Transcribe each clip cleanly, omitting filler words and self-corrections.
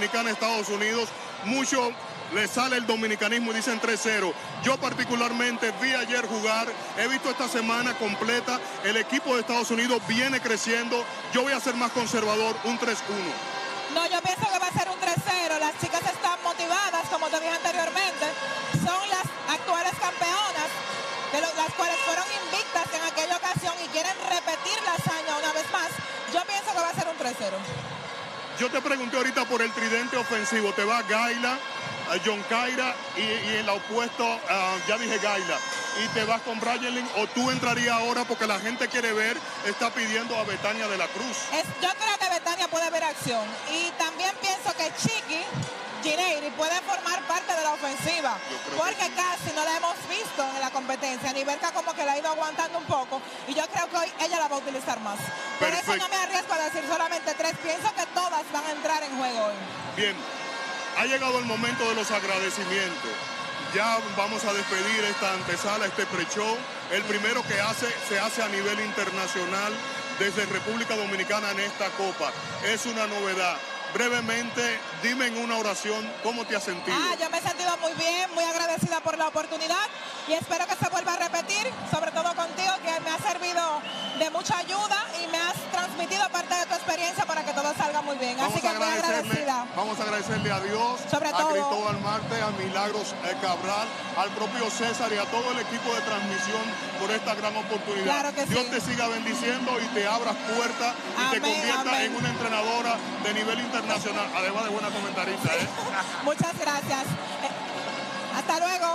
Dominicana, Estados Unidos, mucho le sale el dominicanismo y dicen 3-0. Yo particularmente vi ayer jugar, he visto esta semana completa, el equipo de Estados Unidos viene creciendo. Yo voy a ser más conservador, un 3-1. No, yo pienso que va a ser un 3-0. Las chicas están motivadas, como te dije anteriormente. Son las actuales campeonas, las cuales fueron invictas en aquella ocasión y quieren repetir la hazaña una vez más. Yo pienso que va a ser un 3-0. Yo te pregunté ahorita por el tridente ofensivo. Te va Gaila, John Kaira y en la opuesto, ya dije Gaila. Y te vas con Brian Lynn, o tú entrarías ahora porque la gente quiere ver, está pidiendo a Betania de la Cruz. Yo creo que Betania puede ver acción. Y también pienso que Chiqui Gineiri puede formar parte de la ofensiva, porque casi no la hemos visto en la competencia. Niverca como que la ha ido aguantando un poco, y yo creo que hoy ella la va a utilizar más. Perfecto. Por eso no me arriesgo a decir solamente 3. Pienso que todas van a entrar en juego hoy. Bien, ha llegado el momento de los agradecimientos. Ya vamos a despedir esta antesala, este pre-show. El primero que se hace a nivel internacional desde República Dominicana en esta Copa. Es una novedad. Brevemente, dime en una oración cómo te has sentido. Yo me he sentido muy bien, muy agradecida por la oportunidad y espero que se vuelva a repetir, sobre todo contigo, que me ha servido de mucha ayuda y me has transmitido parte de tu experiencia para que todo salga muy bien. Así que muy agradecida. Vamos a agradecerle a Dios, a Cristóbal Marte, a Milagros Cabral, al propio César y a todo el equipo de transmisión por esta gran oportunidad. Claro que Dios sí. te siga bendiciendo y te abras puertas y te convierta en una entrenadora de nivel internacional, además de buena comentarista. Muchas gracias. Hasta luego.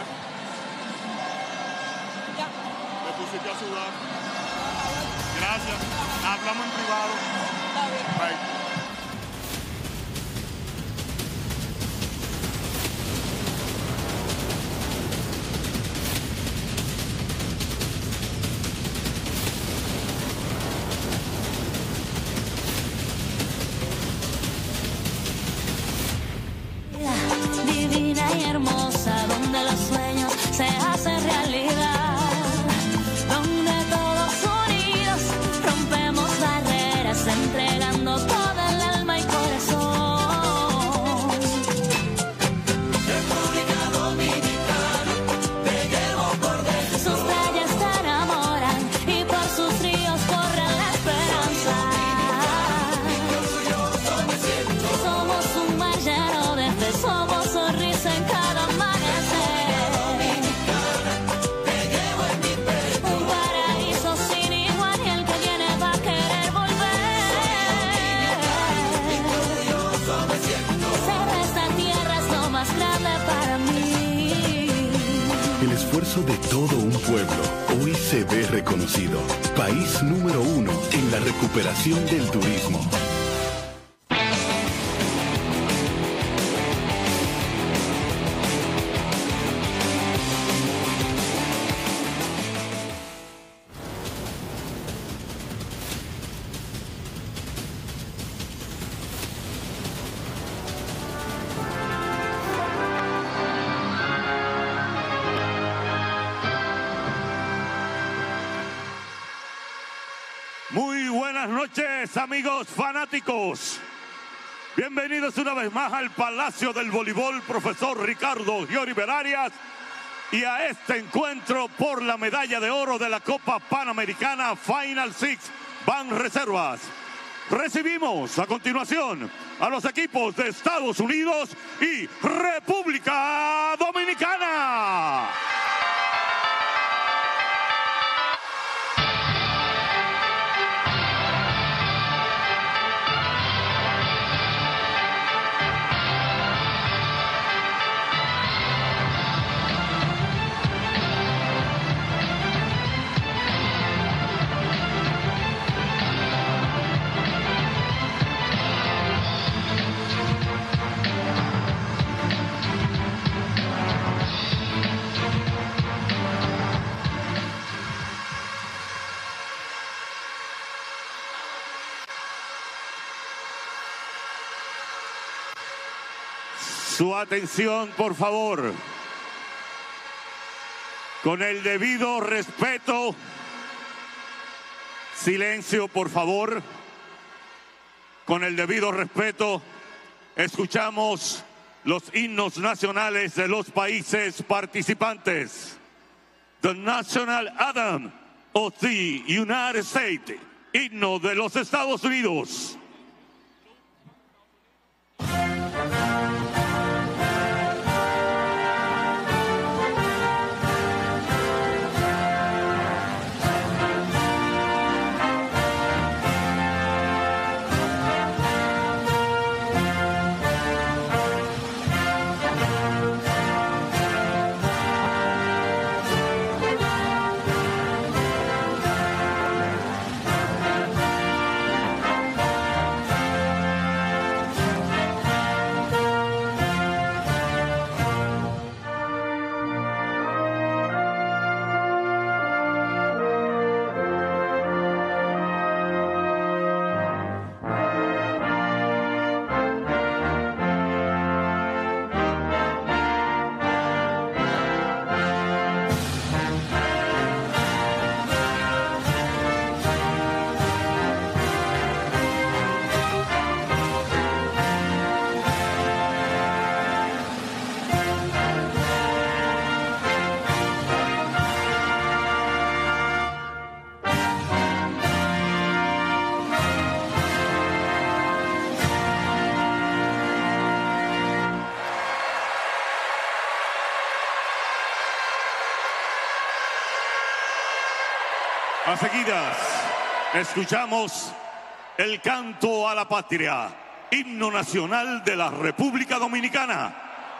Me pusiste a sudar. Gracias. Hablamos en privado. Está bien. Bye. Divina y hermosa, donde los sueños se hacen realidad, donde todos unidos rompemos barreras, entregando todo el alma y corazón. República Dominicana, te llevo por dentro. Sus playas te enamoran y por sus ríos corre la esperanza. Somos un mar lleno de fe, somos sonrisa en cada amanecer. Te llevo en mi pecho. Un paraíso sin igual y el que viene va a querer volver. Orgulloso me siento. Ser esta tierra es lo más grande para mí. El esfuerzo de todo un pueblo hoy se ve reconocido. País número 1 en la recuperación del turismo. Muy buenas noches, amigos fanáticos. Bienvenidos una vez más al Palacio del Voleibol, profesor Ricardo Gioriber Arias, y a este encuentro por la medalla de oro de la Copa Panamericana Final Six Banreservas. Recibimos a continuación a los equipos de Estados Unidos y República Dominicana. Su atención, por favor. Con el debido respeto. Silencio, por favor. Con el debido respeto. escuchamos los himnos nacionales de los países participantes. The National Anthem of the United States, himno de los Estados Unidos. A seguidas, escuchamos el canto a la patria, himno nacional de la República Dominicana.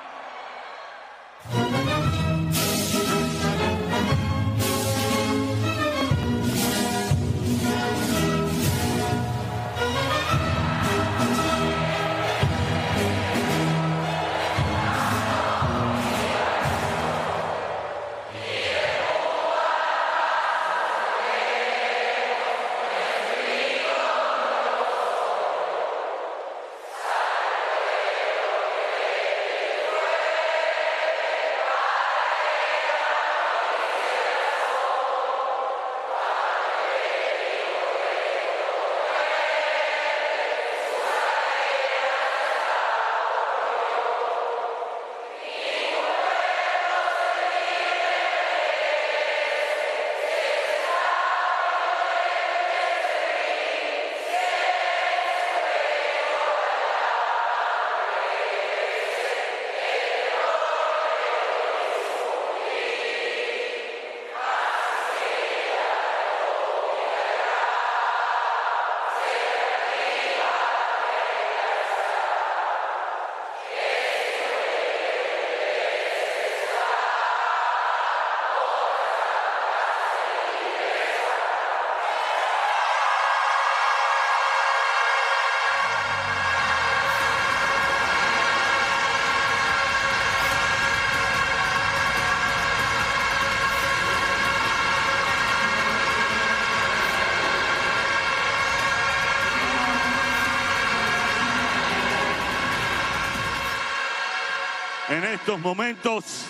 En estos momentos,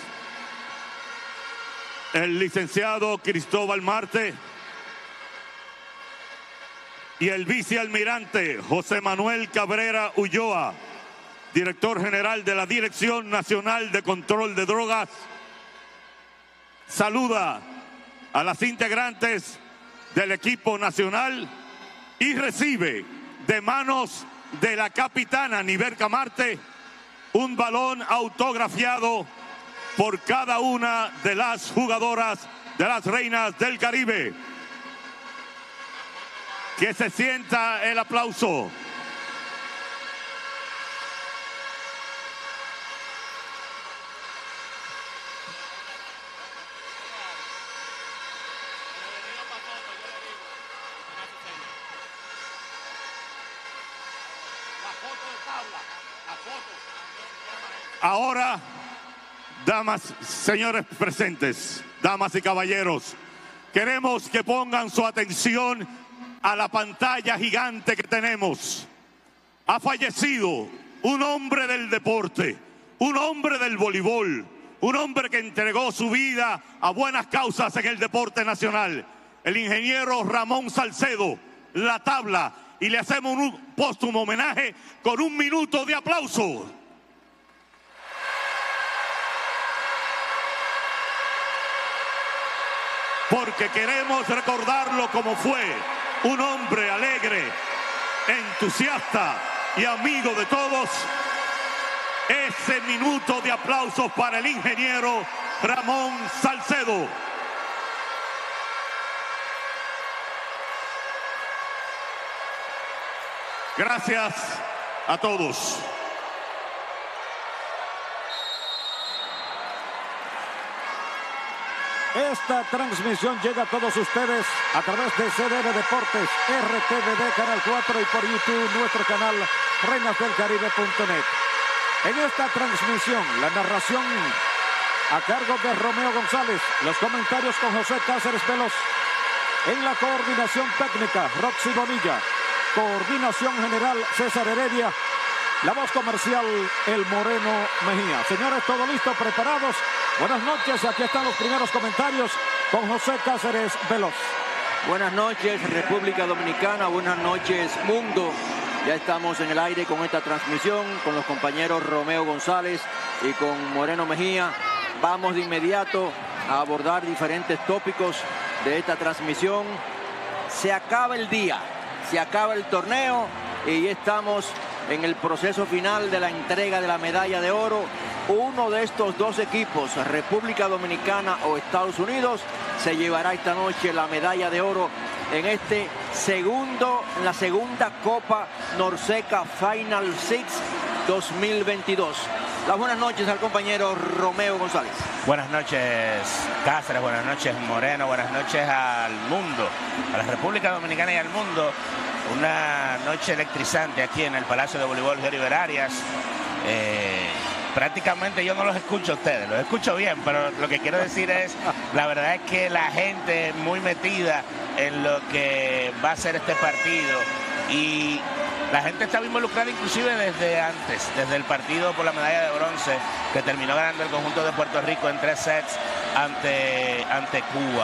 el licenciado Cristóbal Marte y el vicealmirante José Manuel Cabrera Ulloa, director general de la Dirección Nacional de Control de Drogas, saluda a las integrantes del equipo nacional y recibe de manos de la capitana Niverca Marte un balón autografiado por cada una de las jugadoras de las Reinas del Caribe. Que se sienta el aplauso. Ahora, damas, señores presentes, damas y caballeros, queremos que pongan su atención a la pantalla gigante que tenemos. Ha fallecido un hombre del deporte, un hombre del voleibol, un hombre que entregó su vida a buenas causas en el deporte nacional, el ingeniero Ramón Salcedo, La Tabla, y le hacemos un póstumo homenaje con 1 minuto de aplauso. Porque queremos recordarlo como fue un hombre alegre, entusiasta y amigo de todos. Ese minuto de aplausos para el ingeniero Ramón Salcedo. Gracias a todos. Esta transmisión llega a todos ustedes a través de CDN Deportes, RTVD Canal 4 y por YouTube nuestro canal reinasdelcaribe.net. En esta transmisión, la narración a cargo de Romeo González, los comentarios con José Cáceres Veloz. En la coordinación técnica, Roxy Bonilla. Coordinación general, César Heredia. La voz comercial, El Moreno Mejía. Señores, todo listo, preparados. Buenas noches, aquí están los primeros comentarios con José Cáceres Veloz. Buenas noches, República Dominicana. Buenas noches, mundo. Ya estamos en el aire con esta transmisión, con los compañeros Romeo González y con Moreno Mejía. Vamos de inmediato a abordar diferentes tópicos de esta transmisión. Se acaba el día, se acaba el torneo y ya estamos en el proceso final de la entrega de la medalla de oro. Uno de estos dos equipos, República Dominicana o Estados Unidos, se llevará esta noche la medalla de oro en la segunda Copa Norseca Final Six 2022. Las buenas noches al compañero Romeo González. Buenas noches, Cáceres, buenas noches, Moreno, buenas noches al mundo, a la República Dominicana y al mundo. Una noche electrizante aquí en el Palacio de Voleibol Geribert Arias. Prácticamente yo no los escucho a ustedes, los escucho bien, pero lo que quiero decir es, la verdad es que la gente muy metida en lo que va a ser este partido y la gente estaba involucrada inclusive desde antes, desde el partido por la medalla de bronce que terminó ganando el conjunto de Puerto Rico en 3 sets ante Cuba.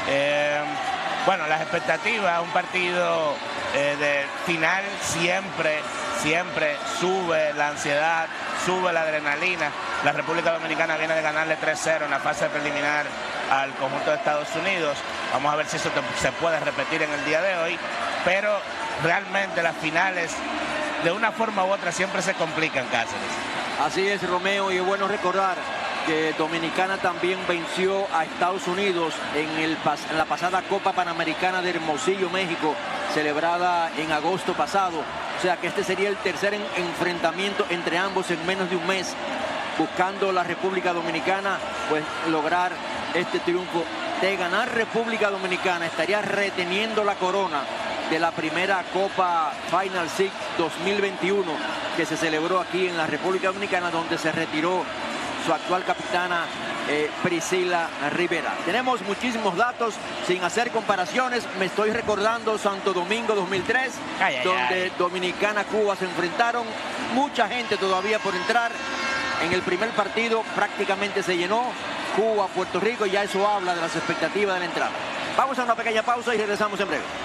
Bueno, las expectativas, un partido de final siempre sube la ansiedad, sube la adrenalina. La República Dominicana viene de ganarle 3-0 en la fase preliminar al conjunto de Estados Unidos. Vamos a ver si eso se puede repetir en el día de hoy, pero realmente las finales de una forma u otra siempre se complican, Cáceres. Así es, Romeo, y es bueno recordar que Dominicana también venció a Estados Unidos en la pasada Copa Panamericana de Hermosillo, México, celebrada en agosto pasado. O sea que este sería el tercer enfrentamiento entre ambos en menos de un mes, buscando la República Dominicana pues lograr este triunfo. De ganar República Dominicana estaría reteniendo la corona de la primera Copa Final Six 2021 que se celebró aquí en la República Dominicana, donde se retiró su actual capitana Priscila Rivera. Tenemos muchísimos datos, sin hacer comparaciones. Me estoy recordando Santo Domingo 2003, donde Dominicana-Cuba se enfrentaron. Mucha gente todavía por entrar. En el primer partido prácticamente se llenó. Cuba-Puerto Rico, ya eso habla de las expectativas de la entrada. Vamos a una pequeña pausa y regresamos en breve.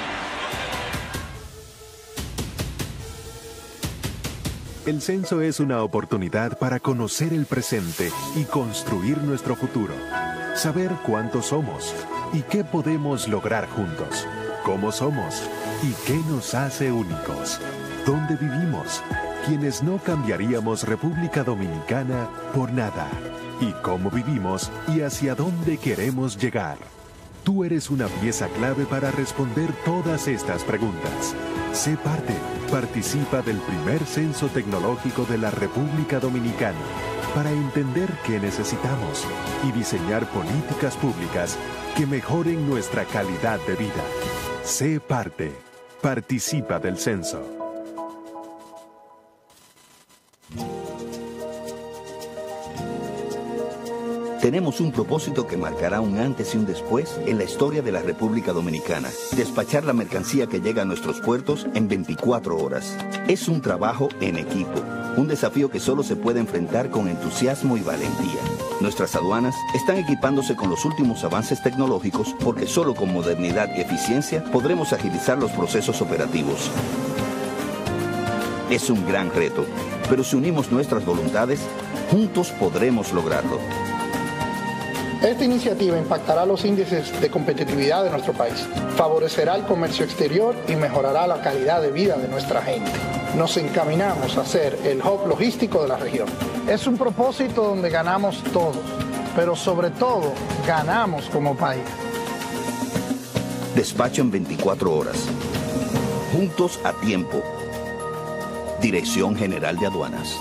El censo es una oportunidad para conocer el presente y construir nuestro futuro. Saber cuántos somos y qué podemos lograr juntos. Cómo somos y qué nos hace únicos. Dónde vivimos, quienes no cambiaríamos República Dominicana por nada. Y cómo vivimos y hacia dónde queremos llegar. Tú eres una pieza clave para responder todas estas preguntas. Sé parte. Participa del primer censo tecnológico de la República Dominicana para entender qué necesitamos y diseñar políticas públicas que mejoren nuestra calidad de vida. Sé parte. Participa del censo. Tenemos un propósito que marcará un antes y un después en la historia de la República Dominicana. Despachar la mercancía que llega a nuestros puertos en 24 horas. Es un trabajo en equipo. un desafío que solo se puede enfrentar con entusiasmo y valentía. Nuestras aduanas están equipándose con los últimos avances tecnológicos porque solo con modernidad y eficiencia podremos agilizar los procesos operativos. Es un gran reto, pero si unimos nuestras voluntades, juntos podremos lograrlo. Esta iniciativa impactará los índices de competitividad de nuestro país, favorecerá el comercio exterior y mejorará la calidad de vida de nuestra gente. Nos encaminamos a ser el hub logístico de la región. Es un propósito donde ganamos todos, pero sobre todo ganamos como país. Despacho en 24 horas. Juntos a tiempo. Dirección General de Aduanas.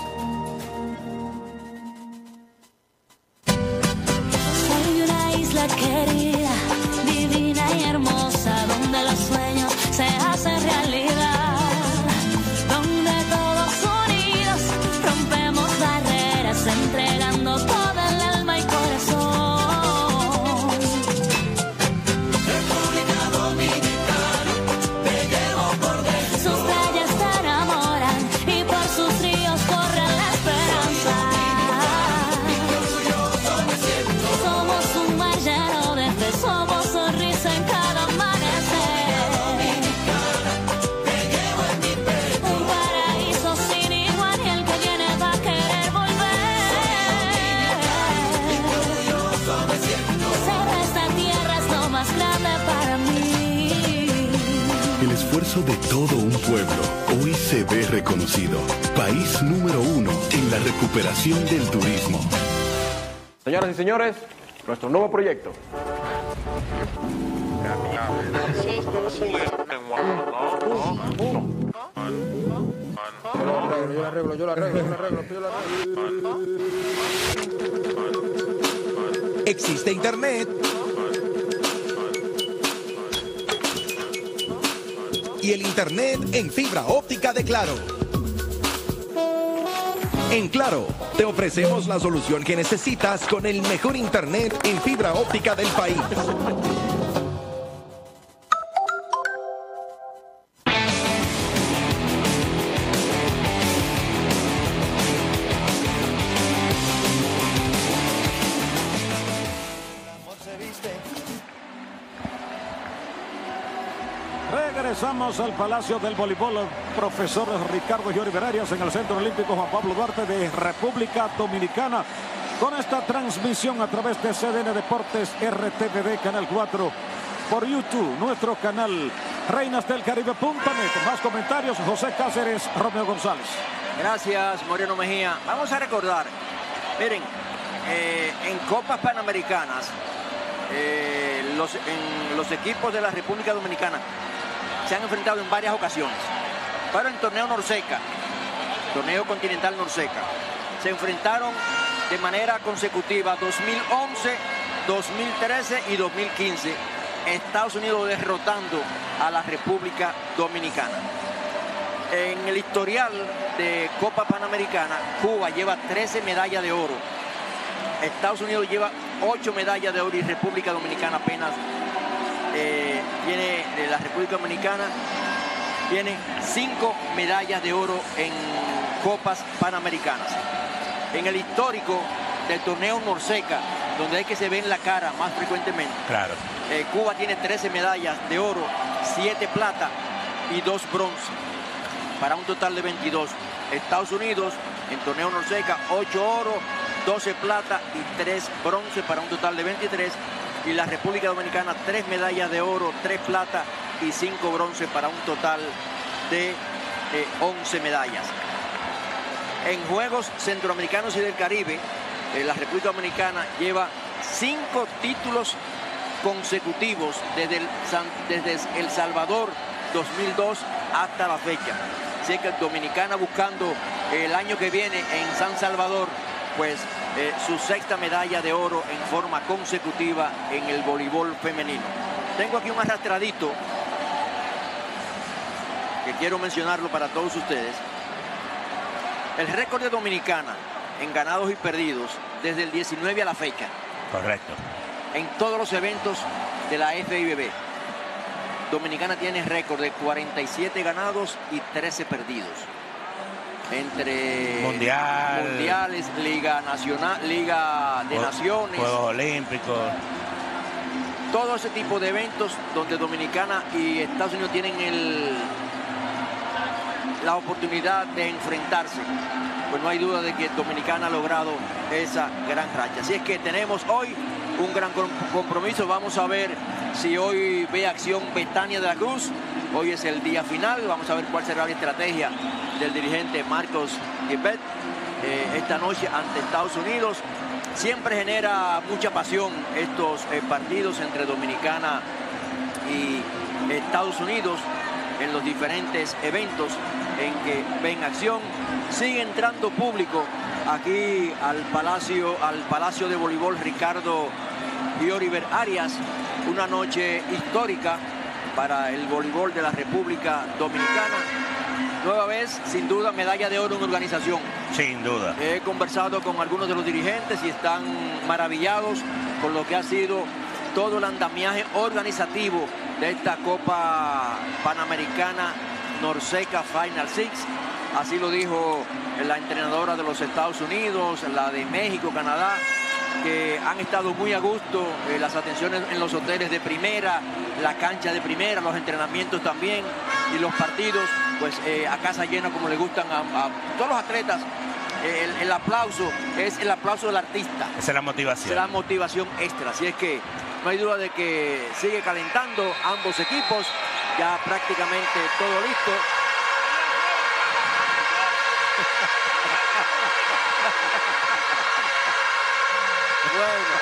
Soy una isla querida, divina y hermosa, donde los sueños se hacen realidad, donde todos unidos rompemos barreras, entregando todo el alma y corazón. República Dominicana, te llevo por dentro. Sus playas te enamoran y por sus ríos corre la esperanza. Somos un mar lleno de fe, somos sonrisa en cada amanecer. Un paraíso sin igual y el que viene va a querer volver. Ser de esta tierra es lo más grande para mí. El esfuerzo de todo un pueblo hoy se ve reconocido. País número 1 en la recuperación del turismo. Señoras y señores, nuestro nuevo proyecto. Yo lo arreglo. Existe Internet y el Internet en fibra óptica de Claro. En Claro, te ofrecemos la solución que necesitas con el mejor Internet en fibra óptica del país. Regresamos al Palacio del Voleibol, profesor Ricardo Lloribel Arias, en el Centro Olímpico Juan Pablo Duarte de República Dominicana, con esta transmisión a través de CDN Deportes, RTVD, Canal 4, por YouTube, nuestro canal reinasdelcaribe.net. Más comentarios, José Cáceres, Romeo González. Gracias, Moreno Mejía. Vamos a recordar, miren, en Copas Panamericanas, los equipos de la República Dominicana se han enfrentado en varias ocasiones. Para el torneo Norseca, torneo continental Norseca, se enfrentaron de manera consecutiva 2011, 2013 y 2015. Estados Unidos derrotando a la República Dominicana. En el historial de Copa Panamericana, Cuba lleva 13 medallas de oro. Estados Unidos lleva 8 medallas de oro y República Dominicana apenas tiene, la República Dominicana tiene 5 medallas de oro en Copas Panamericanas. En el histórico del torneo Norseca, donde es que se ve en la cara más frecuentemente, Claro. Cuba tiene 13 medallas de oro, 7 plata y 2 bronce, para un total de 22. Estados Unidos en torneo Norseca, 8 oro, 12 plata y 3 bronce, para un total de 23. Y la República Dominicana, 3 medallas de oro, 3 plata y 5 bronce, para un total de 11 medallas. En Juegos Centroamericanos y del Caribe, la República Dominicana lleva 5 títulos consecutivos desde El Salvador 2002 hasta la fecha. Así que Dominicana buscando el año que viene en San Salvador, pues su 6ª medalla de oro en forma consecutiva en el voleibol femenino. Tengo aquí un arrastradito que quiero mencionarlo para todos ustedes. El récord de Dominicana en ganados y perdidos desde el 19 a la fecha. Correcto. En todos los eventos de la FIBB. Dominicana tiene récord de 47 ganados y 13 perdidos. entre Mundial, mundiales, Liga Nacional, Liga de Naciones, Juegos Olímpicos. Todo ese tipo de eventos donde Dominicana y Estados Unidos tienen la oportunidad de enfrentarse. Pues no hay duda de que Dominicana ha logrado esa gran racha. Así es que tenemos hoy un gran compromiso. Vamos a ver si hoy ve acción Betania de la Cruz. Hoy es el día final. Vamos a ver cuál será la estrategia del dirigente Marcos Guibet esta noche ante Estados Unidos. Siempre genera mucha pasión estos partidos entre Dominicana y Estados Unidos en los diferentes eventos en que ven acción. Sigue entrando público aquí al Palacio de Voleibol Ricardo Gioriver Arias. Una noche histórica para el voleibol de la República Dominicana. Nueva vez, sin duda, medalla de oro en organización. Sin duda. He conversado con algunos de los dirigentes y están maravillados con lo que ha sido todo el andamiaje organizativo de esta Copa Panamericana Norseca Final Six. Así lo dijo la entrenadora de los Estados Unidos, la de México, Canadá, que han estado muy a gusto, las atenciones en los hoteles de primera, la cancha de primera, los entrenamientos también, y los partidos pues a casa llena, como le gustan a todos los atletas. El aplauso es el aplauso del artista. Esa es la motivación. Es la motivación extra. Así es que no hay duda de que sigue calentando ambos equipos. Ya prácticamente todo listo. Bueno,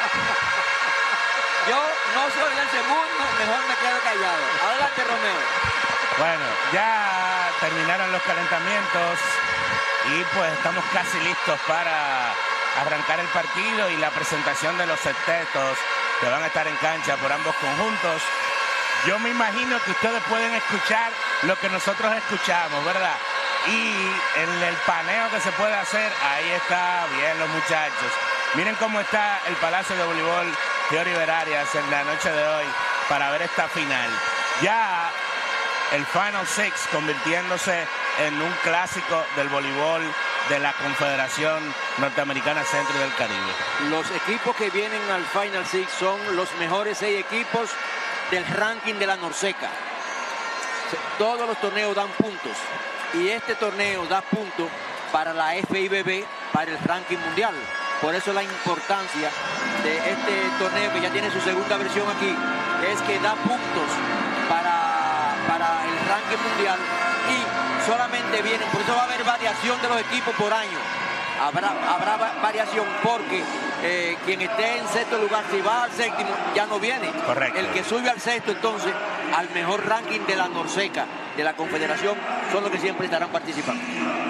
yo no soy el segundo, mejor me quedo callado. Adelante, Romeo. Bueno, ya terminaron los calentamientos y pues estamos casi listos para arrancar el partido y la presentación de los septetos que van a estar en cancha por ambos conjuntos. Yo me imagino que ustedes pueden escuchar lo que nosotros escuchamos, ¿verdad? Y en el paneo que se puede hacer, ahí está bien los muchachos. Miren cómo está el Palacio de Voleibol Gioriver Arias en la noche de hoy para ver esta final. Ya el Final Six convirtiéndose en un clásico del voleibol de la Confederación Norteamericana Centro y del Caribe. Los equipos que vienen al Final Six son los mejores 6 equipos del ranking de la Norseca. Todos los torneos dan puntos y este torneo da puntos para la FIBB, para el ranking mundial. Por eso la importancia de este torneo, que ya tiene su segunda versión aquí, es que da puntos para el ranking mundial y solamente vienen, por eso va a haber variación de los equipos por año. Habrá variación porque quien esté en sexto lugar, si va al séptimo, ya no viene. Correcto. El que sube al sexto, entonces, al mejor ranking de la Norseca, de la Confederación, son los que siempre estarán participando.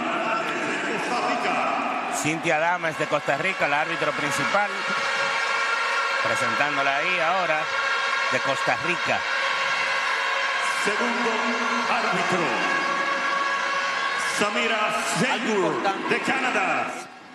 Cintia Dames de Costa Rica, el árbitro principal, presentándola ahí ahora, de Costa Rica. Segundo árbitro, Samira Seygur de Canadá.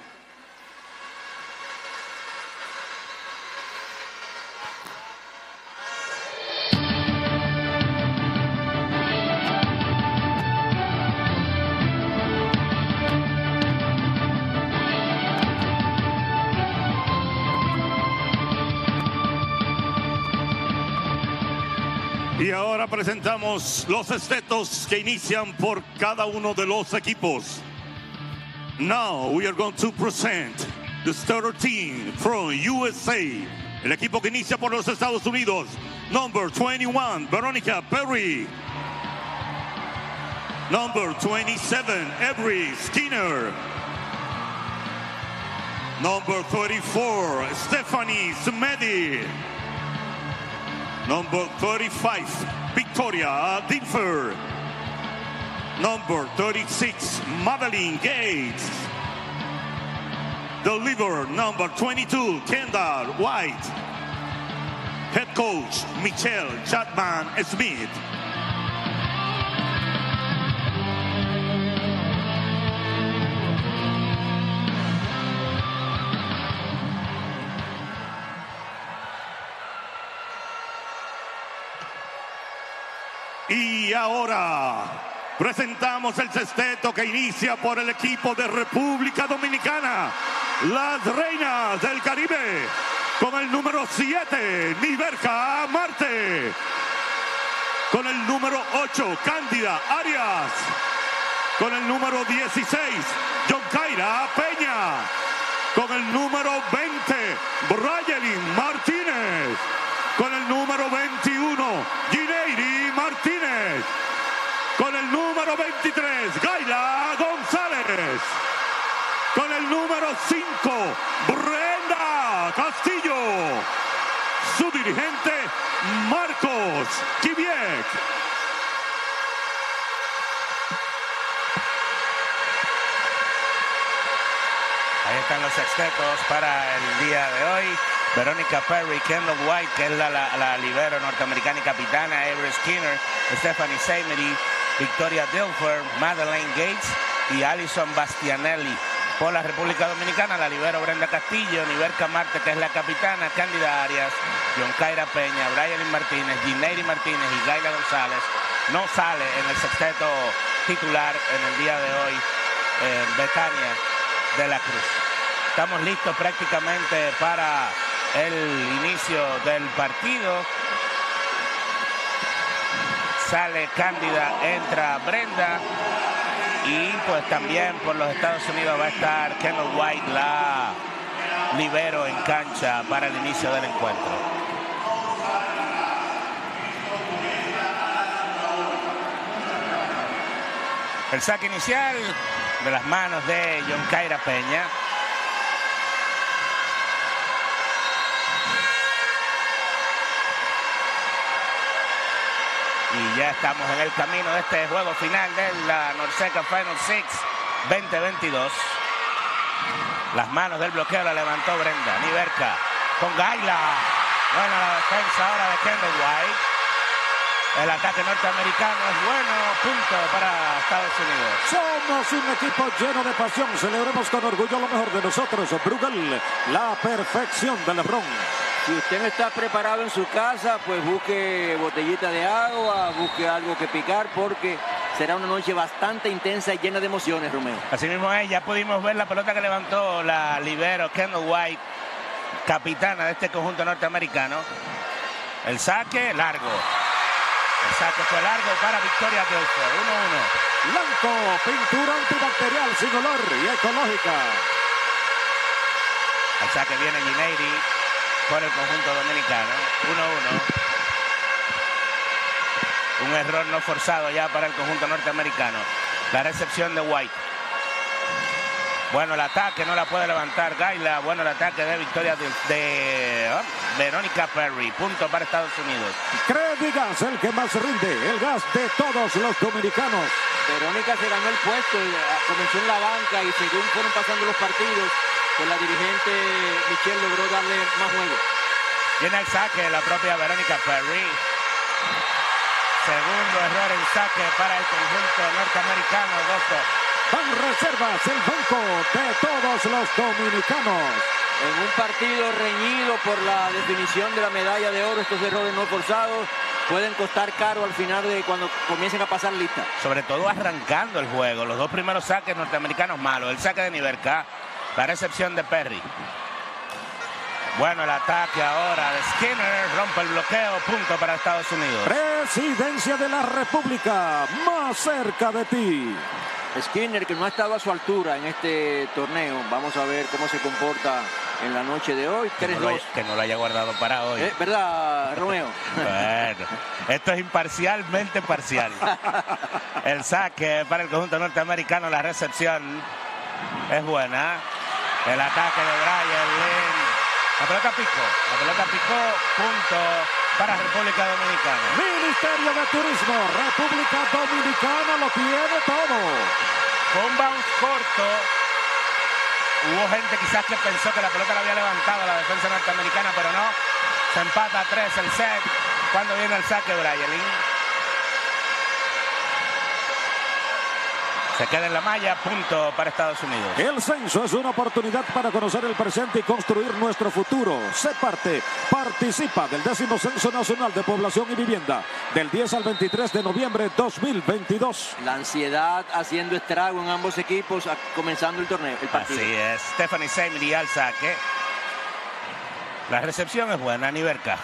Y ahora presentamos los estetos que inician por cada uno de los equipos. Now we are going to present the starter team from USA. El equipo que inicia por los Estados Unidos. Number 21, Veronica Perry. Number 27, Avery Skinner. Number 34, Stephanie Smedi. Number 35, Victoria Dinfer. Number 36, Madeline Gates. The leader, number 22, Kendall White. Head coach, Michelle Chapman Smith. Y ahora, presentamos el sexteto que inicia por el equipo de República Dominicana, las Reinas del Caribe, con el número 7, Niverca Marte, con el número 8, Cándida Arias, con el número 16, Yonkaira Peña, con el número 20, Brayelin Martínez, con el número 21, Gineiri Martínez, con el número 23, Gaila González, con el número 5, Brenda Castillo, su dirigente Marcos Kiviek. Ahí están los sextetos para el día de hoy. Verónica Perry, Kendall White, que es la libero norteamericana y capitana, Avery Skinner, Stephanie Seymour, Victoria Dilfer, Madeleine Gates y Alison Bastianelli. Por la República Dominicana, la libero Brenda Castillo, Niverca Marte, que es la capitana, Cándida Arias, Yonkaira Peña, Brayelin Martínez, Gineiri Martínez y Gaila González. No sale en el sexteto titular en el día de hoy Betania de la Cruz. Estamos listos prácticamente para el inicio del partido. Sale Cándida, entra Brenda. Y pues también por los Estados Unidos va a estar Kendall White, la libero en cancha para el inicio del encuentro. El saque inicial de las manos de Yonkaira Peña. Y ya estamos en el camino de este juego final de la Norseca Final Six 2022. Las manos del bloqueo la levantó Brenda. Niverca con Gaila. Buena la defensa ahora de Kendall White. El ataque norteamericano es bueno. Punto para Estados Unidos. Somos un equipo lleno de pasión. Celebremos con orgullo lo mejor de nosotros. Brugal, la perfección del LeBron. Si usted no está preparado en su casa, pues busque botellita de agua, busque algo que picar, porque será una noche bastante intensa y llena de emociones, Romeo. Así mismo es, ya pudimos ver la pelota que levantó la libero Kendall White, capitana de este conjunto norteamericano. El saque largo. El saque fue largo para Victoria Dilfer. 1-1. Blanco, pintura antibacterial sin olor y ecológica. El saque viene Gineiri por el conjunto dominicano. 1-1. Un error no forzado ya para el conjunto norteamericano. La recepción de White. Bueno, el ataque no la puede levantar Gaila. Bueno, el ataque de Victoria de Verónica Perry. Punto para Estados Unidos. Credigas, el que más rinde. El gas de todos los dominicanos. Verónica se ganó el puesto. Comenzó en la banca y según fueron pasando los partidos, pues la dirigente Michelle logró darle más juego. Viene el saque la propia Verónica Perry. Segundo error en saque para el conjunto norteamericano. 2-2. Van reservas, el banco de todos los dominicanos. En un partido reñido por la definición de la medalla de oro, estos errores no forzados pueden costar caro al final de cuando comiencen a pasar lista. Sobre todo arrancando el juego. Los dos primeros saques norteamericanos malos. El saque de Niverca, la recepción de Perry. Bueno, el ataque ahora de Skinner, rompe el bloqueo, punto para Estados Unidos. Presidencia de la República, más cerca de ti. Skinner, que no ha estado a su altura en este torneo. Vamos a ver cómo se comporta en la noche de hoy. 3-2. Que no lo haya guardado para hoy. ¿Verdad, Romeo? Bueno, esto es imparcialmente parcial. El saque para el conjunto norteamericano, la recepción es buena. El ataque de Bryan. La pelota picó, punto para República Dominicana. Ministerio de Turismo, República Dominicana lo tiene todo. Con un bounce corto, hubo gente quizás que pensó que la pelota la había levantado la defensa norteamericana, pero no. Se empata a 3 el set cuando viene el saque Brayelin. Se queda en la malla, punto para Estados Unidos. El censo es una oportunidad para conocer el presente y construir nuestro futuro. Sé parte, participa del 10º Censo Nacional de Población y Vivienda, del 10 al 23 de noviembre 2022. La ansiedad haciendo estrago en ambos equipos, comenzando el torneo, el partido. Así es, Stephanie Semery al saque. La recepción es buena, Niverca.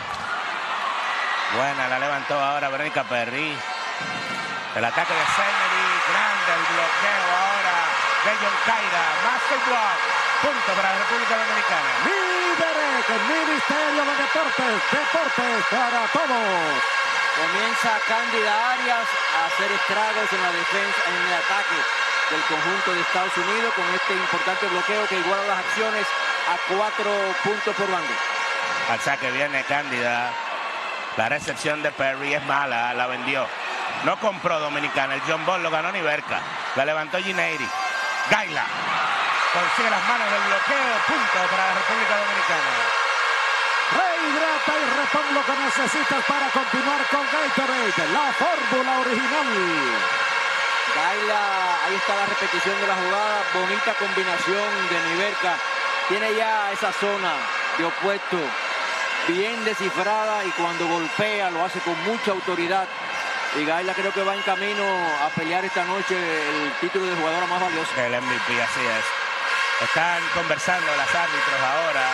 Buena, la levantó ahora Verónica Perry. El ataque de Semery, grande el bloqueo ahora de Yonkaira. Master block, punto para la República Dominicana. Miderec, el Ministerio de Deportes, deportes para todos. Comienza Cándida Arias a hacer estragos en la defensa, en el ataque del conjunto de Estados Unidos con este importante bloqueo que iguala las acciones a 4 puntos por bando. Al saque viene Cándida. La recepción de Perry es mala, la vendió. No compró Dominicana, el John Ball lo ganó Niverca. La levantó Gineiri. Gaila consigue las manos del bloqueo, punto para la República Dominicana. Rehidrata y repon lo que necesitas para continuar con Gatorade, la fórmula original. Gaila, ahí está la repetición de la jugada, bonita combinación de Niverca. Tiene ya esa zona de opuesto bien descifrada y cuando golpea lo hace con mucha autoridad. Y Gaila creo que va en camino a pelear esta noche el título de jugadora más valiosa. El MVP, así es. Están conversando las árbitros ahora.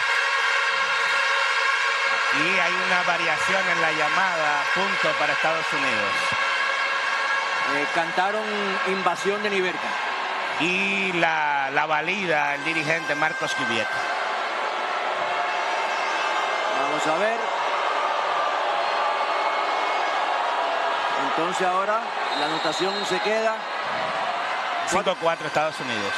Y hay una variación en la llamada, punto para Estados Unidos. Cantaron invasión de Niverca. Y la valida el dirigente Marcos Kiviet. Vamos a ver. Entonces ahora la anotación se queda 5-4 Estados Unidos.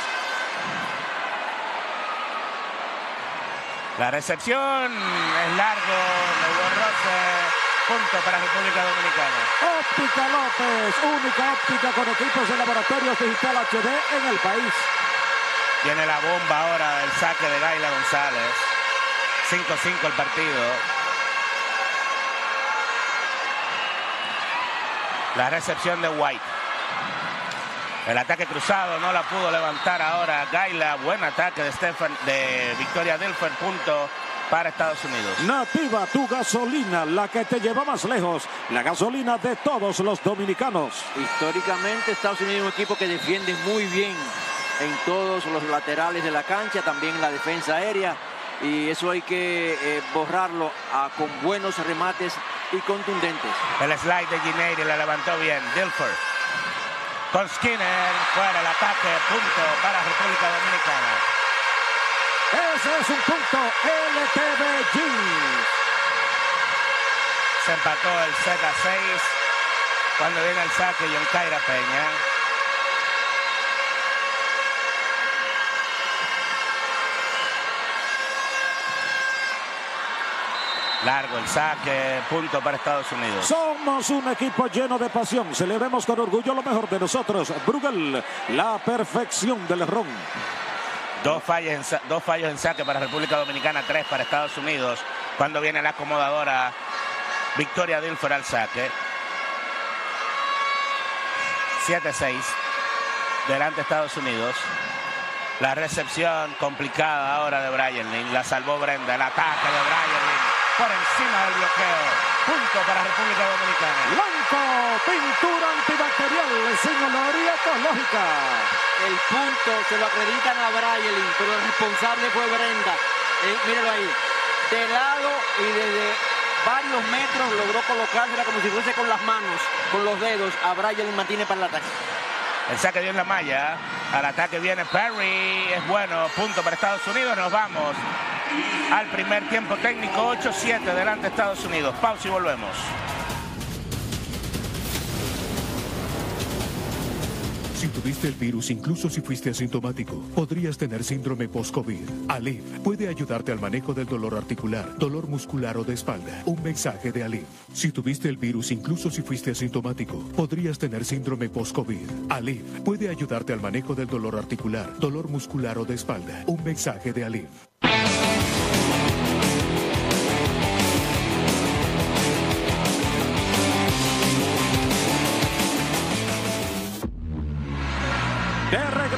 La recepción es largo, no hubo roce, punto para República Dominicana. Óptica López, única óptica con equipos de laboratorios digital HD en el país. Viene la bomba ahora del saque de Gaila González. 5-5 el partido. La recepción de White. El ataque cruzado no la pudo levantar ahora Gaila. Buen ataque de Victoria Dilfer. Punto para Estados Unidos. Nativa, tu gasolina, la que te lleva más lejos. La gasolina de todos los dominicanos. Históricamente Estados Unidos es un equipo que defiende muy bien en todos los laterales de la cancha. También la defensa aérea. Y eso hay que borrarlo con buenos remates y contundentes. El slide de Gineiri la levantó bien. Dilfer con Skinner, fuera el ataque, punto para República Dominicana. Ese es un punto, LTV Jeans. Se empató el set a 6 cuando viene el saque Yonkaira Peña. Largo el saque, punto para Estados Unidos. Somos un equipo lleno de pasión. Celebremos con orgullo lo mejor de nosotros. Bruegel, la perfección del ron. Dos fallos en saque para República Dominicana, 3 para Estados Unidos. Cuando viene la acomodadora Victoria Dilfer al saque. 7-6. Delante Estados Unidos. La recepción complicada ahora de Brian Lynn. La salvó Brenda. El ataque de Brian Lynn por encima del bloqueo. Punto para República Dominicana. Blanco, pintura antibacterial, sin olor y ecológica. El punto se lo acreditan a Brian Lynn, pero el responsable fue Brenda. Míralo ahí. De lado y desde varios metros logró colocársela como si fuese con las manos, con los dedos, a Brian Lynn Martínez para el ataque. El saque dio en la malla. Al ataque viene Perry. Es bueno. Punto para Estados Unidos. Nos vamos al primer tiempo técnico. 8-7 delante Estados Unidos. Pausa y volvemos. Si tuviste el virus, incluso si fuiste asintomático, podrías tener síndrome post-COVID. Aleve puede ayudarte al manejo del dolor articular, dolor muscular o de espalda. Un mensaje de Aleve. Si tuviste el virus, incluso si fuiste asintomático, podrías tener síndrome post-COVID. Aleve puede ayudarte al manejo del dolor articular, dolor muscular o de espalda. Un mensaje de Aleve.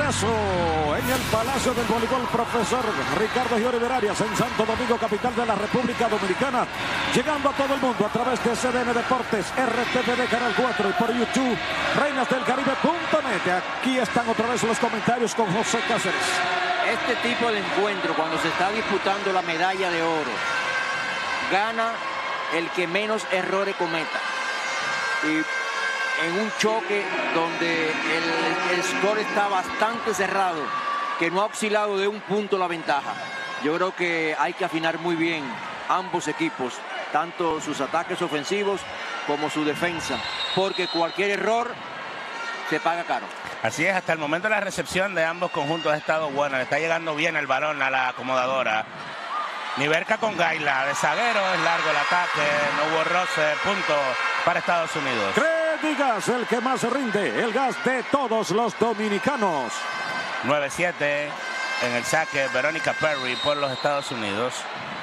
regreso en el Palacio del Voleibol, profesor Ricardo Giori Arias, en Santo Domingo, capital de la República Dominicana, llegando a todo el mundo a través de CDN Deportes, RTVD Canal 4 y por YouTube, reinasdelcaribe.net. Aquí están otra vez los comentarios con José Cáceres. Este tipo de encuentro, cuando se está disputando la medalla de oro, gana el que menos errores cometa. Y en un choque donde el score está bastante cerrado, que no ha oscilado de un punto la ventaja. Yo creo que hay que afinar muy bien ambos equipos, tanto sus ataques ofensivos como su defensa, porque cualquier error se paga caro. Así es, hasta el momento la recepción de ambos conjuntos ha estado buena, le está llegando bien el balón a la acomodadora. Niverca con Gaila, de zaguero, es largo el ataque, no hubo roce, punto para Estados Unidos. Credigas, el que más rinde, el gas de todos los dominicanos. 9-7 en el saque, Verónica Perry por los Estados Unidos.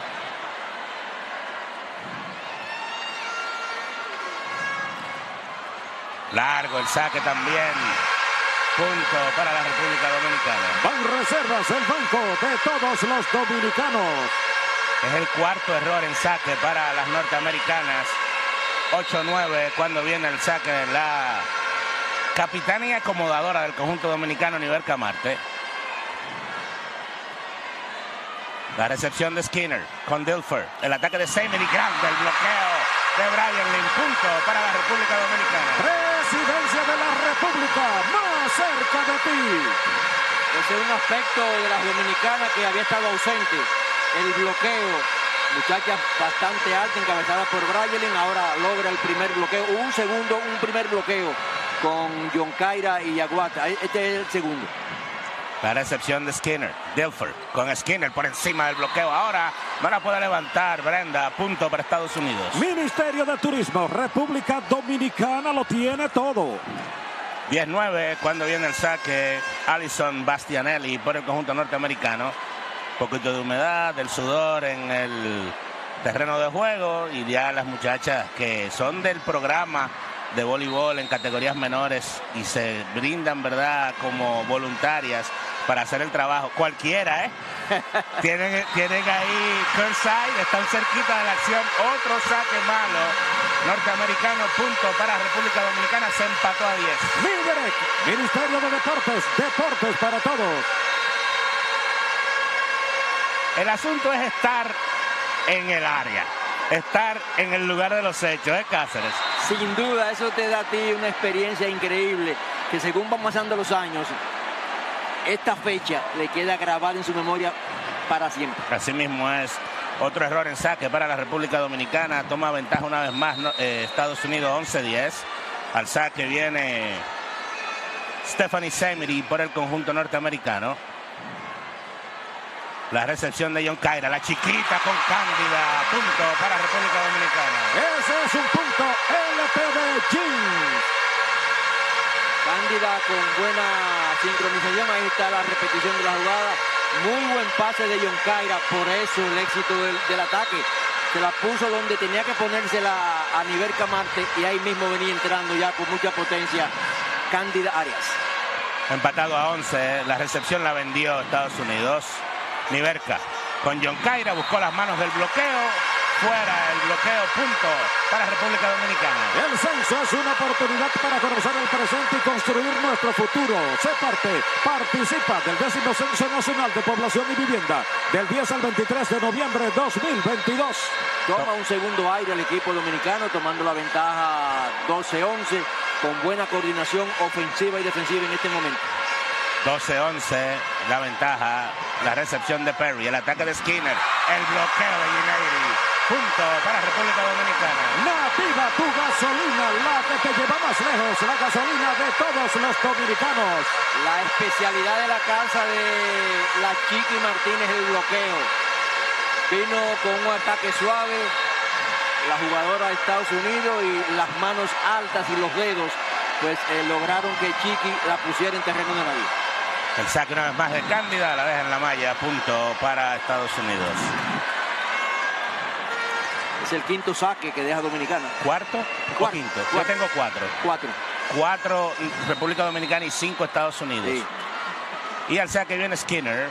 Largo el saque también. Punto para la República Dominicana. Van reservas el banco de todos los dominicanos. Es el cuarto error en saque para las norteamericanas. 8-9 cuando viene el saque de la capitana y acomodadora del conjunto dominicano, Niverca Marte. La recepción de Skinner con Dilfer. El ataque de Seymeri, grande el bloqueo de Brian Lynn. Punto para la República Dominicana. Presidencia de la República, más cerca de ti. Ese es un aspecto de las dominicanas que había estado ausente. El bloqueo, muchacha bastante alta, encabezada por Brian, ahora logra el primer bloqueo. Un primer bloqueo con Yonkaira y Yaguata. Este es el segundo. La recepción de Skinner, Dilfer con Skinner por encima del bloqueo. Ahora no la puede levantar Brenda. Punto para Estados Unidos. Ministerio de Turismo, República Dominicana lo tiene todo. 10-9 cuando viene el saque. Alison Bastianelli por el conjunto norteamericano. Poquito de humedad, del sudor en el terreno de juego, y ya las muchachas que son del programa de voleibol en categorías menores y se brindan, ¿verdad?, como voluntarias para hacer el trabajo. Cualquiera, ¿eh? tienen ahí Kerside, están cerquita de la acción. Otro saque malo norteamericano. Punto para República Dominicana. Se empató a 10. Miderec, Ministerio de Deportes, deportes para todos. El asunto es estar en el área, estar en el lugar de los hechos, ¿eh, Cáceres? Sin duda, eso te da a ti una experiencia increíble, que según van pasando los años, esta fecha le queda grabada en su memoria para siempre. Así mismo es. Otro error en saque para la República Dominicana. Toma ventaja una vez más Estados Unidos, 11-10. Al saque viene Stephanie Seymeri por el conjunto norteamericano. La recepción de Yonkaira, la chiquita con Cándida. Punto para República Dominicana. Ese es un punto LTV Jeans. Cándida con buena sincronización. Ahí está la repetición de la jugada. Muy buen pase de Yonkaira. Por eso el éxito del ataque. Se la puso donde tenía que ponérsela a Niverca Marte. Y ahí mismo venía entrando ya con mucha potencia Cándida Arias. Empatado a 11. La recepción la vendió Estados Unidos. Niverca con Yonkaira buscó las manos del bloqueo. Fuera el bloqueo. Punto para República Dominicana. El censo es una oportunidad para conocer el presente y construir nuestro futuro. Sé parte, participa del 10º Censo Nacional de Población y Vivienda del 10 al 23 de noviembre de 2022. Toma un segundo aire el equipo dominicano, tomando la ventaja 12-11, con buena coordinación ofensiva y defensiva en este momento. 12-11 la ventaja. La recepción de Perry, el ataque de Skinner, el bloqueo de Gineiri. Punto para República Dominicana. Nativa, tu gasolina, la que te lleva más lejos, la gasolina de todos los dominicanos. La especialidad de la casa de la Chiqui Martínez, el bloqueo. Vino con un ataque suave, la jugadora de Estados Unidos, y las manos altas y los dedos, pues lograron que Chiqui la pusiera en terreno de nadie. El saque una vez más de Cándida, la deja en la malla. Punto para Estados Unidos. Es el quinto saque que deja Dominicana. ¿Cuarto o quinto? Yo tengo 4. 4 República Dominicana y 5 Estados Unidos. Sí. Y al saque viene Skinner.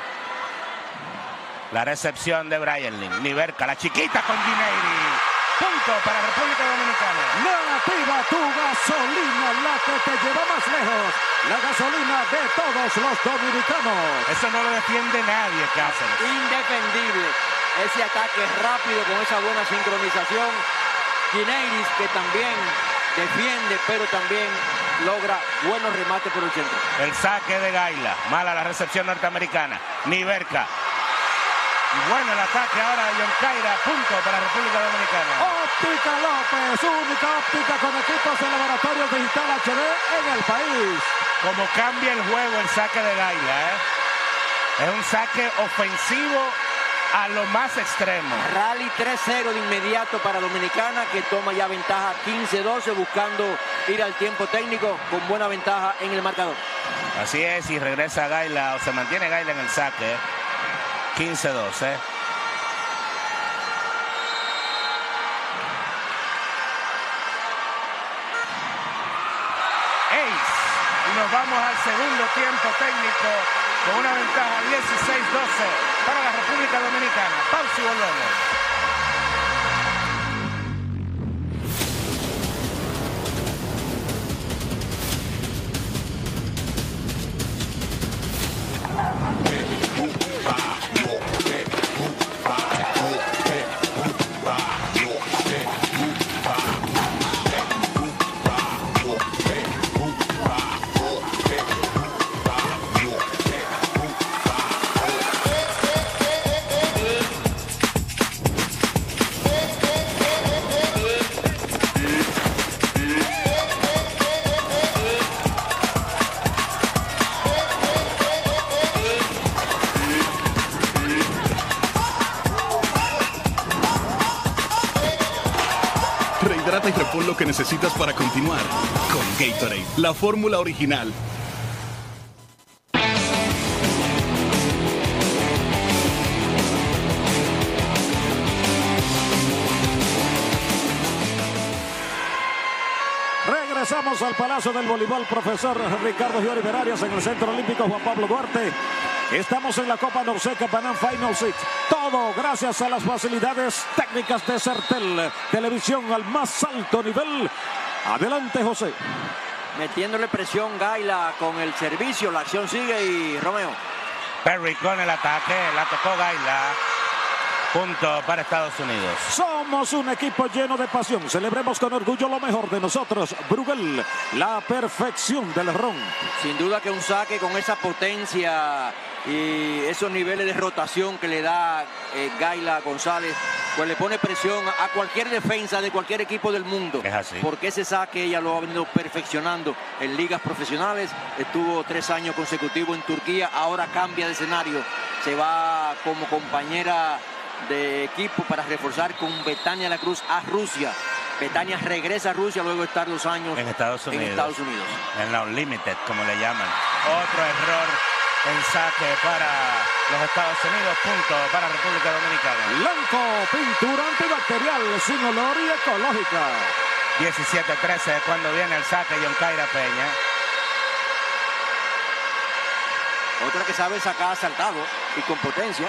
La recepción de Brian Lynn. Niverca, la chiquita con Gineiri. Punto para República Dominicana. Negativa tu gasolina, la que te lleva más lejos. La gasolina de todos los dominicanos. Eso no lo defiende nadie, Cáceres. Indefendible. Ese ataque rápido con esa buena sincronización. Gineiri, que también defiende, pero también logra buenos remates por el centro. El saque de Gaila. Mala la recepción norteamericana. Niverca. Bueno el ataque ahora de Yoncaira. Punto para República Dominicana. Óptica López, única óptica con equipos de laboratorios digital HD en el país. Como cambia el juego el saque de Gaila, Es un saque ofensivo a lo más extremo. Rally 3-0 de inmediato para Dominicana, que toma ya ventaja 15-12, buscando ir al tiempo técnico con buena ventaja en el marcador. Así es, y regresa Gaila, o se mantiene Gaila en el saque. 15-12. Ace. Y nos vamos al segundo tiempo técnico con una ventaja 16-12 para la República Dominicana. Pausa y volvemos. Rehidrata y repon lo que necesitas para continuar con Gatorade, la fórmula original. Regresamos al Palacio del Voleibol, profesor Ricardo Gioribert Arias, en el Centro Olímpico Juan Pablo Duarte. Estamos en la Copa Norseca Panam Final Six. Todo gracias a las facilidades técnicas de Sertel. Televisión al más alto nivel. Adelante, José. Metiéndole presión Gaila con el servicio. La acción sigue y Romeo. Perry con el ataque. La tocó Gaila. Punto para Estados Unidos. Somos un equipo lleno de pasión. Celebremos con orgullo lo mejor de nosotros. Brugal, la perfección del ron. Sin duda que un saque con esa potencia y esos niveles de rotación que le da Gaila González, pues le pone presión a cualquier defensa de cualquier equipo del mundo. Es así. Porque ese saque ella lo ha venido perfeccionando en ligas profesionales. Estuvo 3 años consecutivos en Turquía. Ahora cambia de escenario. Se va como compañera de equipo para reforzar con Betania La Cruz a Rusia. Betania regresa a Rusia luego de estar 2 años en Estados Unidos. En la Unlimited, como le llaman. Otro error en saque para los Estados Unidos. Punto para República Dominicana. Blanco, pintura antibacterial sin olor y ecológica. 17-13 cuando viene el saque Yoncaira Peña. Otra que sabe sacar saltado y con potencia.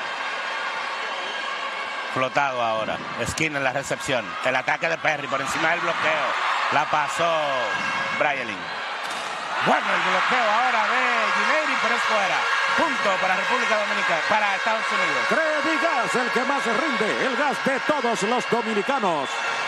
Flotado ahora. Esquina en la recepción. El ataque de Perry por encima del bloqueo. La pasó Brian Lynn. Bueno, el bloqueo ahora de Gineiri, pero es fuera. Punto para República Dominicana, para Estados Unidos. Credigas, el que más rinde, el gas de todos los dominicanos.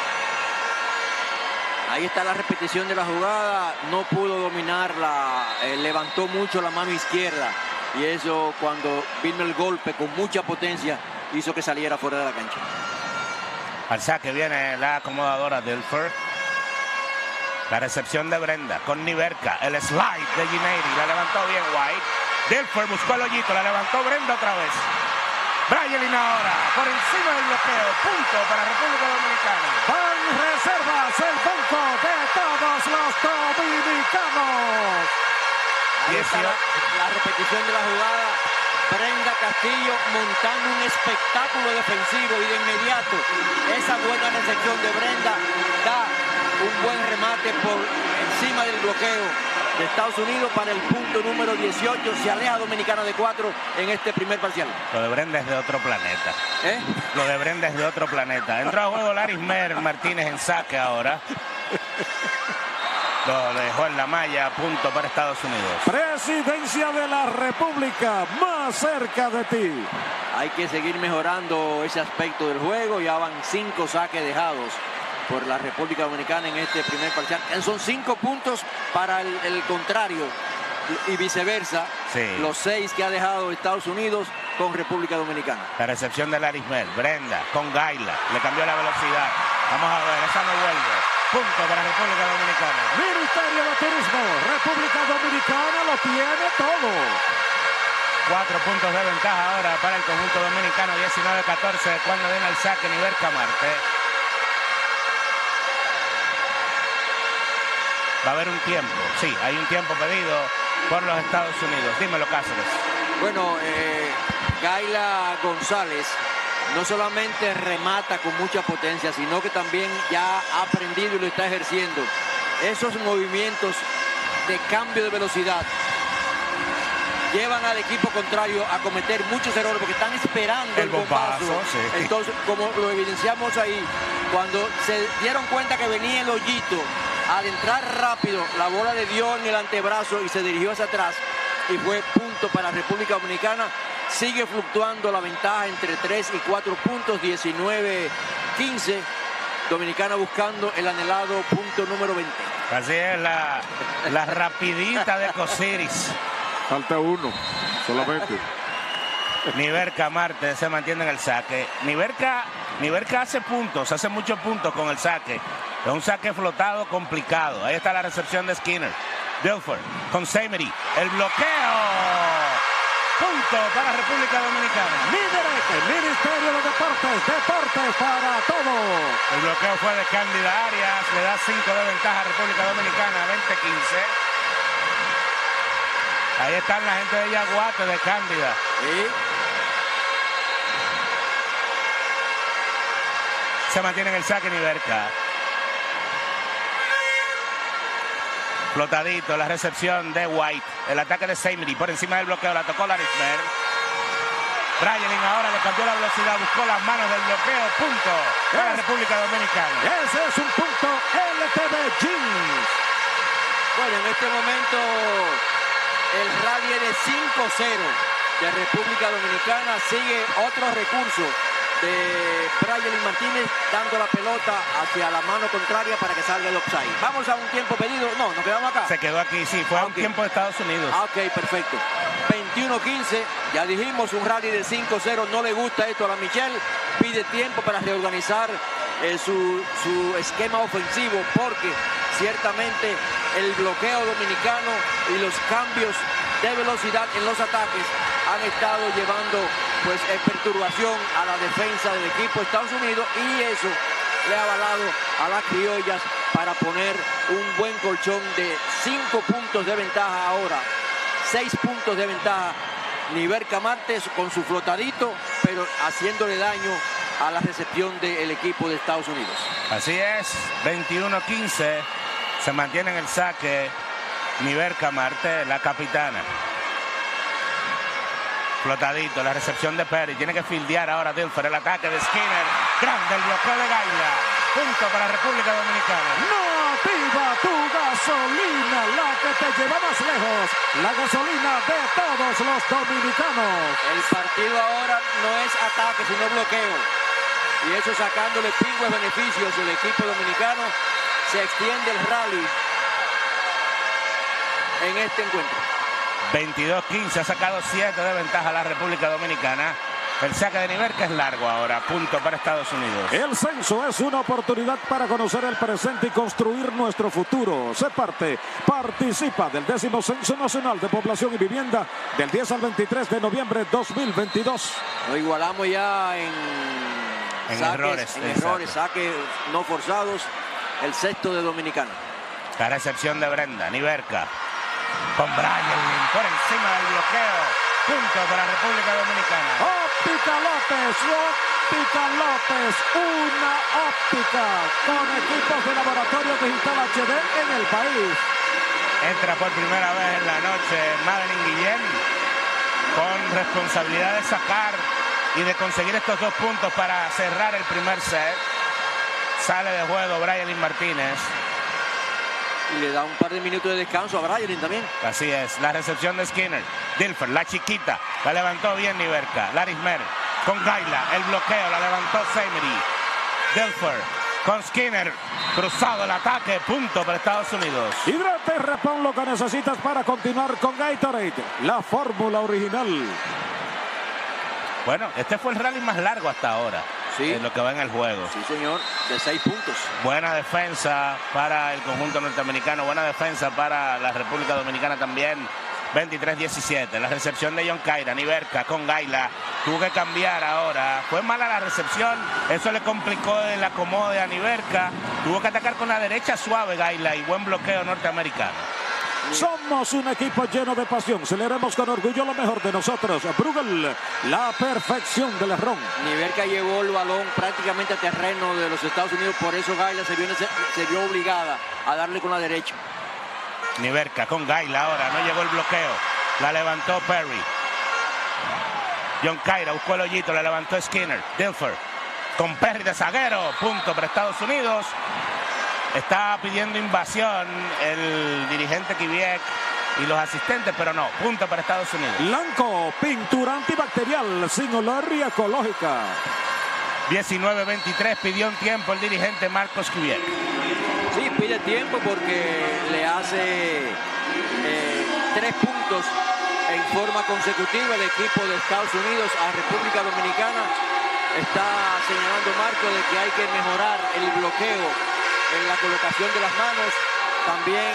Ahí está la repetición de la jugada. No pudo dominarla. Levantó mucho la mano izquierda. Y eso, cuando vino el golpe con mucha potencia, hizo que saliera fuera de la cancha. Al saque viene la acomodadora Dilfer. La recepción de Brenda con Niverca. El slide de Gineiri. La levantó bien White. Dilfer buscó el hoyito. La levantó Brenda otra vez. Brian Lynn ahora por encima del bloqueo. Punto para República Dominicana. Van reservas el banco de todos los dominicanos. Ahí está la repetición de la jugada. Brenda Castillo montando un espectáculo defensivo y de inmediato esa buena recepción de Brenda da un buen remate por encima del bloqueo de Estados Unidos para el punto número 18. Se aleja Dominicana de 4 en este primer parcial. Lo de Brenda es de otro planeta. ¿Eh? Lo de Brenda es de otro planeta. Entró a juego Larismer Martínez en saque ahora. Lo dejó en la malla, punto para Estados Unidos. Presidencia de la República, más cerca de ti. Hay que seguir mejorando ese aspecto del juego. Ya van 5 saques dejados por la República Dominicana en este primer parcial. Son 5 puntos para el contrario y viceversa. Sí. Los 6 que ha dejado Estados Unidos con República Dominicana. La recepción de Larismer. Brenda con Gaila. Le cambió la velocidad. Vamos a ver, esa no vuelve. Punto para República Dominicana. Ministerio de Turismo, República Dominicana lo tiene todo. 4 puntos de ventaja ahora para el conjunto dominicano. 19-14 cuando viene el saque Niverca Marte. Va a haber un tiempo. Sí, hay un tiempo pedido por los Estados Unidos. Dímelo, Cáceres. Bueno, Gaila González no solamente remata con mucha potencia, sino que también ya ha aprendido y lo está ejerciendo. Esos movimientos de cambio de velocidad llevan al equipo contrario a cometer muchos errores porque están esperando el bombazo. Sí. Entonces, como lo evidenciamos ahí, cuando se dieron cuenta que venía el hoyito, al entrar rápido, la bola le dio en el antebrazo y se dirigió hacia atrás y fue punto para República Dominicana. Sigue fluctuando la ventaja entre 3 y 4 puntos, 19-15. Dominicana buscando el anhelado punto número 20. Así es la rapidita de Cosiris. Falta uno, solamente. Niverca Marte se mantiene en el saque. Niverca hace puntos, hace muchos puntos con el saque. Es un saque flotado complicado. Ahí está la recepción de Skinner. Dilford con Seymour. El bloqueo. Punto para República Dominicana. Ministerio de Deportes para todo. El bloqueo fue de Cándida Arias. Le da 5 de ventaja a República Dominicana, 20-15. Ahí están la gente de Yaguate, de Cándida. ¿Sí? Se mantiene en el saque Niverca. Flotadito, la recepción de White. El ataque de Seymour por encima del bloqueo. La tocó Larismer. Brayelin ahora le cambió la velocidad. Buscó las manos del bloqueo. Punto para la República Dominicana. Ese es un punto LTV Jeans. Bueno, en este momento el rally es de 5-0 de República Dominicana. Sigue otro recurso de Brayelin Martínez dando la pelota hacia la mano contraria para que salga el offside. Vamos a un tiempo pedido. No, nos quedamos acá. Se quedó aquí, sí, fue a un tiempo de Estados Unidos. Ok, perfecto. 21-15, ya dijimos, un rally de 5-0. No le gusta esto a la Michelle. Pide tiempo para reorganizar su esquema ofensivo porque ciertamente el bloqueo dominicano y los cambios de velocidad en los ataques han estado llevando pues perturbación a la defensa del equipo de Estados Unidos y eso le ha avalado a las criollas para poner un buen colchón de 5 puntos de ventaja ahora. 6 puntos de ventaja. Niverca Martes con su flotadito, pero haciéndole daño a la recepción del equipo de Estados Unidos. Así es, 21-15. Se mantiene en el saque Niverca Marte, la capitana. Flotadito, la recepción de Perry. Tiene que fildear ahora Dilfer. El ataque de Skinner. Grande el bloqueo de Gaila. Punto para República Dominicana. No activa tu gasolina, la que te lleva más lejos. La gasolina de todos los dominicanos. El partido ahora no es ataque, sino bloqueo. Y eso sacándole pingües beneficios del equipo dominicano. Se extiende el rally en este encuentro. 22-15, ha sacado 7 de ventaja a la República Dominicana. El saque de Niverca es largo ahora, punto para Estados Unidos. El censo es una oportunidad para conocer el presente y construir nuestro futuro. Sé parte, participa del 10º Censo Nacional de Población y Vivienda del 10 al 23 de noviembre de 2022. Lo igualamos ya en saques, errores, saques no forzados, el sexto de Dominicana. La recepción de Brenda, Niverca. Con Brayelin por encima del bloqueo. Punto para República Dominicana. Óptica López, Óptica López, una óptica con equipos de laboratorio digital HD en el país. Entra por primera vez en la noche Madeline Guillén con responsabilidad de sacar y de conseguir estos 2 puntos para cerrar el primer set. Sale de juego Brayelin Martínez. Y le da un par de minutos de descanso a Brayelin también. Así es, la recepción de Skinner. Dilfer, la chiquita, la levantó bien Niverka. Larismer con Gaila, el bloqueo, la levantó Semery. Dilfer con Skinner, cruzado el ataque, punto para Estados Unidos. Hidrata y repon lo que necesitas para continuar con Gatorade, la fórmula original. Bueno, este fue el rally más largo hasta ahora. Sí. En lo que va en el juego. Sí, señor, de 6 puntos. Buena defensa para el conjunto norteamericano, buena defensa para la República Dominicana también. 23-17, la recepción de John Caira, Niverka con Gaila, tuvo que cambiar ahora, fue mala la recepción, eso le complicó el acomode a Niverka, tuvo que atacar con la derecha suave Gaila y buen bloqueo norteamericano. Somos un equipo lleno de pasión, celebremos con orgullo lo mejor de nosotros. Bruegel, la perfección del ron. Niverka llevó el balón prácticamente a terreno de los Estados Unidos, por eso Gaila se vio obligada a darle con la derecha. Niverka con Gaila ahora, no llegó el bloqueo, la levantó Perry. John Caira buscó el hoyito, la levantó Skinner. Dilfer con Perry de zaguero, punto para Estados Unidos. Está pidiendo invasión el dirigente Kiviek y los asistentes, pero no, punto para Estados Unidos. Blanco, pintura antibacterial, sin olor y ecológica. 19-23, pidió un tiempo el dirigente Marcos Kiviek. Sí, pide tiempo porque le hace 3 puntos en forma consecutiva el equipo de Estados Unidos a República Dominicana. Está señalando Marco de que hay que mejorar el bloqueo en la colocación de las manos. También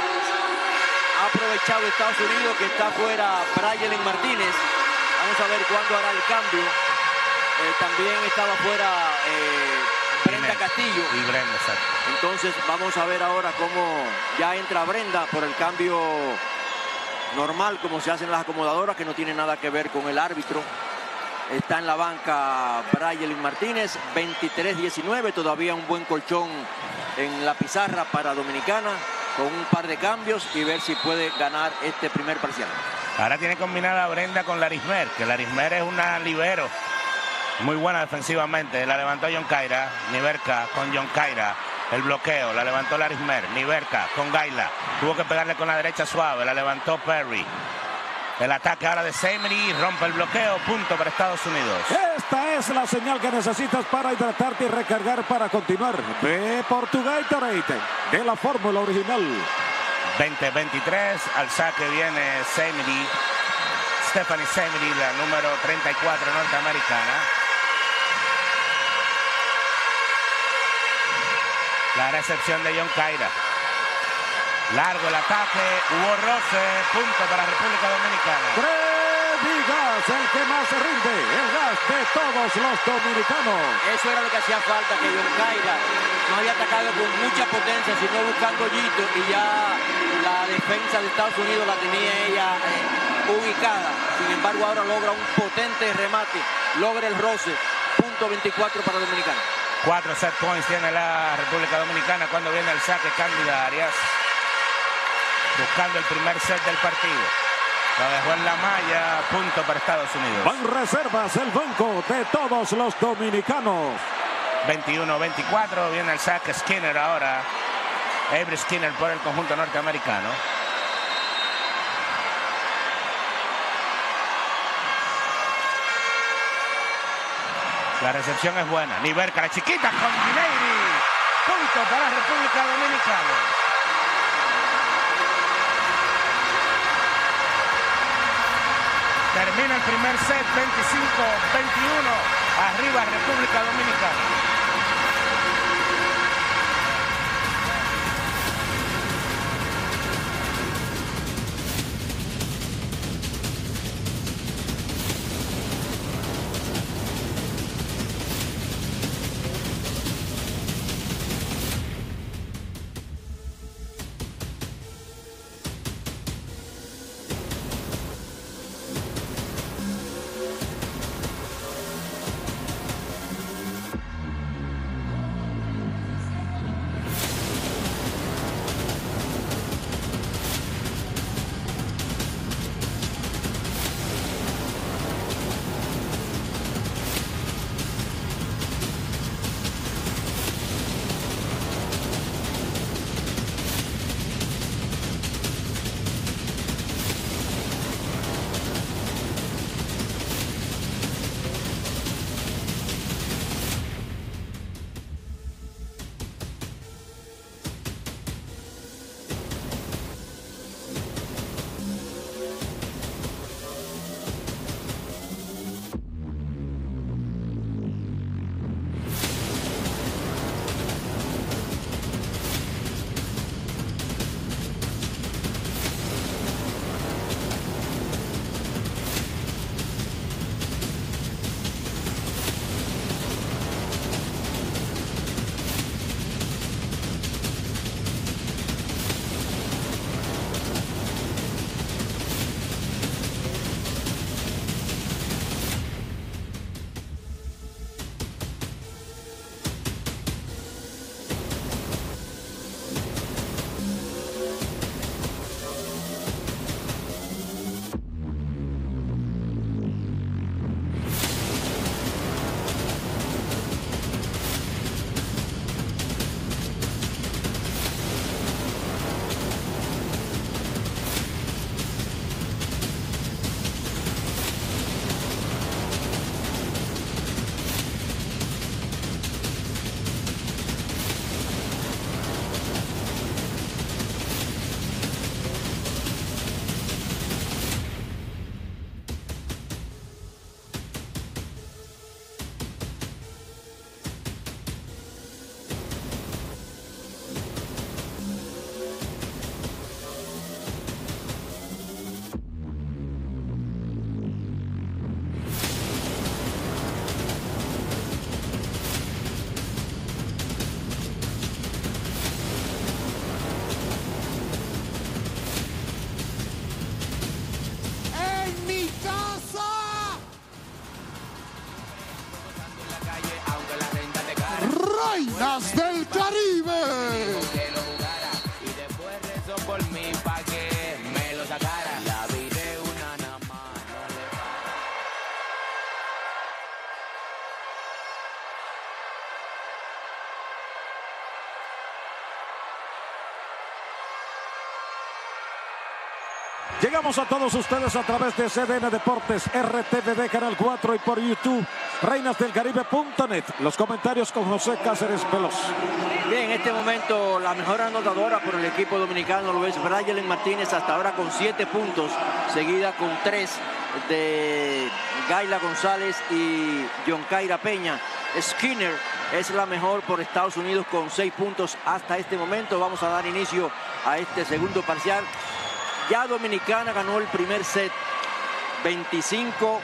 ha aprovechado Estados Unidos que está fuera Brayelin Martínez. Vamos a ver cuándo hará el cambio. También estaba fuera Brenda Castillo. Y Brenda, exacto. Entonces vamos a ver ahora cómo ya entra Brenda por el cambio normal, como se hacen las acomodadoras, que no tiene nada que ver con el árbitro. Está en la banca Brayelin Martínez, 23-19, todavía un buen colchón en la pizarra para Dominicana, con un par de cambios y ver si puede ganar este primer parcial. Ahora tiene combinada a Brenda con Larismer, que Larismer es una libero muy buena defensivamente. La levantó John Caira, Niverka con John Caira, el bloqueo, la levantó Larismer, Niverka con Gaila, tuvo que pegarle con la derecha suave, la levantó Perry. El ataque ahora de Semery, rompe el bloqueo, punto para Estados Unidos. Esta es la señal que necesitas para hidratarte y recargar para continuar. Ve por tu Gatorade de la fórmula original. 20-23, al saque viene Semery, Stephanie Semery, la número 34 norteamericana. La recepción de John Caira. Largo el ataque, hubo roce, punto para República Dominicana. Freddy Gas, el que más rinde, el gas de todos los dominicanos. Eso era lo que hacía falta, que John Caira no había atacado con mucha potencia, sino buscando hoyito, y ya la defensa de Estados Unidos la tenía ella ubicada. Sin embargo, ahora logra un potente remate, logra el roce, punto 24 para Dominicana. 4 set points tiene la República Dominicana cuando viene el saque Cándida Arias. Buscando el primer set del partido. Lo dejó en la malla, punto para Estados Unidos. Banreservas, el banco de todos los dominicanos. 21-24, viene el saque Skinner ahora. Avery Skinner por el conjunto norteamericano. La recepción es buena. Niverka, la chiquita con Gineiri. Punto para República Dominicana. Termina el primer set, 25-21, arriba República Dominicana. Reinas del Caribe. Y después rezó por mí pa' que me lo sacara. La viré una nada más. Llegamos a todos ustedes a través de CDN Deportes, RTVD Canal 4 y por YouTube, reinasdelcaribe.net. Los comentarios con José Cáceres Veloz. Bien, en este momento la mejor anotadora por el equipo dominicano lo es Braylen Martínez, hasta ahora con 7 puntos, seguida con 3 de Gaila González y Yonkaira Peña. Skinner es la mejor por Estados Unidos con 6 puntos hasta este momento. Vamos a dar inicio a este segundo parcial. Ya Dominicana ganó el primer set 25-21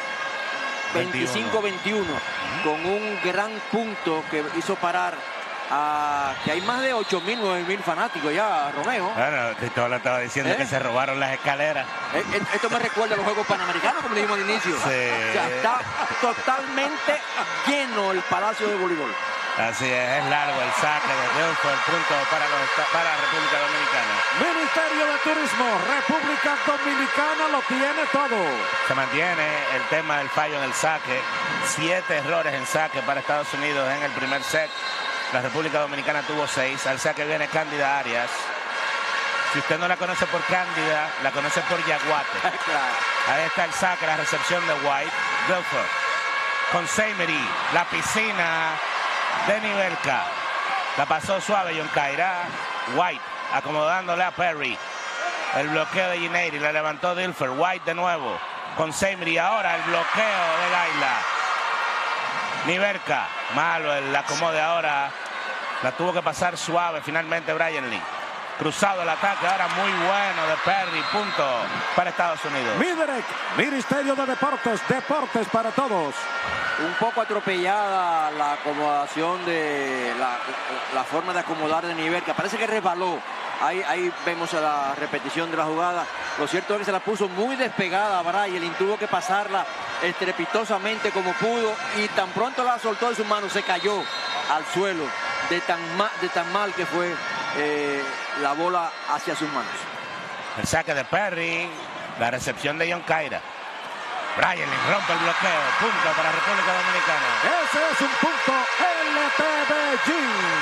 con un gran punto que hizo parar a que hay más de 8.000, 9.000 fanáticos ya, Romeo. Bueno, Cristóbal estaba diciendo que se robaron las escaleras. Esto me recuerda a los Juegos Panamericanos, como dijimos al inicio. Sí. O sea, está totalmente lleno el Palacio de Voleibol. Así es largo el saque de Delford, punto para República Dominicana. Ministerio de Turismo, República Dominicana lo tiene todo. Se mantiene el tema del fallo en el saque. 7 errores en saque para Estados Unidos en el primer set. La República Dominicana tuvo 6. Al saque viene Cándida Arias. Si usted no la conoce por Cándida, la conoce por Yaguate. Claro. Ahí está el saque, la recepción de White. Delford con Seymour, la piscina de Nivelka. La pasó suave Yonkaira. White acomodándole a Perry. El bloqueo de Gineiri. La levantó Dilfer. White de nuevo con Seymour. Y ahora el bloqueo de Gaila. Nivelka. Malo el acomode ahora. La tuvo que pasar suave finalmente Brian Lee. Cruzado el ataque, ahora muy bueno de Perry, punto para Estados Unidos. Miderec, Ministerio de Deportes, deportes para todos. Un poco atropellada la acomodación de la forma de acomodar de Nivelka. Parece que resbaló. Ahí vemos la repetición de la jugada. Lo cierto es que se la puso muy despegada a Brayelin. Tuvo que pasarla estrepitosamente como pudo. Y tan pronto la soltó de sus manos, se cayó al suelo de tan mal que fue la bola hacia sus manos. El saque de Perry. La recepción de Yonkaira. Brayelin rompe el bloqueo. Punto para República Dominicana. Ese es un punto LTBG.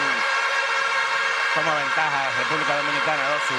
Toma ventaja República Dominicana 2-1.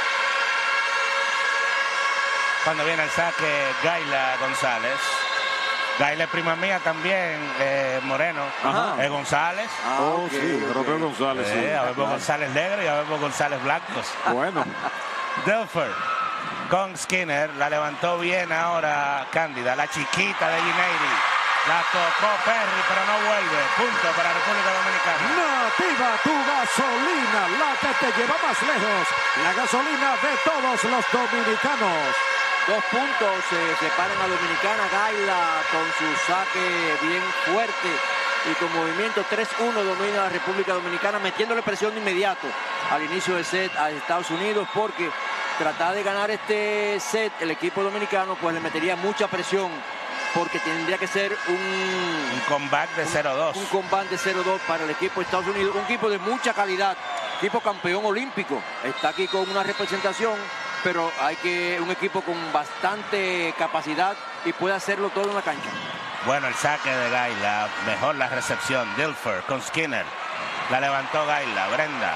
Cuando viene el saque Gaila González. Gaila es prima mía también, Moreno. González. Sí, Roberto González. Sí. A Bebo González negro y a Bebo González blancos. Bueno. Delford con Skinner. La levantó bien ahora Cándida. La chiquita de Gineiri. La tocó Perry, pero no vuelve. Punto para República Dominicana. Nativa, tu gasolina, la que te lleva más lejos. La gasolina de todos los dominicanos. 2 puntos separan a Dominicana. Gaila con su saque bien fuerte y con movimiento 3-1 domina la República Dominicana, metiéndole presión de inmediato al inicio del set a Estados Unidos, porque tratar de ganar este set el equipo dominicano pues le metería mucha presión, porque tendría que ser un comeback de 0-2. Un comeback de 0-2 para el equipo de Estados Unidos, un equipo de mucha calidad, equipo campeón olímpico. Está aquí con una representación, pero un equipo con bastante capacidad y puede hacerlo todo en la cancha. Bueno, el saque de Gaila, mejor la recepción. Dilfer con Skinner. La levantó Gaila, Brenda.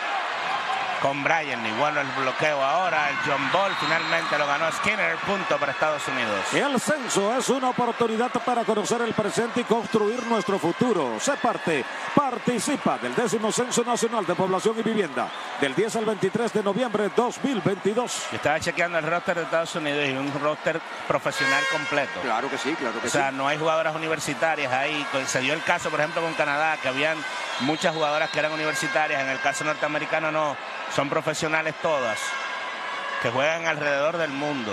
Con Brian, y bueno el bloqueo ahora, el John Ball finalmente lo ganó Skinner, punto para Estados Unidos. El censo es una oportunidad para conocer el presente y construir nuestro futuro. Sé parte, participa del 10º Censo Nacional de Población y Vivienda, del 10 al 23 de noviembre 2022. Yo estaba chequeando el roster de Estados Unidos y un roster profesional completo. Claro que sí, claro que sí. O sea, no hay jugadoras universitarias ahí. Se dio el caso, por ejemplo, con Canadá, que habían muchas jugadoras que eran universitarias. En el caso norteamericano no. Son profesionales todas, que juegan alrededor del mundo.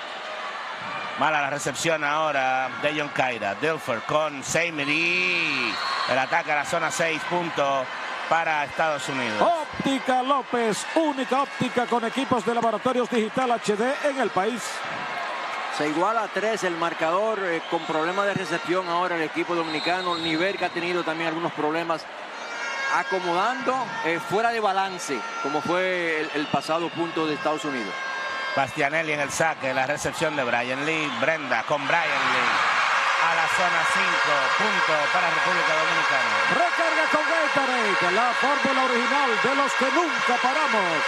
Mala la recepción ahora de Yonkaira. Dilfer con Seymour y el ataque a la zona 6, puntos para Estados Unidos. Óptica López, única óptica con equipos de laboratorios digital HD en el país. Se iguala a 3 el marcador, con problemas de recepción ahora el equipo dominicano. Nivelka ha tenido también algunos problemas acomodando fuera de balance, como fue el pasado punto de Estados Unidos. Bastianelli en el saque, la recepción de Brian Lee. Brenda con Brian Lee a la zona 5, punto para República Dominicana. Recarga con Gatorade, la fórmula original de los que nunca paramos.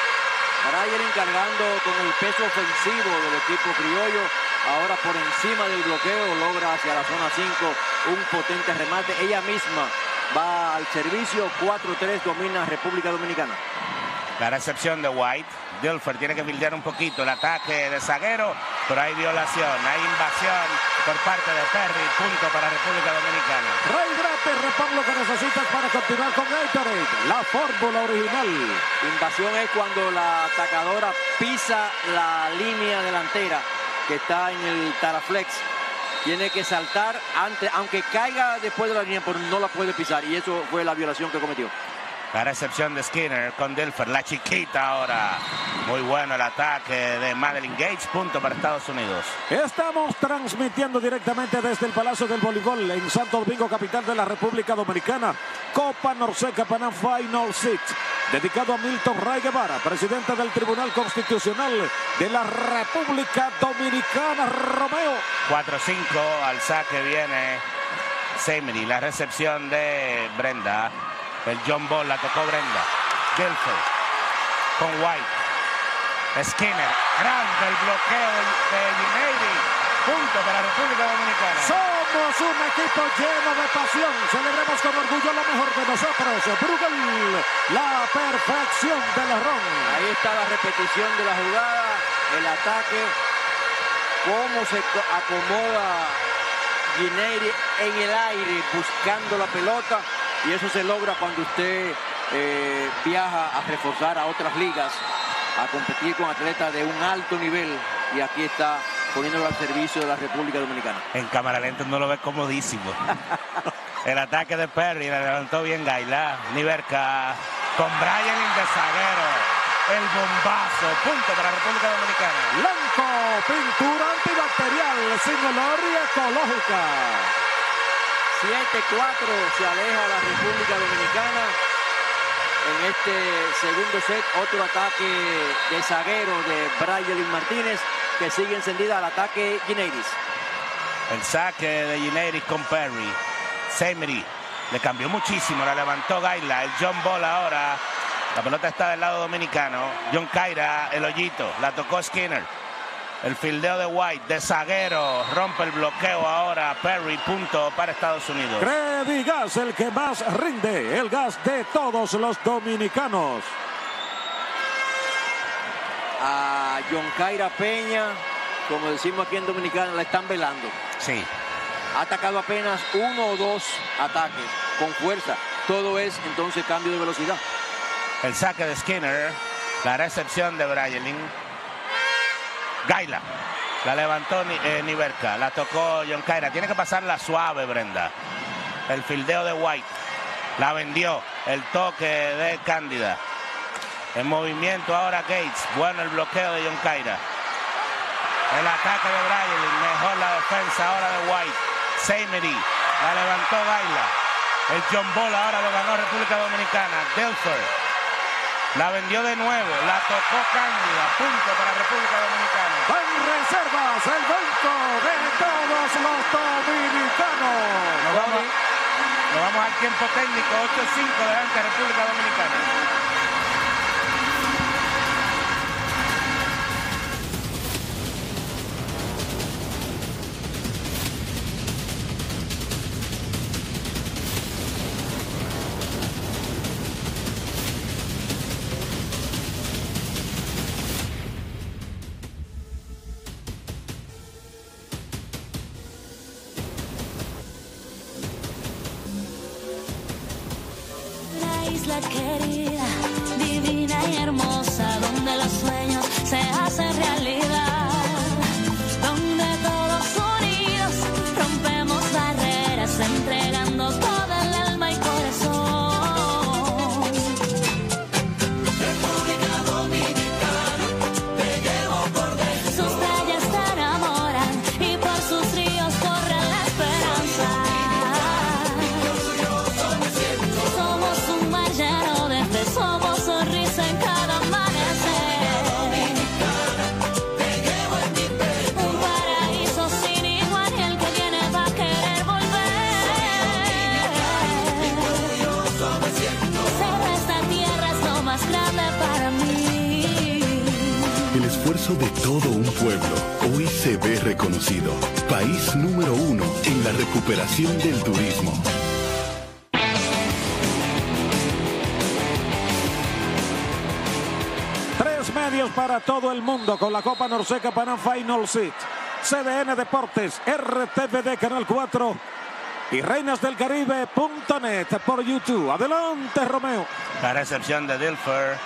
Brian cargando con el peso ofensivo del equipo criollo. Ahora por encima del bloqueo logra hacia la zona 5 un potente remate. Ella misma va al servicio. 4-3 domina República Dominicana. La recepción de White. Dilfer tiene que fildear un poquito el ataque de zaguero, pero hay violación, hay invasión por parte de Perry. Punto para República Dominicana. Ray Brate, repon lo que necesitas para continuar con Gatorade, la fórmula original. Invasión es cuando la atacadora pisa la línea delantera que está en el Taraflex. Tiene que saltar antes, aunque caiga después de la línea, pero no la puede pisar, y eso fue la violación que cometió. La recepción de Skinner con Dilfer, la chiquita ahora. Muy bueno el ataque de Madeline Gates, punto para Estados Unidos. Estamos transmitiendo directamente desde el Palacio del Voleibol en Santo Domingo, capital de la República Dominicana. Copa Norseca Panam Final Six, dedicado a Milton Ray Guevara, presidente del Tribunal Constitucional de la República Dominicana. Romeo. 4-5, al saque viene Semri, la recepción de Brenda. El John Ball la tocó Brenda. Dilfer con White. Skinner, grande el bloqueo de Gineiri. Punto para República Dominicana. Somos un equipo lleno de pasión. Celebremos con orgullo lo mejor de nosotros. Bruegel, la perfección del ron. Ahí está la repetición de la jugada, el ataque, cómo se acomoda Gineiri en el aire buscando la pelota. Y eso se logra cuando usted viaja a reforzar a otras ligas, a competir con atletas de un alto nivel. Y aquí está poniéndolo al servicio de la República Dominicana. En cámara lenta no lo ve comodísimo. El ataque de Perry, la levantó bien Gaila. Niverca con Brian de zaguero. El bombazo, punto para la República Dominicana. Blanco, pintura antibacterial, sin olor y ecológica. 7-4 se aleja la República Dominicana en este segundo set. Otro ataque de zaguero de Brian Martínez, que sigue encendida al ataque Gineiri. El saque de Gineiri con Perry. Semri le cambió muchísimo, la levantó Gaila. El John Ball ahora. La pelota está del lado dominicano. John Caira, el hoyito, la tocó Skinner. El fildeo de White, de zaguero, rompe el bloqueo ahora. Perry, punto para Estados Unidos. Credigas, el que más rinde, el gas de todos los dominicanos. A John Caira Peña, como decimos aquí en Dominicana, la están velando. Sí. Ha atacado apenas 1 o 2 ataques con fuerza. Todo es entonces cambio de velocidad. El saque de Skinner, la recepción de Brian. Gaila, la levantó Niverca, la tocó John Caira. Tiene que pasarla suave, Brenda. El fildeo de White, la vendió. El toque de Cándida. En movimiento ahora Gates. Bueno el bloqueo de John Caira. El ataque de Brian, mejor la defensa ahora de White. Semri, la levantó Gaila. El John Ball ahora lo ganó República Dominicana. Dilfer. La vendió de nuevo, la tocó Cándida, punto para República Dominicana. En reservas, el banco de todos los dominicanos. Nos vamos al tiempo técnico, 8-5 delante de República Dominicana. Isla querida, divina y hermosa, donde los sueños se hacen realidad, donde todos unidos rompemos barreras, entregando toda el alma y corazón. República Dominicana, te llevo por dentro. Sus playas te enamoran y por sus ríos corre la esperanza. Somos esfuerzo de todo un pueblo hoy se ve reconocido. País número 1 en la recuperación del turismo. Medios para todo el mundo con la Copa Norseca Panam Final Seat. CDN Deportes, RTVD Canal 4 y reinasdelcaribe.net por YouTube. Adelante, Romeo. La recepción de Dilfer.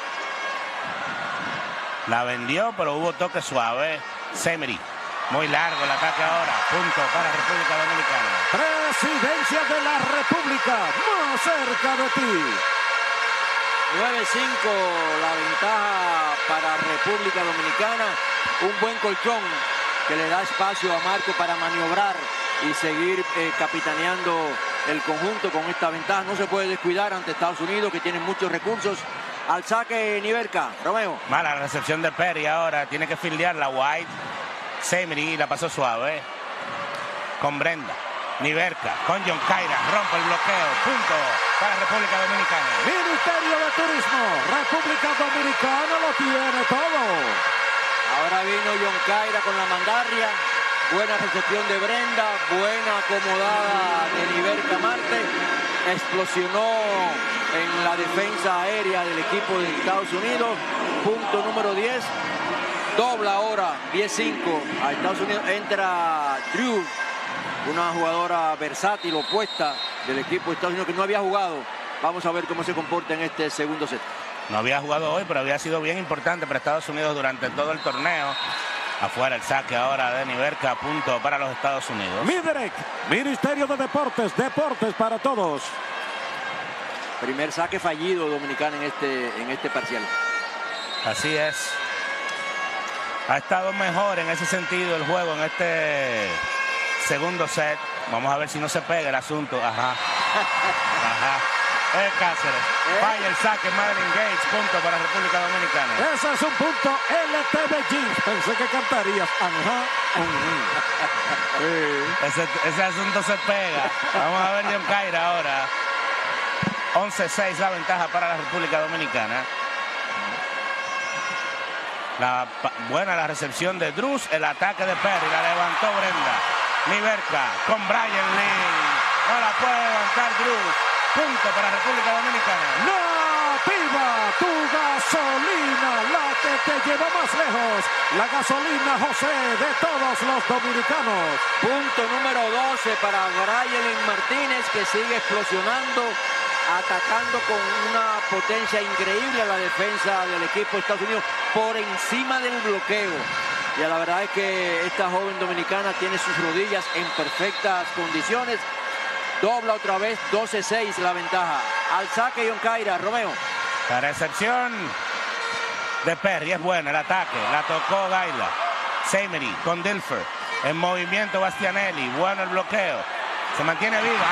La vendió, pero hubo toque suave. Semery. Muy largo el ataque ahora. Punto para República Dominicana. Presidencia de la República, más cerca de ti. 9-5 la ventaja para República Dominicana. Un buen colchón que le da espacio a Marco para maniobrar y seguir capitaneando el conjunto con esta ventaja. No se puede descuidar ante Estados Unidos, que tiene muchos recursos. Al saque Niverca, Romeo. Mala recepción de Perry ahora. Tiene que fildear la White. Semery la pasó suave. Con Brenda. Niverca con John Caira, rompe el bloqueo, punto para República Dominicana. Ministerio de Turismo, República Dominicana lo tiene todo. Ahora vino John Caira con la mandarria, buena recepción de Brenda, buena acomodada de Niverca Marte, explosionó en la defensa aérea del equipo de Estados Unidos, punto número 10, dobla ahora 10-5 a Estados Unidos, entra Drew. Una jugadora versátil, opuesta del equipo de Estados Unidos que no había jugado. Vamos a ver cómo se comporta en este segundo set. No había jugado hoy, pero había sido bien importante para Estados Unidos durante todo el torneo. Afuera el saque ahora de Niverca, punto para los Estados Unidos. Miderec, Ministerio de Deportes, deportes para todos. Primer saque fallido dominicano en este parcial. Así es. Ha estado mejor en ese sentido el juego en este segundo set. Vamos a ver si no se pega el asunto. Ajá. Cáceres. Falla el saque. Madeline Gates. Punto para República Dominicana. Ese es un punto LTV Jeans. Pensé que cantarías. Ajá. Ese asunto se pega. Vamos a ver John Caira ahora. 11-6 la ventaja para la República Dominicana. Buena la recepción de Drews. El ataque de Perry. La levantó Brenda. Niverca con Brian Lee. No la puede levantar Drews. Punto para República Dominicana. Nativa, tu gasolina, la que te lleva más lejos. La gasolina José de todos los dominicanos. Punto número 12 para Brian Martínez, que sigue explosionando, atacando con una potencia increíble a la defensa del equipo de Estados Unidos por encima del bloqueo. Y la verdad es que esta joven dominicana tiene sus rodillas en perfectas condiciones. Dobla otra vez, 12-6 la ventaja. Al saque John Caira, Romeo. La recepción de Perry es buena, el ataque. La tocó Gaila. Semery con Dilfer. En movimiento Bastianelli. Bueno el bloqueo. Se mantiene viva.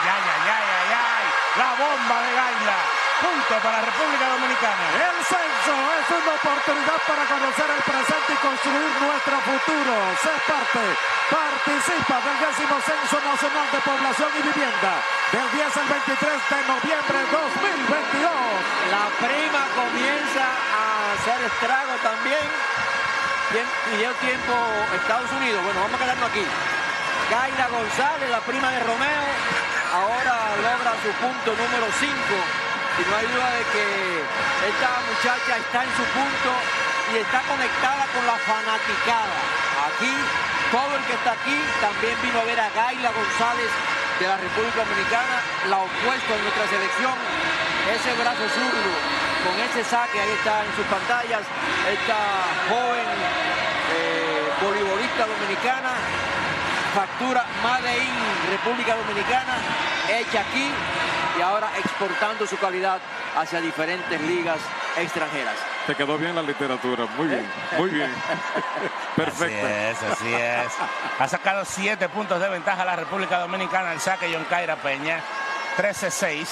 ¡Ay! La bomba de Gaila. Punto para la República Dominicana. El censo es una oportunidad para conocer el presente y construir nuestro futuro. Sé participa del 10º Censo Nacional de Población y Vivienda del 10 al 23 de noviembre de 2022. La prima comienza a hacer estrago también. Pidió tiempo Estados Unidos. Bueno, vamos a quedarnos aquí. Gaila González, la prima de Romeo, ahora logra su punto número 5. Y no hay duda de que esta muchacha está en su punto y está conectada con la fanaticada. Aquí, todo el que está aquí también vino a ver a Gaila González de la República Dominicana, la opuesta en nuestra selección. Ese brazo zurdo, con ese saque, ahí está en sus pantallas, esta joven voleibolista dominicana, factura Made in República Dominicana, hecha aquí, y ahora exportando su calidad hacia diferentes ligas extranjeras. Te quedó bien la literatura, muy bien, muy bien. Perfecto. Así es. Ha sacado 7 puntos de ventaja a la República Dominicana. El saque John Caira Peña, 13-6.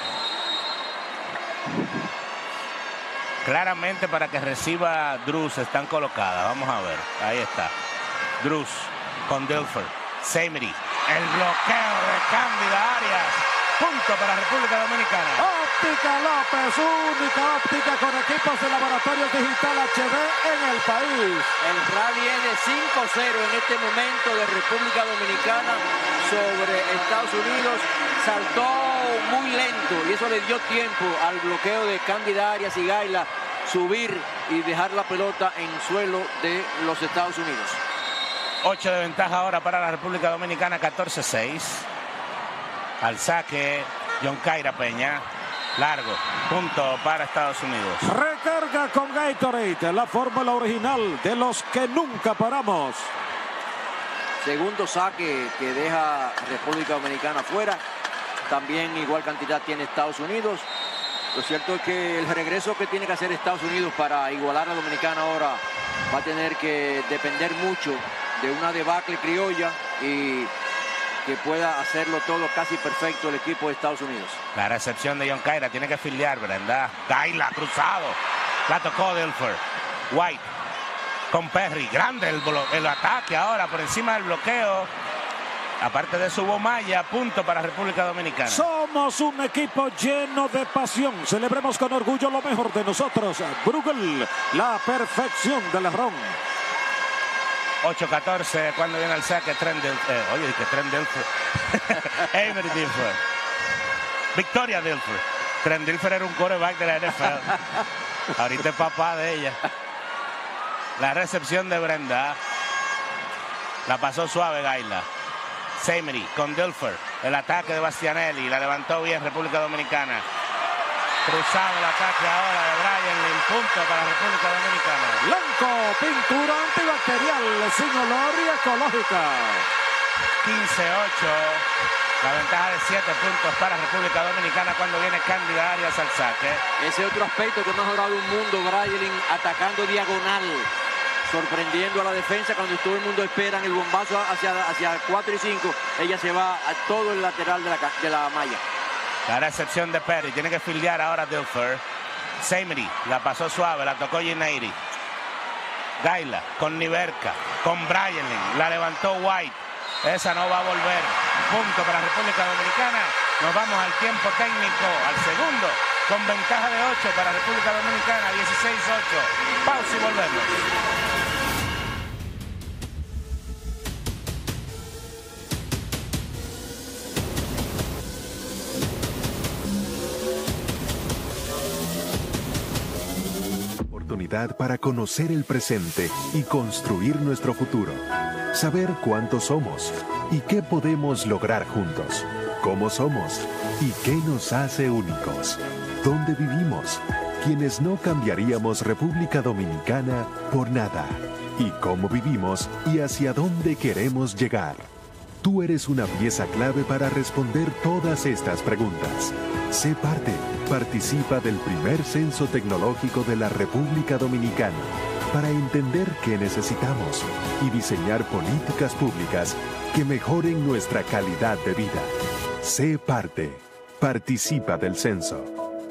Claramente para que reciba Drews están colocadas. Vamos a ver, ahí está. Drews con Dilfer. Semery. El bloqueo de Cándida Arias. Punto para República Dominicana. Óptica López, única óptica con equipos de laboratorios digital HD en el país. El rally es de 5-0 en este momento de República Dominicana sobre Estados Unidos. Saltó muy lento y eso le dio tiempo al bloqueo de Cándida Arias y Gaila subir y dejar la pelota en suelo de los Estados Unidos. 8 de ventaja ahora para la República Dominicana, 14-6. Al saque, John Kaira Peña. Largo, punto para Estados Unidos. Recarga con Gatorade, la fórmula original de los que nunca paramos. Segundo saque que deja República Dominicana fuera. También igual cantidad tiene Estados Unidos. Lo cierto es que el regreso que tiene que hacer Estados Unidos para igualar a Dominicana ahora va a tener que depender mucho de una debacle criolla y que pueda hacerlo todo casi perfecto el equipo de Estados Unidos. La recepción de John Kaira tiene que fildear, Brenda. Gaila cruzado. La tocó Dilfer. White con Perry. Grande el ataque ahora por encima del bloqueo. Aparte de su bomalla, punto para República Dominicana. Somos un equipo lleno de pasión. Celebremos con orgullo lo mejor de nosotros. Bruegel, la perfección del ron. 8-14 cuando viene el saque. Trent Dilfer. Oye, que Trent Dilfer. Avery Dilfer. Victoria Dilfer. Trent Dilfer era un quarterback de la NFL. Ahorita es papá de ella. La recepción de Brenda. La pasó suave Gaila. Seymour con Dilfer. El ataque de Bastianelli. La levantó bien República Dominicana. Cruzado el ataque ahora de Brian Lynn. Punto para República Dominicana. Blanco, pintura antibacterial, sin olor y ecológica. 15-8. La ventaja de 7 puntos para República Dominicana cuando viene Cándida Arias al saque. Ese otro aspecto que ha mejorado un mundo, Brian Lynn atacando diagonal. Sorprendiendo a la defensa cuando todo el mundo espera en el bombazo hacia 4 y 5. Ella se va a todo el lateral de la malla. La recepción de Perry. Tiene que fildear ahora Dilfer. Seymour la pasó suave. La tocó Gineiri. Gaila con Niverca. Con Brian Lynn. La levantó White. Esa no va a volver. Punto para República Dominicana. Nos vamos al tiempo técnico. Al segundo. Con ventaja de 8 para República Dominicana. 16-8. Pausa y volvemos. Para conocer el presente y construir nuestro futuro. Saber cuántos somos y qué podemos lograr juntos. Cómo somos y qué nos hace únicos. Dónde vivimos. Quienes no cambiaríamos República Dominicana por nada. Y cómo vivimos y hacia dónde queremos llegar. Tú eres una pieza clave para responder todas estas preguntas. Sé parte. Participa del primer censo tecnológico de la República Dominicana para entender qué necesitamos y diseñar políticas públicas que mejoren nuestra calidad de vida. Sé parte. Participa del censo.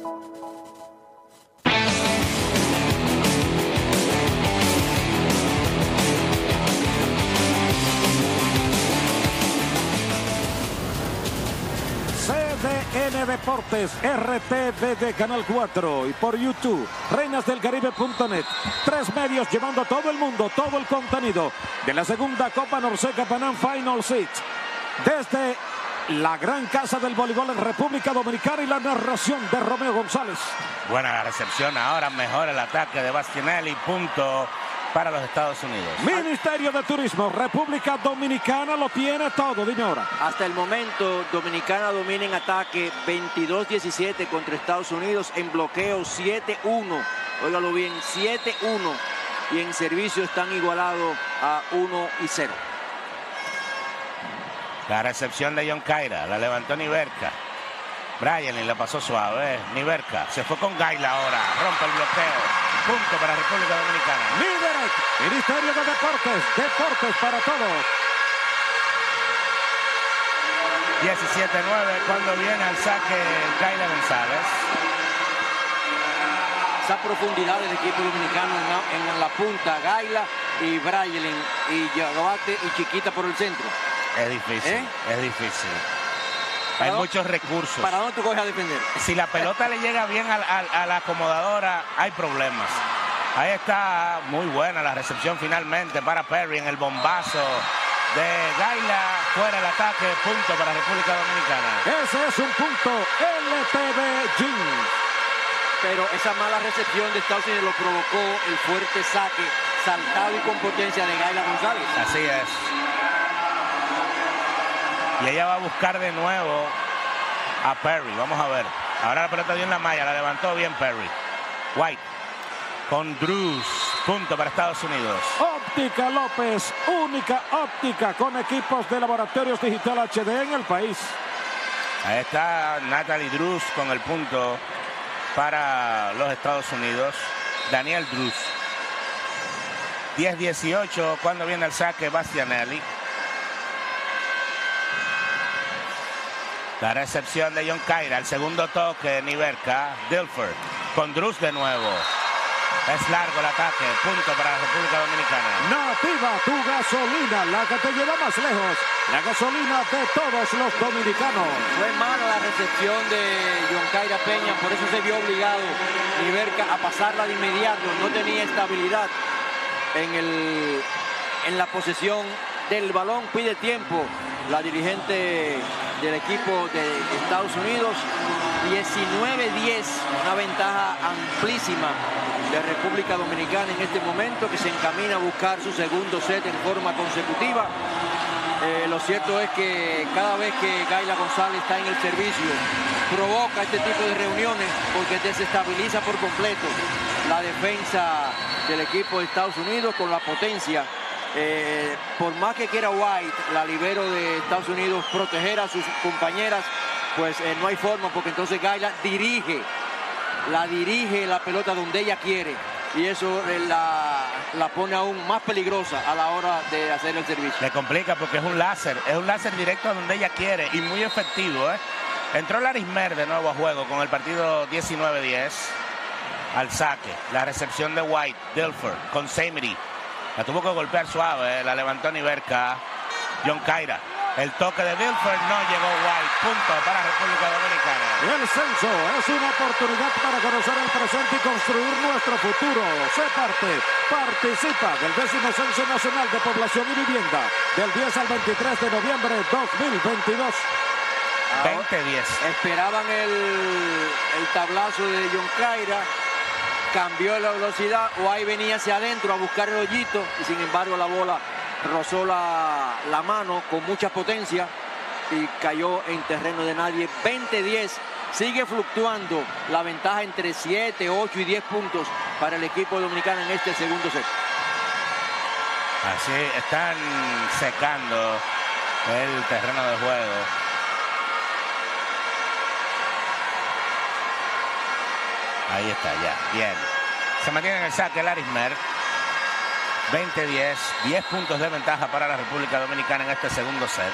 CDN Deportes, RTV de Canal 4 y por YouTube, reinasdelcaribe.net. 3 medios llevando a todo el mundo, todo el contenido de la segunda Copa Norseca Panam Final Six. Desde la gran casa del voleibol en República Dominicana y la narración de Romeo González. Buena la recepción ahora, mejor el ataque de Bastianelli, punto para los Estados Unidos. Ministerio de Turismo, República Dominicana lo tiene todo, dime ahora. Hasta el momento, Dominicana domina en ataque 22-17 contra Estados Unidos, en bloqueo 7-1, óigalo bien, 7-1, y en servicio están igualados a 1-0. La recepción de John Kaira, la levantó Niverca. Brian le pasó suave, Niverca se fue con Gaila ahora, rompe el bloqueo. Punto para República Dominicana. Líder, Ministerio de Deportes, deportes para todos. 17-9 cuando viene al saque Gaila González. Esa profundidad del equipo dominicano en la punta, Gaila y Brian y Yagabate y Chiquita por el centro. Es difícil, es difícil. Hay muchos recursos. ¿Para dónde tú coges a defender? Si la pelota le llega bien a la acomodadora, hay problemas. Ahí está, muy buena la recepción finalmente para Perry en el bombazo de Gaila. Fuera el ataque, punto para República Dominicana. Ese es un punto LTV Jeans. Pero esa mala recepción de Estados Unidos lo provocó el fuerte saque, saltado y con potencia de Gaila González. Así es. Y ella va a buscar de nuevo a Perry. Vamos a ver. Ahora la pelota dio en la malla. La levantó bien Perry. White con Drews. Punto para Estados Unidos. Óptica López. Única óptica con equipos de laboratorios digital HD en el país. Ahí está Natalie Drews con el punto para los Estados Unidos. Daniel Drews. 10-18 cuando viene el saque Bastianelli. La recepción de John Caira, el segundo toque, Niverca, Dilford, con Drews de nuevo. Es largo el ataque, punto para la República Dominicana. Nativa, tu gasolina, la que te lleva más lejos. La gasolina de todos los dominicanos. Fue mala la recepción de John Caira Peña, por eso se vio obligado Niverca a pasarla de inmediato. No tenía estabilidad en la posesión del balón, pide tiempo la dirigente del equipo de Estados Unidos. 19-10, una ventaja amplísima de República Dominicana en este momento, que se encamina a buscar su segundo set en forma consecutiva. Lo cierto es que cada vez que Gaila González está en el servicio, provoca este tipo de reuniones porque desestabiliza por completo la defensa del equipo de Estados Unidos con la potencia. Por más que quiera White, la libero de Estados Unidos, proteger a sus compañeras, pues no hay forma, porque entonces Gaila dirige la pelota donde ella quiere, y eso la pone aún más peligrosa a la hora de hacer el servicio. Le complica porque es un láser directo a donde ella quiere y muy efectivo. Entró Larismer de nuevo a juego con el partido 19-10 al saque. La recepción de White, Dilford con Samedy. La tuvo que golpear suave, la levantó Niverca. John Caira. El toque de Dilford, no llegó White. Punto para República Dominicana. El censo es una oportunidad para conocer el presente y construir nuestro futuro. Sé participa del 10º Censo Nacional de Población y Vivienda del 10 al 23 de noviembre 2022. 20-10. Esperaban el tablazo de John Caira. Cambió la velocidad, White venía hacia adentro a buscar el hoyito y sin embargo la bola rozó la mano con mucha potencia y cayó en terreno de nadie. 20-10, sigue fluctuando la ventaja entre 7, 8 y 10 puntos para el equipo dominicano en este segundo set. Así están secando el terreno de juego. Ahí está ya, bien. Se mantiene en el saque Larismer. 20-10, 10 puntos de ventaja para la República Dominicana en este segundo set.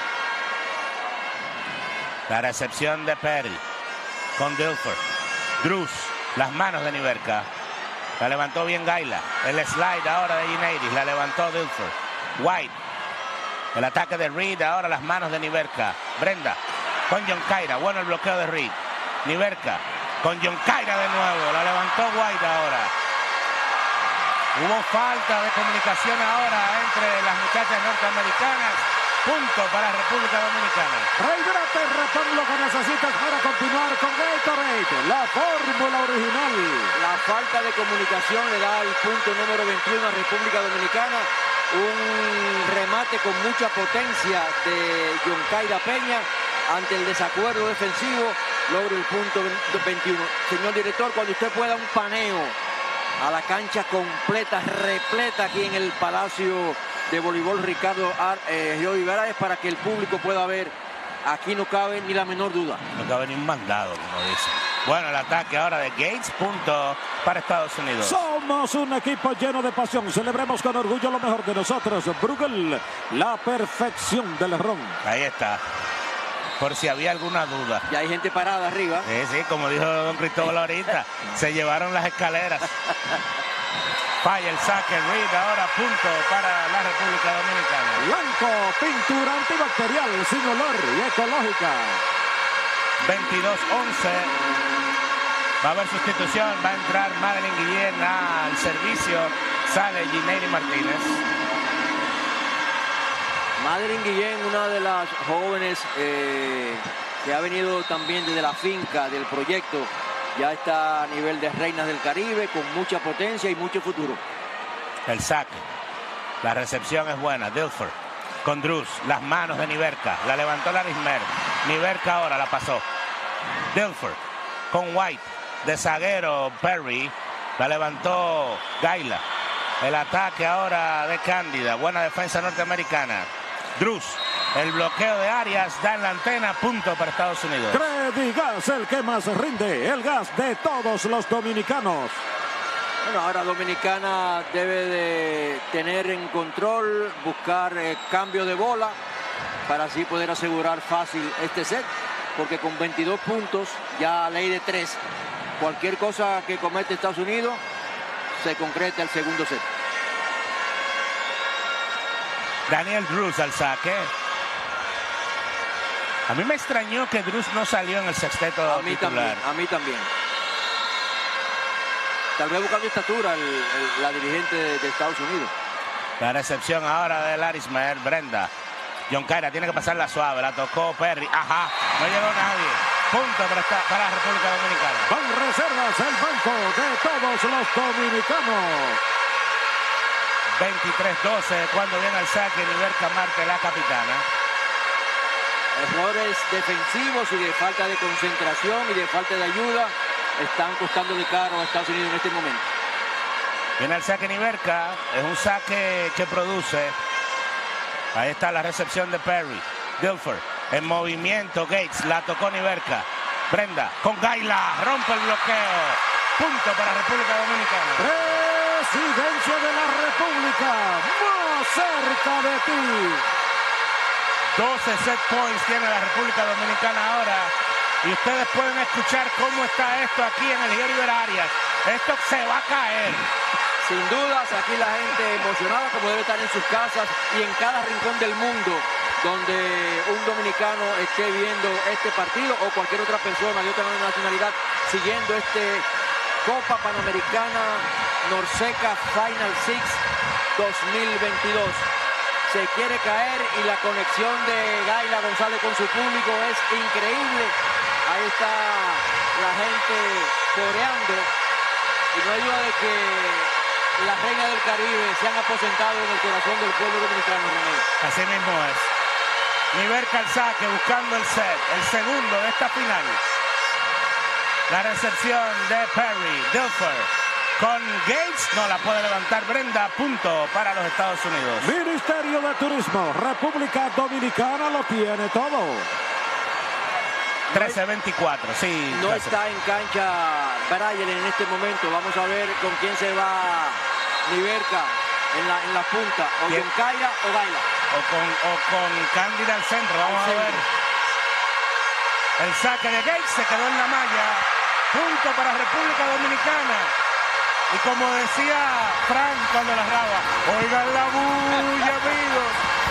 La recepción de Perry con Dilford. Drews, las manos de Niverca. La levantó bien Gaila. El slide ahora de Gineidis, la levantó Dilford. White, el ataque de Reed, ahora las manos de Niverca. Brenda con John Caira, bueno el bloqueo de Reed. Niverca con John Caira de nuevo, la levantó White ahora. Hubo falta de comunicación ahora entre las muchachas norteamericanas. Punto para República Dominicana. Rehidrate, repon lo que necesitas para continuar con Gatorade, la fórmula original. La falta de comunicación le da el punto número 21 a República Dominicana. Un remate con mucha potencia de John Caira Peña. Ante el desacuerdo defensivo, logra el punto 21. Señor director, cuando usted pueda un paneo a la cancha completa, repleta aquí en el Palacio de Voleibol Ricardo Rivera, es para que el público pueda ver. Aquí no cabe ni la menor duda. No cabe ni un mandado, como dicen. Bueno, el ataque ahora de Gates, punto para Estados Unidos. Somos un equipo lleno de pasión. Celebremos con orgullo lo mejor de nosotros. Bruegel, la perfección del ron. Ahí está. Por si había alguna duda. Ya hay gente parada arriba. Sí, como dijo don Cristóbal ahorita. Se llevaron las escaleras. Falla el saque, Reed, ahora punto para la República Dominicana. Blanco, pintura antibacterial, sin olor y ecológica. 22-11. Va a haber sustitución. Va a entrar Madeline Guillén al servicio. Sale Gineiri Martínez. Madeline Guillén, una de las jóvenes que ha venido también desde la finca del proyecto. Ya está a nivel de Reinas del Caribe, con mucha potencia y mucho futuro. El saque. La recepción es buena. Dilfer con Drews. Las manos de Niverka. La levantó Larismer. Niverka ahora la pasó. Dilfer con White. De zaguero Perry. La levantó Gaila. El ataque ahora de Cándida. Buena defensa norteamericana. Drews. El bloqueo de Arias da en la antena. Punto para Estados Unidos. Credigas, el que más rinde. El gas de todos los dominicanos. Bueno, ahora Dominicana debe de tener en control, buscar cambio de bola para así poder asegurar fácil este set, porque con 22 puntos, ya ley de 3, cualquier cosa que comete Estados Unidos se concreta el segundo set. Daniel Drews al saque. A mí me extrañó que Drews no salió en el sexteto titular. A mí también. Tal vez buscando estatura la dirigente de Estados Unidos. La recepción ahora de Larismer. Brenda. John Caira tiene que pasarla suave. La tocó Perry. Ajá. No llegó nadie. Punto para la República Dominicana. Van reservas el banco de todos los dominicanos. 23-12 cuando viene al saque Niverka Marte, la capitana. Errores defensivos y de falta de concentración y de falta de ayuda están costándole caro a Estados Unidos en este momento. Viene el saque Niverka, es un saque que produce. Ahí está la recepción de Perry. Dilfer en movimiento, Gates, la tocó Niverka. Brenda con Gaila, rompe el bloqueo. Punto para República Dominicana. Presidencia de la República, más cerca de ti. 12 set points tiene la República Dominicana ahora. Y ustedes pueden escuchar cómo está esto aquí en el Giori Arias. Esto se va a caer. Sin dudas, aquí la gente emocionada como debe estar en sus casas y en cada rincón del mundo donde un dominicano esté viendo este partido o cualquier otra persona de otra nacionalidad siguiendo este Copa Panamericana Norseca Final Six 2022. Se quiere caer y la conexión de Gaila González con su público es increíble. Ahí está la gente coreando y no hay duda de que las reinas del Caribe se han aposentado en el corazón del pueblo dominicano, René. Así mismo es. Niverka al saque buscando el set, el segundo de esta final. La recepción de Perry, Dilfer con Gates, no la puede levantar Brenda. Punto para los Estados Unidos. Ministerio de Turismo, República Dominicana lo tiene todo. 13-24, sí. No está en cancha Braille en este momento. Vamos a ver con quién se va Niverka en la punta. O con Caira o Gaila. O con Cándida al centro. Vamos a ver. El saque de Gates se quedó en la malla. Punto para República Dominicana. Y como decía Frank cuando la raba, oigan la bulla, amigos.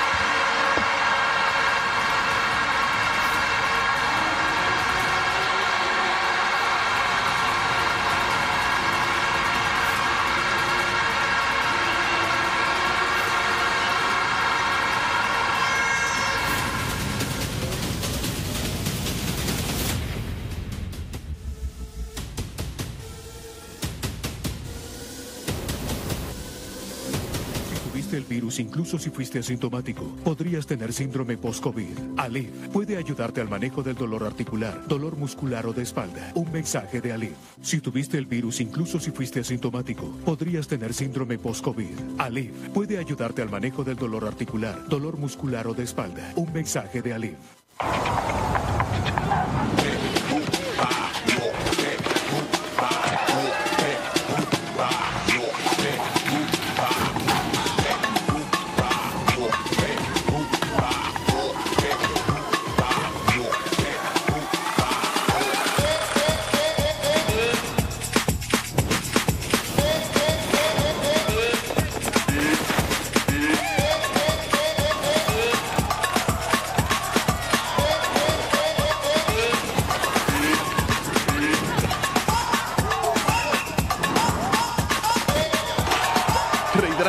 El virus, incluso si fuiste asintomático, podrías tener síndrome post-COVID. Aleve puede ayudarte al manejo del dolor articular, dolor muscular o de espalda. Un mensaje de Aleve. Si tuviste el virus, incluso si fuiste asintomático, podrías tener síndrome post-COVID. Aleve puede ayudarte al manejo del dolor articular, dolor muscular o de espalda. Un mensaje de Aleve.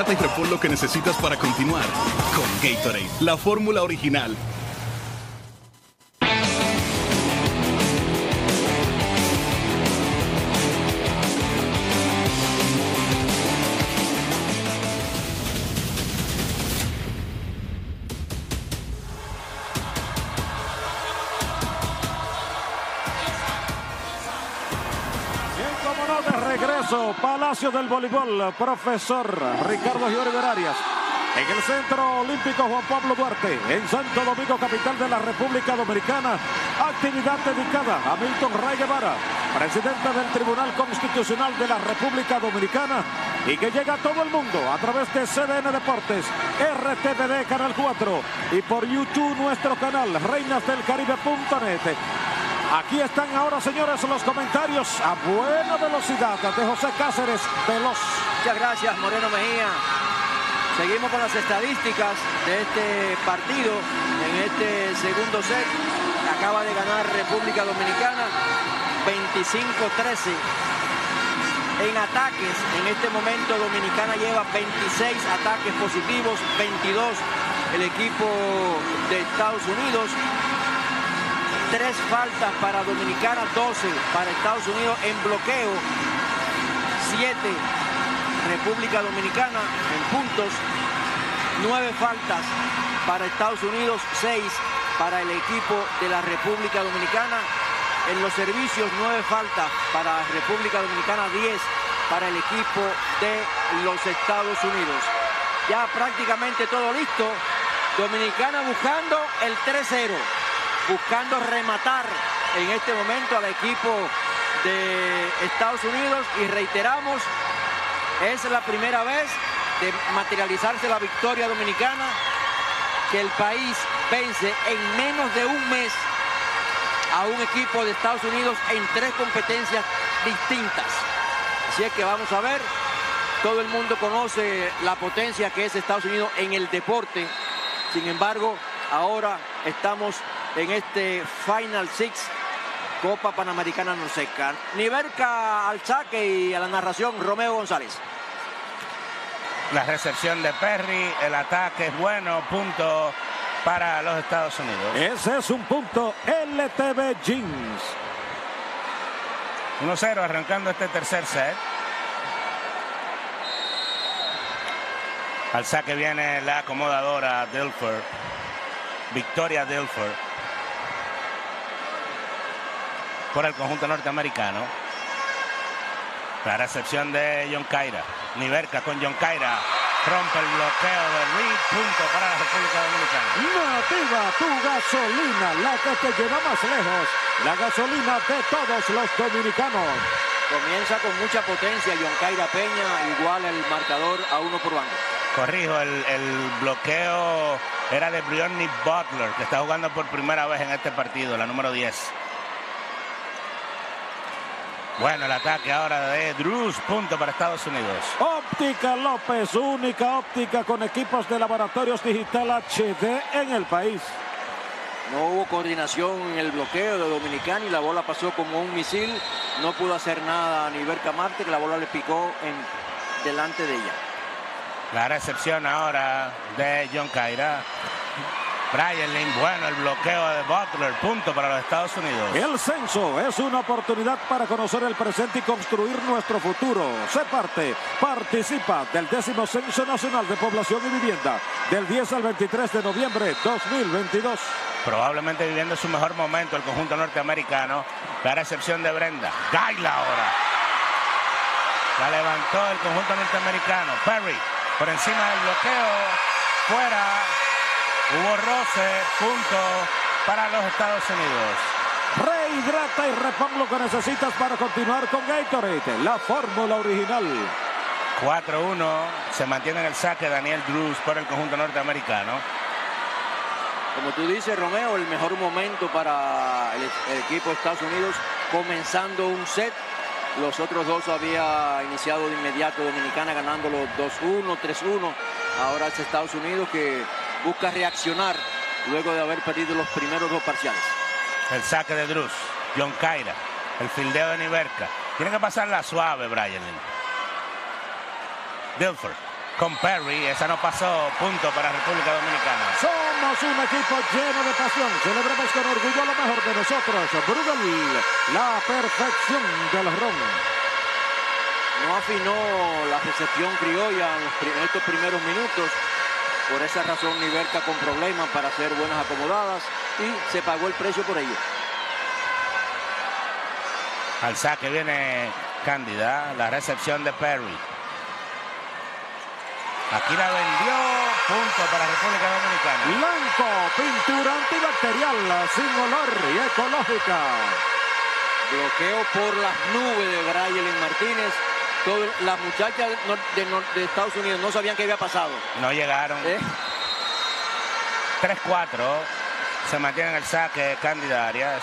Hidrata y repon lo que necesitas para continuar con Gatorade, la fórmula original. Palacio del Voleibol, profesor Ricardo Giorgio Arias. En el Centro Olímpico Juan Pablo Duarte, en Santo Domingo, capital de la República Dominicana. Actividad dedicada a Milton Ray Guevara, presidente del Tribunal Constitucional de la República Dominicana, y que llega a todo el mundo a través de CDN Deportes, RTVD Canal 4 y por YouTube nuestro canal reinasdelcaribe.net. Aquí están ahora, señores, los comentarios a buena velocidad de José Cáceres Veloz. Muchas gracias, Moreno Mejía. Seguimos con las estadísticas de este partido en este segundo set. Acaba de ganar República Dominicana 25-13. En ataques, en este momento Dominicana lleva 26 ataques positivos, 22 el equipo de Estados Unidos. 3 faltas para Dominicana, 12 para Estados Unidos en bloqueo, 7 República Dominicana en puntos, 9 faltas para Estados Unidos, 6 para el equipo de la República Dominicana. En los servicios, 9 faltas para República Dominicana, 10 para el equipo de los Estados Unidos. Ya prácticamente todo listo. Dominicana buscando el 3-0. Buscando rematar en este momento al equipo de Estados Unidos, y reiteramos, es la primera vez de materializarse la victoria dominicana que el país vence en menos de un mes a un equipo de Estados Unidos en 3 competencias distintas. Así es que vamos a ver, todo el mundo conoce la potencia que es Estados Unidos en el deporte. Sin embargo, ahora estamos en este Final Six, Copa Panamericana Norseca. Niverca al saque y a la narración, Romeo González. La recepción de Perry, el ataque es bueno, punto para los Estados Unidos. Ese es un punto LTV Jeans. 1-0 arrancando este tercer set. Al saque viene la acomodadora Dilfer, Victoria Dilfer, por el conjunto norteamericano. La recepción de John Caira. Niverca con John Caira. Rompe el bloqueo de Reed. Punto para la República Dominicana. Nativa, tu gasolina, la que te lleva más lejos. La gasolina de todos los dominicanos. Comienza con mucha potencia John Caira Peña. Igual el marcador a 1 por bando. Corrijo, el bloqueo era de Brionni Butler, que está jugando por primera vez en este partido, la número 10. Bueno, el ataque ahora de Drews, punto para Estados Unidos. Óptica López, única óptica con equipos de laboratorios digital HD en el país. No hubo coordinación en el bloqueo de Dominicana y la bola pasó como un misil. No pudo hacer nada a Niverca Marte, que la bola le picó delante de ella. La recepción ahora de John Caira. Brian Lynn, bueno, el bloqueo de Butler, punto para los Estados Unidos. El censo es una oportunidad para conocer el presente y construir nuestro futuro. Sé parte, participa del 10º Censo Nacional de Población y Vivienda, del 10 al 23 de noviembre 2022. Probablemente viviendo su mejor momento el conjunto norteamericano. La recepción de Brenda. Gaila ahora. La levantó el conjunto norteamericano. Perry, por encima del bloqueo, fuera. Hubo roce, punto para los Estados Unidos. Rehidrata y repon lo que necesitas para continuar con Gatorade, la fórmula original. 4-1, se mantiene en el saque Daniel Drews por el conjunto norteamericano. Como tú dices, Romeo, el mejor momento para el equipo de Estados Unidos, comenzando un set. Los otros dos había iniciado de inmediato Dominicana ganándolo 2-1, 3-1. Ahora es Estados Unidos que busca reaccionar luego de haber perdido los primeros 2 parciales. El saque de Drews, John Caira, el fildeo de Niverca. Tiene que pasarla suave, Brian. Dilfer. con Perry. Esa no pasó. Punto para República Dominicana. Somos un equipo lleno de pasión. Celebremos con orgullo lo mejor de nosotros. Brugal, la perfección del ron. No afinó la recepción criolla en estos primeros minutos. Por esa razón, Niverca con problemas para hacer buenas acomodadas y se pagó el precio por ello. Al saque viene Cándida, la recepción de Perry. Aquí la vendió, punto para República Dominicana. Blanco, pintura antibacterial, sin olor y ecológica. Bloqueo por las nubes de Braille Martínez. Las muchachas de Estados Unidos no sabían qué había pasado. No llegaron. 3-4. Se mantiene en el saque Cándida Arias.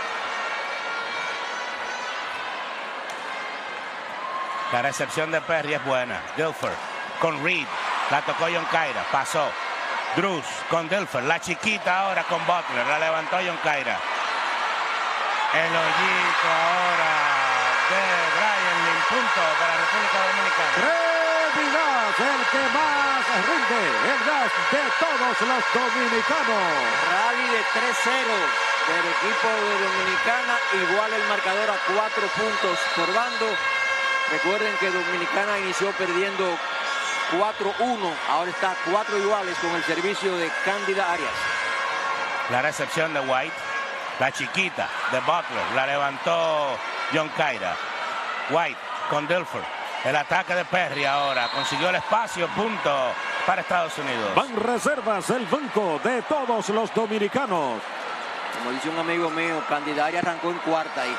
La recepción de Perry es buena. Dilfer con Reed. La tocó John Caira. Pasó. Drews con Dilfer. La chiquita ahora con Butler. La levantó John Caira. El hoyito ahora de Brian Lynn. Punto para República Dominicana. Freddy Gas, el que más rinde. El gas de todos los dominicanos. Rally de 3-0 del equipo de Dominicana. Igual el marcador a 4 puntos por bando. Recuerden que Dominicana inició perdiendo 4-1. Ahora está 4 iguales con el servicio de Cándida Arias. La recepción de White. La chiquita de Butler. La levantó John Caira. White con Dilfer. El ataque de Perry ahora. Consiguió el espacio. Punto para Estados Unidos. Van Reservas, el banco de todos los dominicanos. Como dice un amigo mío, Cándida Arias arrancó en cuarta ahí.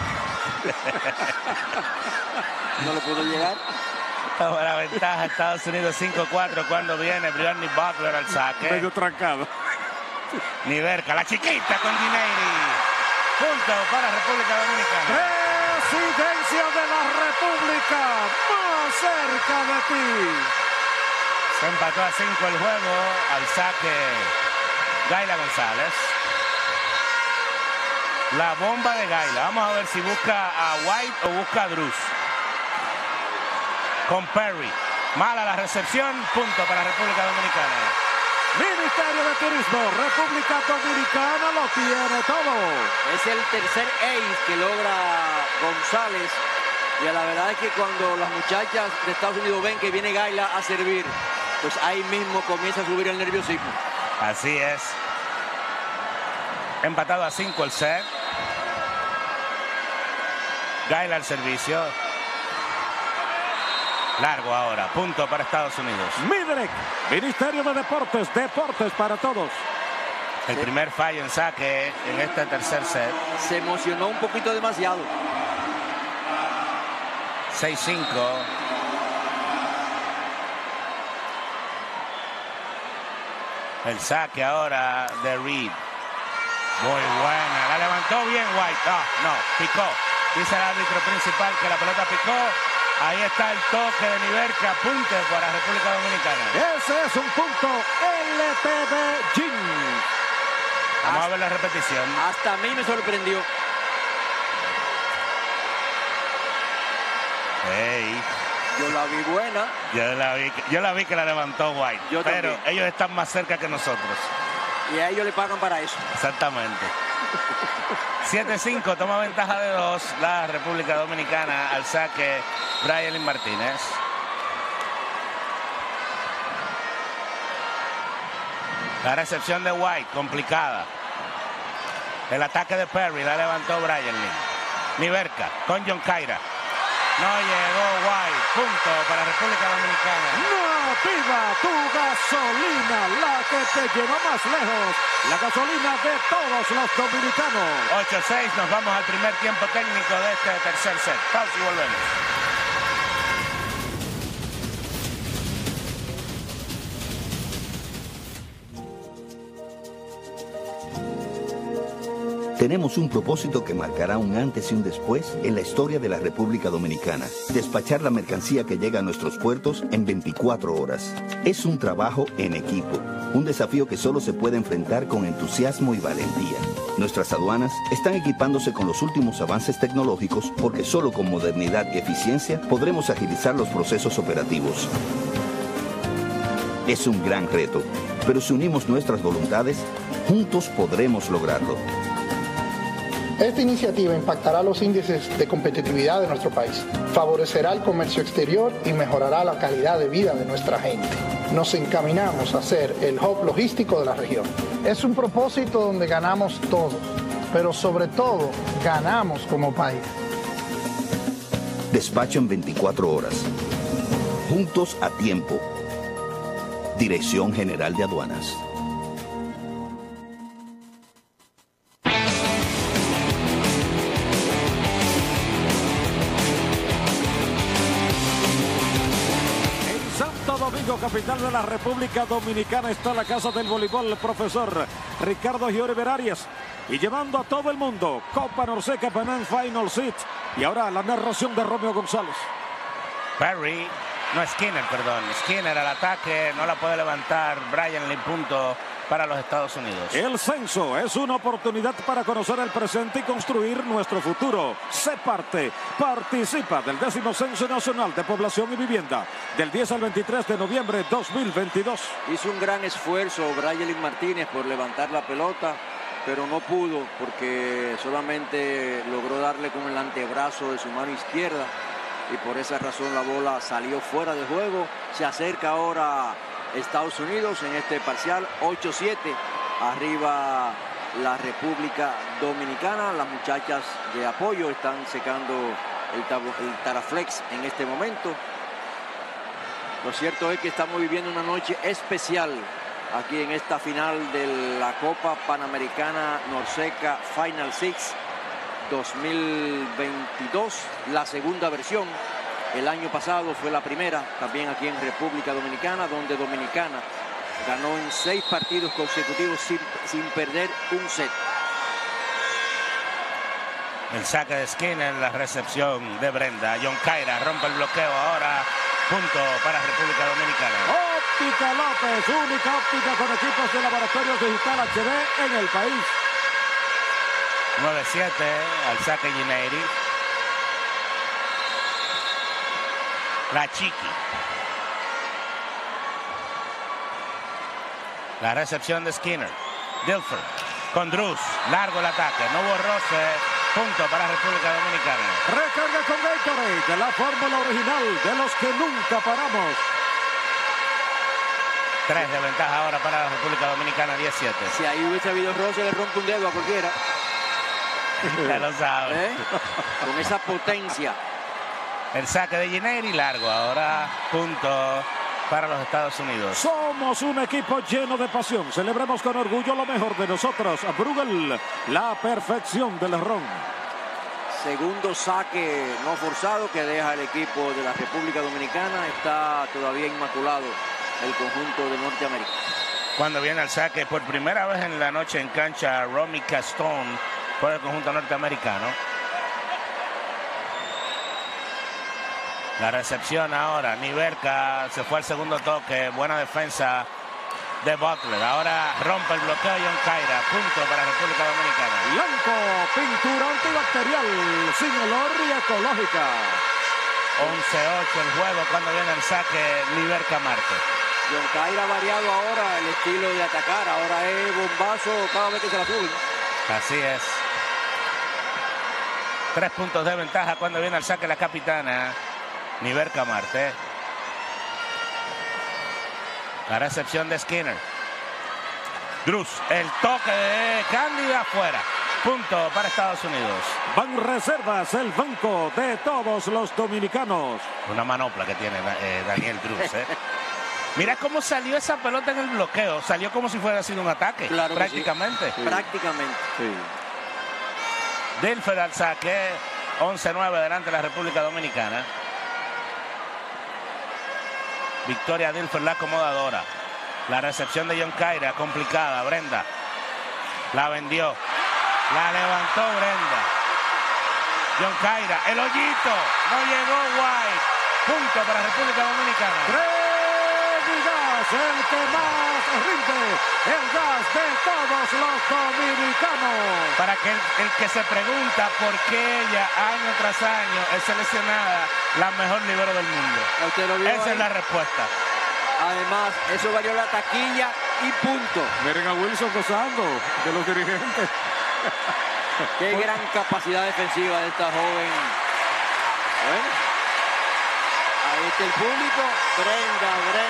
No le pudo llegar. Toma la ventaja Estados Unidos 5-4 cuando viene Brianny Butler al saque. Medio trancado. Niverca, la chiquita con Gineiri. Punto para República Dominicana. Presidencia de la República, más cerca de ti. Se empató a 5 el juego. Al saque Gaila González. La bomba de Gaila. Vamos a ver si busca a White o busca a Drews. Con Perry. Mala la recepción. Punto para República Dominicana. Ministerio de Turismo, República Dominicana lo tiene todo. Es el tercer ace que logra González. Y la verdad es que cuando las muchachas de Estados Unidos ven que viene Gaila a servir, pues ahí mismo comienza a subir el nerviosismo. Así es. Empatado a 5 el set. Gaila al servicio. Largo ahora, punto para Estados Unidos. Midrek, Ministerio de Deportes, deportes para todos. El primer fallo en saque en este tercer set. Se emocionó un poquito demasiado. 6-5. El saque ahora de Reed. Muy buena, la levantó bien White. No, picó. Dice el árbitro principal que la pelota picó. Ahí está el toque de Niverca, punto para República Dominicana. Ese es un punto LTV Jean. Vamos a ver la repetición. Hasta a mí me sorprendió. Hey. Yo la vi buena. Yo la vi que la levantó White. Pero también. ellos están más cerca que nosotros. Y a ellos le pagan para eso. Exactamente. 7-5, toma ventaja de 2 la República Dominicana al saque Brian Martínez. La recepción de White, complicada. El ataque de Perry, la levantó Brian Lynn. Niverca con John Caira. No llegó White, punto para República Dominicana. Nativa, tu gasolina, la que te lleva más lejos. La gasolina de todos los dominicanos. 8-6, nos vamos al primer tiempo técnico de este tercer set. Pausa y volvemos. Tenemos un propósito que marcará un antes y un después en la historia de la República Dominicana. Despachar la mercancía que llega a nuestros puertos en 24 horas. Es un trabajo en equipo, un desafío que solo se puede enfrentar con entusiasmo y valentía. Nuestras aduanas están equipándose con los últimos avances tecnológicos porque solo con modernidad y eficiencia podremos agilizar los procesos operativos. Es un gran reto, pero si unimos nuestras voluntades, juntos podremos lograrlo. Esta iniciativa impactará los índices de competitividad de nuestro país, favorecerá el comercio exterior y mejorará la calidad de vida de nuestra gente. Nos encaminamos a ser el hub logístico de la región. Es un propósito donde ganamos todos, pero sobre todo ganamos como país. Despacho en 24 horas. Juntos a tiempo. Dirección General de Aduanas. Domingo, capital de la República Dominicana, está la casa del voleibol, el profesor Ricardo Gioribert Arias, y llevando a todo el mundo Copa Norseca Panam Final Seat. Y ahora la narración de Romeo González. Skinner al ataque, no la puede levantar. Brian Lee, punto para los Estados Unidos. El censo es una oportunidad para conocer el presente y construir nuestro futuro. Participa del 10º Censo Nacional de Población y Vivienda del 10 al 23 de noviembre de 2022. Hizo un gran esfuerzo Brian Lee Martínez por levantar la pelota, pero no pudo porque solamente logró darle con el antebrazo de su mano izquierda y por esa razón la bola salió fuera de juego. Se acerca ahora Estados Unidos en este parcial 8-7, arriba la República Dominicana. Las muchachas de apoyo están secando el Taraflex en este momento. Lo cierto es que estamos viviendo una noche especial aquí en esta final de la Copa Panamericana Norseca Final Six 2022, la segunda versión. El año pasado fue la primera, también aquí en República Dominicana, donde Dominicana ganó en 6 partidos consecutivos sin perder un set. El saque de Skinner, la recepción de Brenda. John Caira rompe el bloqueo ahora. Punto para República Dominicana. Óptica López, única óptica con equipos de laboratorios digital HD en el país. 9-7 al saque Gineiri. La Chiqui. La recepción de Skinner. Dilfer con Drews. Largo el ataque. No hubo roce. Punto para República Dominicana. Recarga con Gatorade, la fórmula original de los que nunca paramos. 3 de ventaja ahora para la República Dominicana, 10-7. Si ahí hubiese habido roce, le rompe un dedo a cualquiera. Ya lo sabe. Con esa potencia. El saque de Gineiri, largo ahora. Punto para los Estados Unidos. Somos un equipo lleno de pasión. Celebremos con orgullo lo mejor de nosotros. Bruegel, la perfección del ron. Segundo saque no forzado que deja el equipo de la República Dominicana. Está todavía inmaculado el conjunto de Norteamérica. Cuando viene el saque por primera vez en la noche en cancha, Romy Castón por el conjunto norteamericano. La recepción ahora, Niverca se fue al segundo toque, buena defensa de Butler. Ahora rompe el bloqueo John Caira, punto para República Dominicana. Blanco, pintura antibacterial, sin olor y ecológica. 11-8 el juego cuando viene el saque Niverca Marte. John Caira ha variado ahora el estilo de atacar, ahora es bombazo cada vez que se la suben. Así es. 3 puntos de ventaja cuando viene el saque la capitana Niverca Marte. La recepción de Skinner. Drews, el toque de Cándida afuera. Punto para Estados Unidos. Banreservas, el banco de todos los dominicanos. Una manopla que tiene Daniel Drews. Mira cómo salió esa pelota en el bloqueo. Salió como si fuera sido un ataque. Claro, prácticamente. Sí. Prácticamente. Sí. Dilfer al saque. 11-9 delante de la República Dominicana. Victoria Dilfer, la acomodadora. La recepción de John Caira, complicada. Brenda la vendió. La levantó Brenda. John Caira, el hoyito. No llegó White. Punto para República Dominicana. El que más rinde, el gas de todos los dominicanos. Para que el que se pregunta por qué ella año tras año es seleccionada la mejor libero del mundo. Esa es la respuesta. Además, eso valió la taquilla y punto. Miren a Wilson gozando de los dirigentes. Qué gran capacidad defensiva de esta joven. Bueno, ahí está el público. Brenda,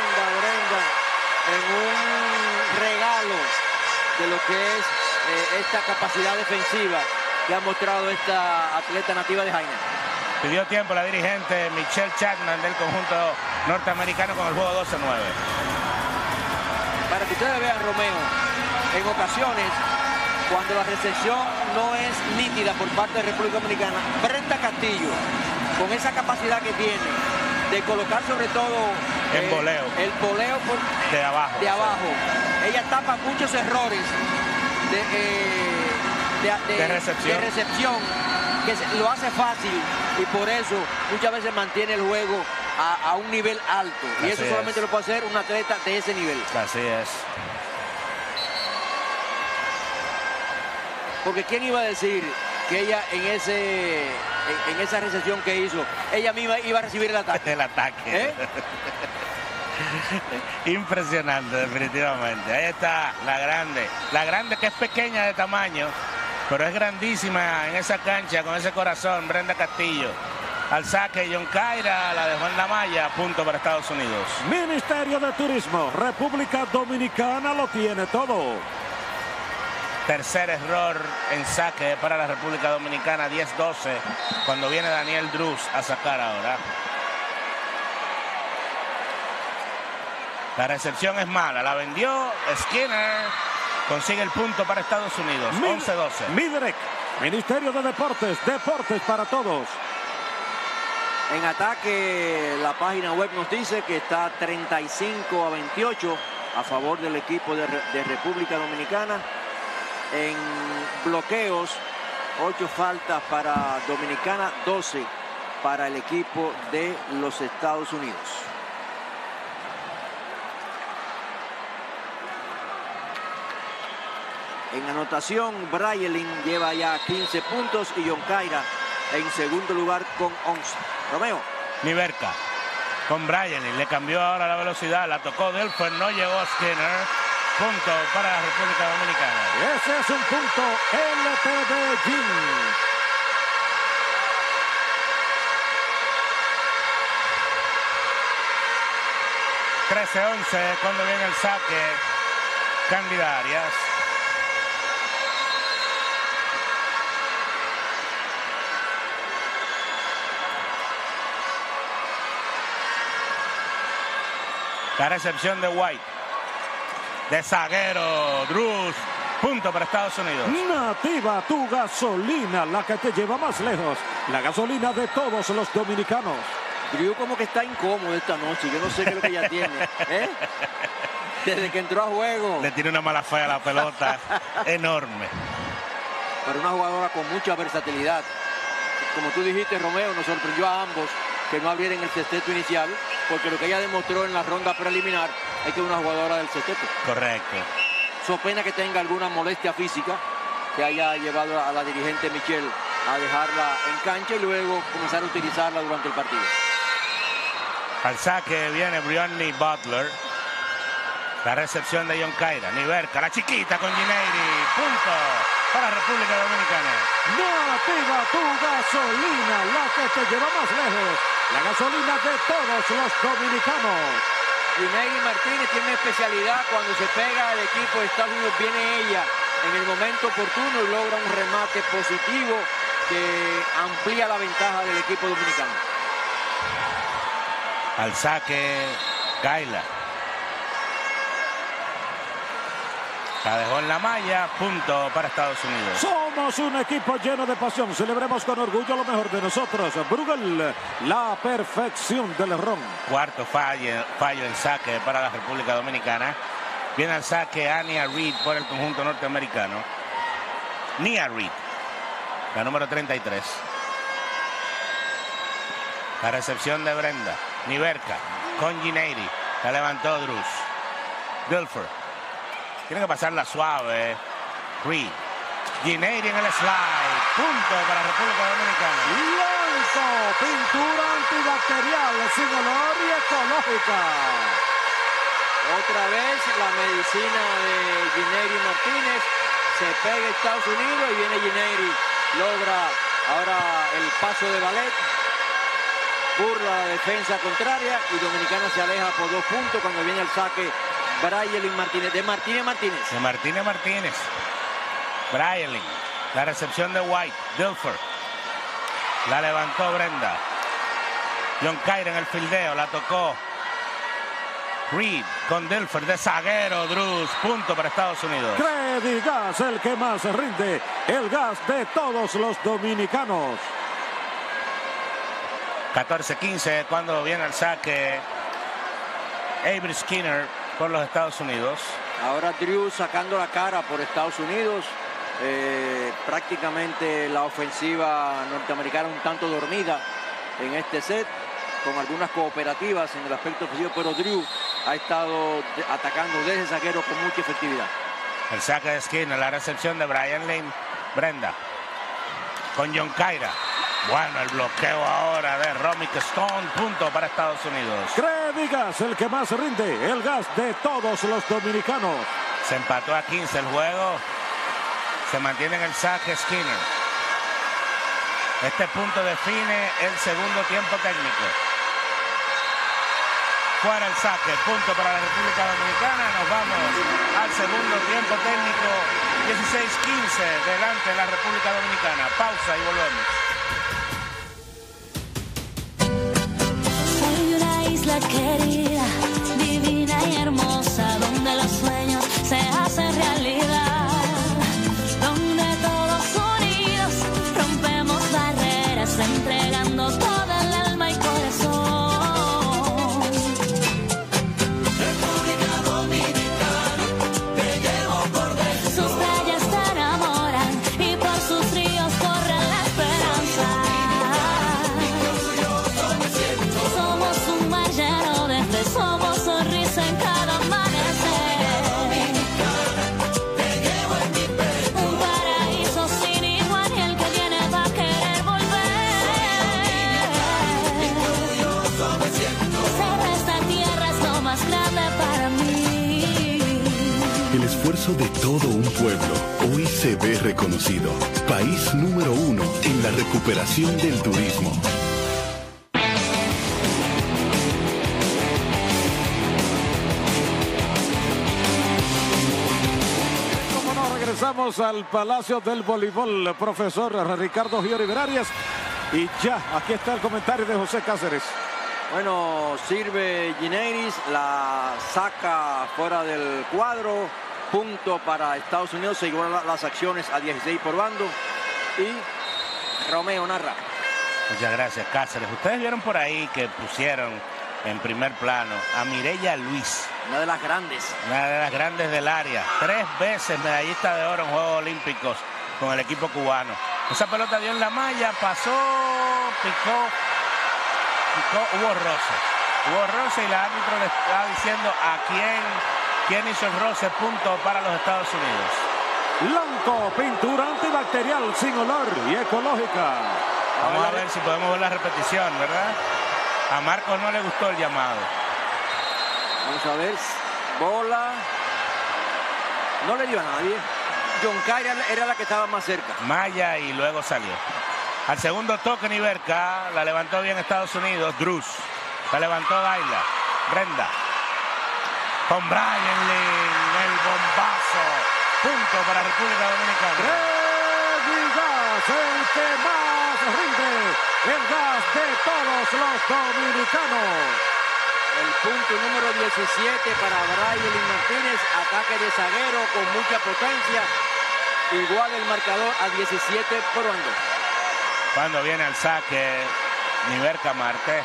en un regalo de lo que es esta capacidad defensiva que ha mostrado esta atleta nativa de Jaina. Pidió tiempo la dirigente Michelle Chapman del conjunto norteamericano con el juego 12-9. Para que ustedes vean, Romeo, en ocasiones, cuando la recepción no es nítida por parte de República Dominicana, Brenda Castillo, con esa capacidad que tiene de colocar sobre todo el voleo de abajo. Ella tapa muchos errores de recepción, que lo hace fácil y por eso muchas veces mantiene el juego a un nivel alto. Y eso solamente lo puede hacer un atleta de ese nivel. Así es. Porque ¿quién iba a decir que ella en esa recepción que hizo, ella misma iba a recibir el ataque? El ataque. Impresionante, definitivamente. Ahí está la grande que es pequeña de tamaño, pero es grandísima en esa cancha con ese corazón, Brenda Castillo. Al saque, Yonkaira la dejó en la malla, punto para Estados Unidos. Ministerio de Turismo, República Dominicana lo tiene todo. Tercer error en saque para la República Dominicana, 10-12, cuando viene Daniel Druz a sacar ahora. La recepción es mala, la vendió Skinner, consigue el punto para Estados Unidos, 11-12. Midrek, Ministerio de Deportes, deportes para todos. En ataque, la página web nos dice que está 35-28 a favor del equipo de República Dominicana. En bloqueos, 8 faltas para Dominicana, 12 para el equipo de los Estados Unidos. En anotación, Brailin lleva ya 15 puntos y Yonkaira en segundo lugar con 11. Romeo. Niverka con Brailin, le cambió ahora la velocidad, la tocó Delfer, no llegó a Skinner. Punto para la República Dominicana. Ese es un punto LTD Gym. (13-11) cuando viene el saque. Cándida Arias. La recepción de White. De zaguero, Druz, punto para Estados Unidos. Nativa, tu gasolina, la que te lleva más lejos. La gasolina de todos los dominicanos. Drew como que está incómodo esta noche. Yo no sé qué es lo que ella tiene. Desde que entró a juego. Le tiene una mala fe a la pelota enorme. Pero una jugadora con mucha versatilidad. Como tú dijiste, Romeo, nos sorprendió a ambos que no abrieran el sexteto inicial, porque lo que ella demostró en la ronda preliminar es que es una jugadora del sexteto. Correcto. So pena que tenga alguna molestia física que haya llevado a la dirigente Michelle a dejarla en cancha y luego comenzar a utilizarla durante el partido. Al saque viene Brianny Butler. La recepción de Yonkaira. Niverka, la chiquita con Gineiri. Punto para la República Dominicana. Nativa, tu gasolina, la que te lleva más lejos. La gasolina de todos los dominicanos. Gineiri Martínez tiene una especialidad. Cuando se pega al equipo de Estados Unidos, viene ella en el momento oportuno y logra un remate positivo que amplía la ventaja del equipo dominicano. Al saque, Kaila. La dejó en la malla, punto para Estados Unidos. Somos un equipo lleno de pasión. Celebremos con orgullo lo mejor de nosotros. Bruegel, la perfección del ron. Cuarto fallo en saque para la República Dominicana. Viene al saque Ania Reed por el conjunto norteamericano. Nia Reed, la número 33. La recepción de Brenda. Niverka con Gineiri. La levantó Druz. Dilfer. Tiene que pasarla suave. Reed. Gineiri en el slide. Punto para la República Dominicana. Lanzo, pintura antibacterial sin olor y ecológica. Otra vez la medicina de Gineiri Martínez. Se pega Estados Unidos y viene Gineiri. Logra ahora el paso de ballet. Burla la defensa contraria y Dominicana se aleja por 2 puntos cuando viene el saque Brailyn Martínez. De Martínez Martínez. De Martínez Martínez. Brailyn. La recepción de White. Dilfer. La levantó Brenda. John Caire en el fildeo. La tocó Reed con Dilfer de zaguero. Drews. Punto para Estados Unidos. Credigas, el que más rinde. El gas de todos los dominicanos. 14-15 cuando viene el saque Avery Skinner por los Estados Unidos. Ahora Drew sacando la cara por Estados Unidos. Prácticamente la ofensiva norteamericana un tanto dormida en este set, con algunas cooperativas en el aspecto ofensivo, pero Drew ha estado atacando desde zaguero con mucha efectividad. El saque de Skinner, la recepción de Brian Lane. Brenda con John Caira. Bueno, el bloqueo ahora de Romick Stone. Punto para Estados Unidos. Credigas, el que más rinde. El gas de todos los dominicanos. Se empató a 15 el juego. Se mantiene en el saque Skinner. Este punto define el segundo tiempo técnico. Fuera el saque, punto para la República Dominicana. Nos vamos al segundo tiempo técnico. 16-15 delante de la República Dominicana. Pausa y volvemos. Soy una isla querida, divina y hermosa, donde los sueños se hacen realidad, donde todos unidos rompemos barreras, entregando toda el alma y corazón. República Dominicana, te llevo por dentro. Sus playas te enamoran y por sus ríos corre la esperanza. Somos un mar lleno de fe, somos sonrisa en cada amanecer. Te llevo en mi pecho. Un paraíso sin igual y el que viene va a querer volver. Ser de esta tierra es lo más grande para mí. El esfuerzo de todo un pueblo hoy se ve reconocido. País número 1 en la recuperación del turismo. Como no, regresamos al Palacio del Voleibol, profesor Ricardo Giori Berarias. Y ya, aquí está el comentario de José Cáceres. Bueno, sirve Gineris, la saca fuera del cuadro. Punto para Estados Unidos, se igualan las acciones a 16 por bando. Y Romeo narra. Muchas gracias, Cáceres. Ustedes vieron por ahí que pusieron en primer plano a Mireya Luis. Una de las grandes. Una de las grandes del área. 3 veces medallista de oro en Juegos Olímpicos con el equipo cubano. Esa pelota dio en la malla, pasó, picó, hubo roce. Hubo roce y el árbitro le está diciendo a quién hizo el roce. Punto para los Estados Unidos. Blanco, pintura antibacterial sin olor y ecológica. Vamos a ver si podemos ver la repetición, ¿verdad? A Marcos no le gustó el llamado. Vamos a ver. Bola. No le dio a nadie. John Caire era la que estaba más cerca. Maya y luego salió. Al segundo toque Niverca. La levantó bien Estados Unidos. Drews. La levantó Gaila. Brenda. Con Brian Lynn. El bombazo. Punto para República Dominicana. Credigas, el que más rinde. El gas de todos los dominicanos. El punto número 17 para Brailyn Martínez. Ataque de zaguero con mucha potencia. Igual el marcador a 17 por bando. Cuando viene al saque Niverca Marte.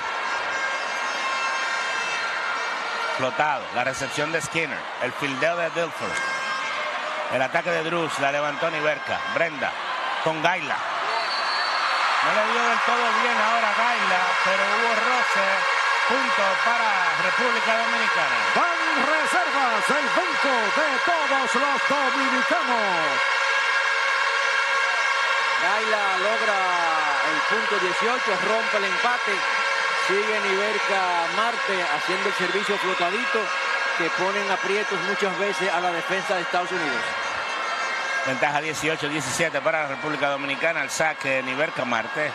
Flotado. La recepción de Skinner. El fildeo de Dilfer. El ataque de Drews. La levantó Niverca. Brenda con Gaila. No le dio del todo bien ahora Gaila, pero hubo roce. Punto para República Dominicana. Van reservas, el banco de todos los dominicanos. Gaila logra el punto 18, rompe el empate. Sigue Niverca Marte haciendo el servicio flotadito. que ponen aprietos muchas veces a la defensa de Estados Unidos. Ventaja 18-17 para la República Dominicana. El saque de Niverca Marte.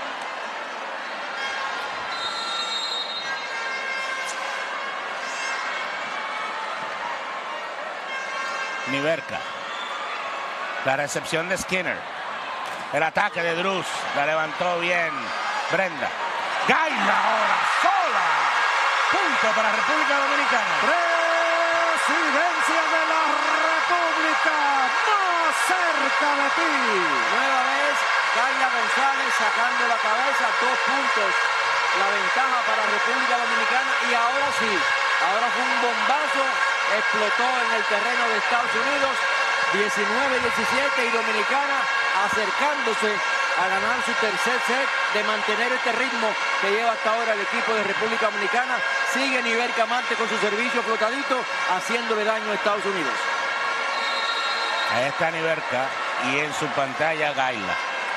Niverca. La recepción de Skinner. El ataque de Drews. La levantó bien Brenda. Gaila ahora sola. Punto para República Dominicana. Presidencia de la República. Más cerca de ti. Nueva vez Gaila González sacando la cabeza. 2 puntos. La ventaja para República Dominicana. Y ahora sí. Ahora fue un bombazo. Explotó en el terreno de Estados Unidos. 19-17 y Dominicana acercándose a ganar su tercer set, de mantener este ritmo que lleva hasta ahora el equipo de República Dominicana. Sigue Niverca Marte con su servicio flotadito, haciéndole daño a Estados Unidos. Ahí está Niverca y en su pantalla Gaila.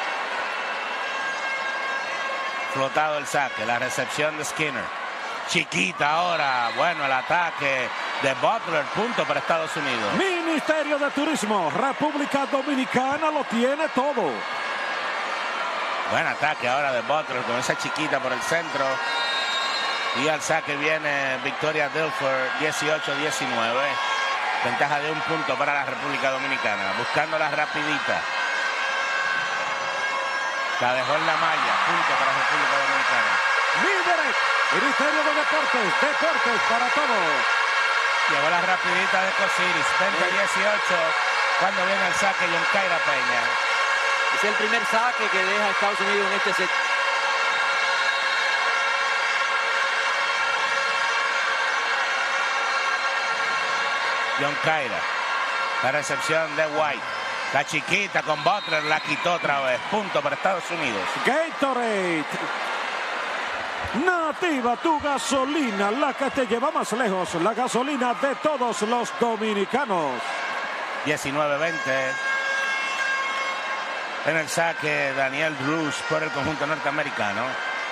Flotado el saque, la recepción de Skinner. Chiquita ahora, bueno, el ataque de Butler, punto para Estados Unidos. Ministerio de Turismo, República Dominicana lo tiene todo. Buen ataque ahora de Butler con esa chiquita por el centro. Y al saque viene Victoria Dilfer, 18-19. Ventaja de 1 punto para la República Dominicana. Buscando la rapidita. La dejó en la malla, punto para la República Dominicana. Líderes, Ministerio de Deportes para todos. Llegó la rapidita de Cosiris, 20-18, cuando viene el saque Yonkaira Peña. Es el primer saque que deja Estados Unidos en este set. Yonkaira, la recepción de White. La chiquita con Butler la quitó otra vez. Punto para Estados Unidos. Gatorade. Nativa, tu gasolina, la que te lleva más lejos, la gasolina de todos los dominicanos. 19-20. En el saque Daniel Drews por el conjunto norteamericano.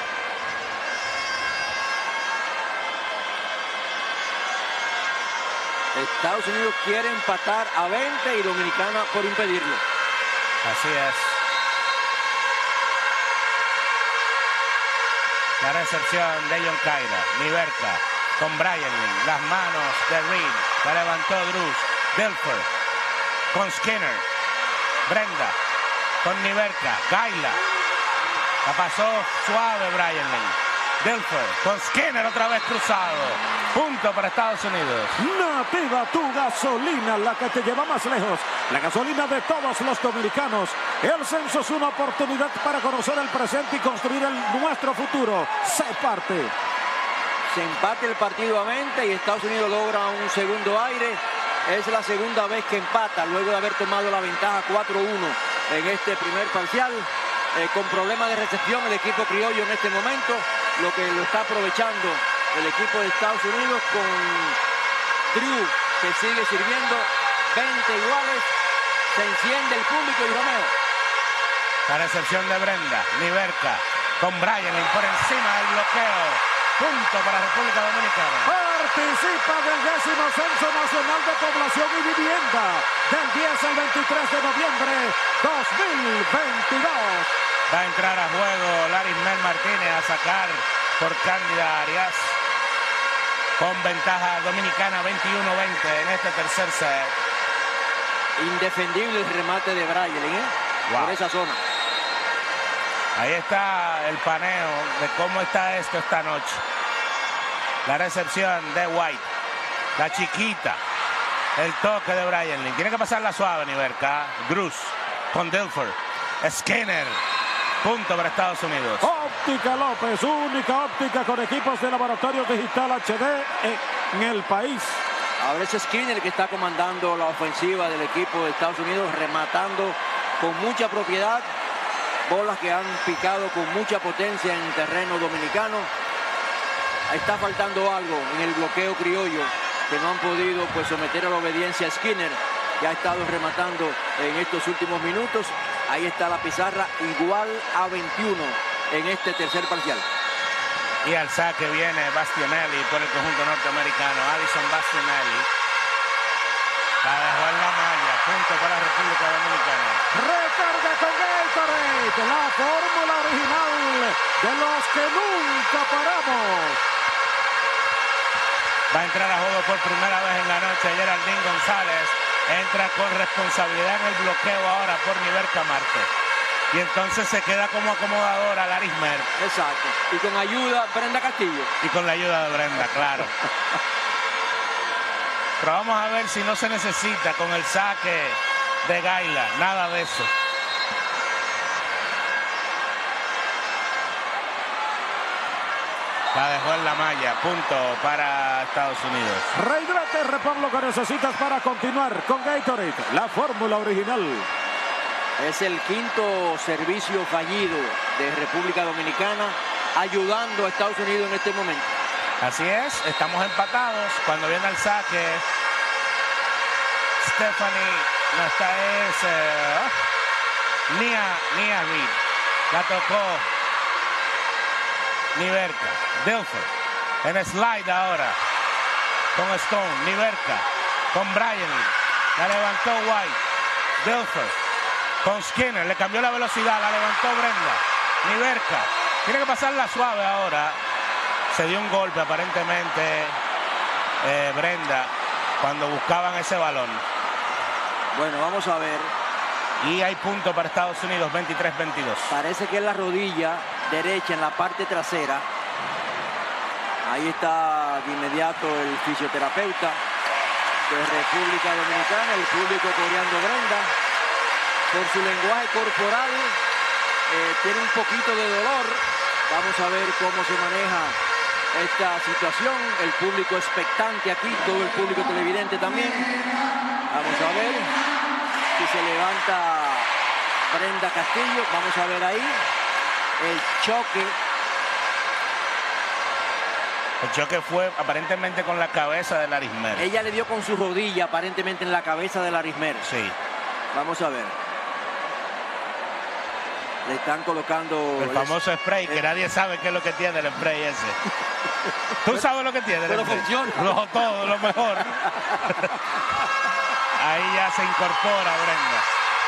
Estados Unidos quiere empatar a 20 y Dominicana por impedirlo. Así es. La recepción de Yonkaira, Niverca con Bryant, las manos de Reed, la levantó Drews, Dilfer con Skinner, Brenda con Niverca, Gaila, la pasó suave Bryant, Dilfer con Skinner otra vez cruzado, punto para Estados Unidos. Nativa, tu gasolina, la que te lleva más lejos, la gasolina de todos los dominicanos. El censo es una oportunidad para conocer el presente y construir nuestro futuro. Se parte. Se empate el partido a 20 y Estados Unidos logra un segundo aire. Es la segunda vez que empata luego de haber tomado la ventaja 4-1 en este primer parcial. Con problemas de recepción el equipo criollo en este momento, lo que lo está aprovechando el equipo de Estados Unidos con Drew, que sigue sirviendo. 20 iguales, se enciende el público y Romeo. La recepción de Brenda, Niverca con Bryant por encima del bloqueo. Punto para República Dominicana. Participa del 10º Censo Nacional de Población y Vivienda del 10 al 23 de noviembre 2022. Va a entrar a juego Larismel Martínez a sacar por Cándida Arias. Con ventaja dominicana 21-20 en este tercer set. Indefendible el remate de Bryant, por esa zona. Ahí está el paneo de cómo está esto esta noche. La recepción de White. La chiquita. El toque de Bryant. Tiene que pasarla suave, Niverca. Drews con Dilfer. Skinner. Punto para Estados Unidos. Óptica López, única óptica con equipos de laboratorio digital HD en el país. Ahora es Skinner que está comandando la ofensiva del equipo de Estados Unidos, rematando con mucha propiedad. Bolas que han picado con mucha potencia en terreno dominicano. Está faltando algo en el bloqueo criollo, que no han podido pues someter a la obediencia a Skinner, que ha estado rematando en estos últimos minutos. Ahí está la pizarra, igual a 21 en este tercer parcial. Y al saque viene Bastianelli por el conjunto norteamericano. Addison Bastianelli. La dejó en la malla. Punto para la República Dominicana. Recarga con Gatorade, la fórmula original de los que nunca paramos. Va a entrar a juego por primera vez en la noche Geraldine González. Entra con responsabilidad en el bloqueo ahora por Niverca Marte. Y entonces se queda como acomodadora Larismer. Exacto. Y con ayuda Brenda Castillo. Y con la ayuda de Brenda, claro. Pero vamos a ver si no se necesita con el saque de Gaila. Nada de eso. La dejó en la malla. Punto para Estados Unidos. Rehidrate, repon lo que necesitas para continuar con Gatorade, la fórmula original. Es el quinto servicio fallido de República Dominicana, ayudando a Estados Unidos en este momento. Así es, estamos empatados. Cuando viene el saque, Stephanie, no, esta es Nia Reed. La tocó Niverca. Dilfer en slide ahora con Stone. Niverca con Bryan. La levantó White. Dilfer con Skinner, le cambió la velocidad, la levantó Brenda. Niverca tiene que pasarla suave ahora. Se dio un golpe aparentemente Brenda cuando buscaban ese balón. Bueno, vamos a ver. Y hay punto para Estados Unidos, 23-22. Parece que es la rodilla derecha en la parte trasera. Ahí está de inmediato el fisioterapeuta de República Dominicana, el público coreando Brenda. Por su lenguaje corporal tiene un poquito de dolor. Vamos a ver cómo se maneja esta situación. El público expectante aquí, todo el público televidente también. Vamos a ver si se levanta Brenda Castillo. Vamos a ver ahí el choque. El choque fue aparentemente con la cabeza de Larismer. Ella le dio con su rodilla aparentemente en la cabeza de Larismer. Sí. Vamos a ver. Le están colocando el famoso spray, que nadie sabe qué es lo que tiene el spray ese. ¿Tú sabes lo que tiene el spray? Funciona. Todo, lo mejor. Ahí ya se incorpora Brenda.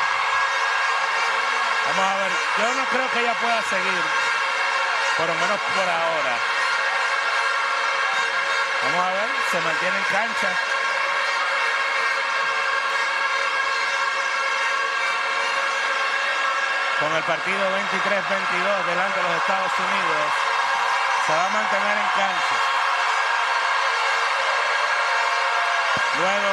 Vamos a ver. Yo no creo que ella pueda seguir. Por lo menos por ahora. Vamos a ver. Se mantiene en cancha. Con el partido 23-22 delante de los Estados Unidos, se va a mantener en cancha. Luego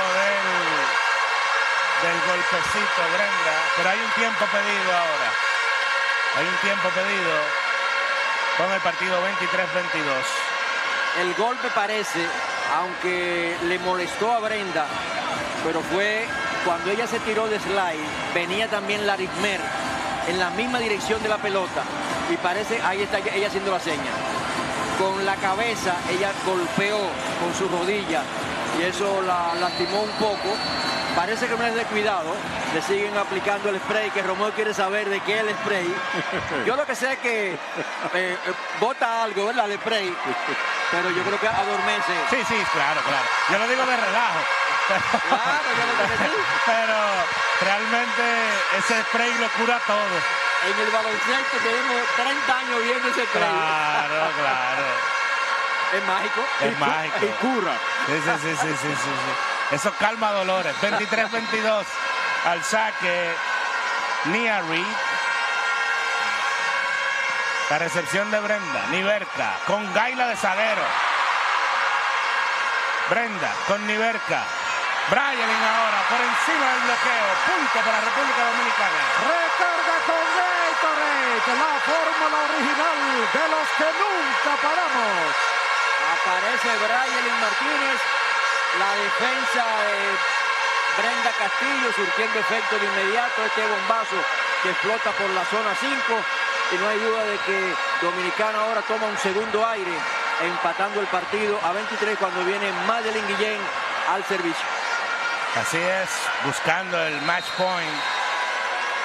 del golpecito Brenda, pero hay un tiempo pedido ahora. Hay un tiempo pedido con el partido 23-22. El golpe parece, aunque le molestó a Brenda, pero fue cuando ella se tiró de slide, venía también Larismer en la misma dirección de la pelota y parece, ahí está ella haciendo la seña. Con la cabeza ella golpeó con su rodilla y eso la lastimó un poco. Parece que no es descuidado. Le siguen aplicando el spray, que Romeo quiere saber de qué es el spray. Yo lo que sé es que bota algo, ¿verdad? El spray. Pero yo creo que adormece. Sí, claro. Yo lo digo de relajo. Claro, yo lo que sí. Pero realmente ese spray lo cura todo. En el baloncesto tenemos 30 años viendo ese spray. Claro. Es mágico. Es mágico. Y cura. Sí. Eso calma dolores. 23-22 al saque Nia Reed. La recepción de Brenda. Niverca con Gaila de zaguero. Brenda con Niverca. Bryan ahora por encima del bloqueo. Punto para República Dominicana. Recarga con Gatorade, la fórmula original de los que nunca paramos. Aparece Bryan Martínez. La defensa de Brenda Castillo surtiendo efecto de inmediato. Este bombazo que explota por la zona 5. Y no hay duda de que Dominicana ahora toma un segundo aire, empatando el partido a 23 cuando viene Madeline Guillén al servicio. Así es, buscando el match point.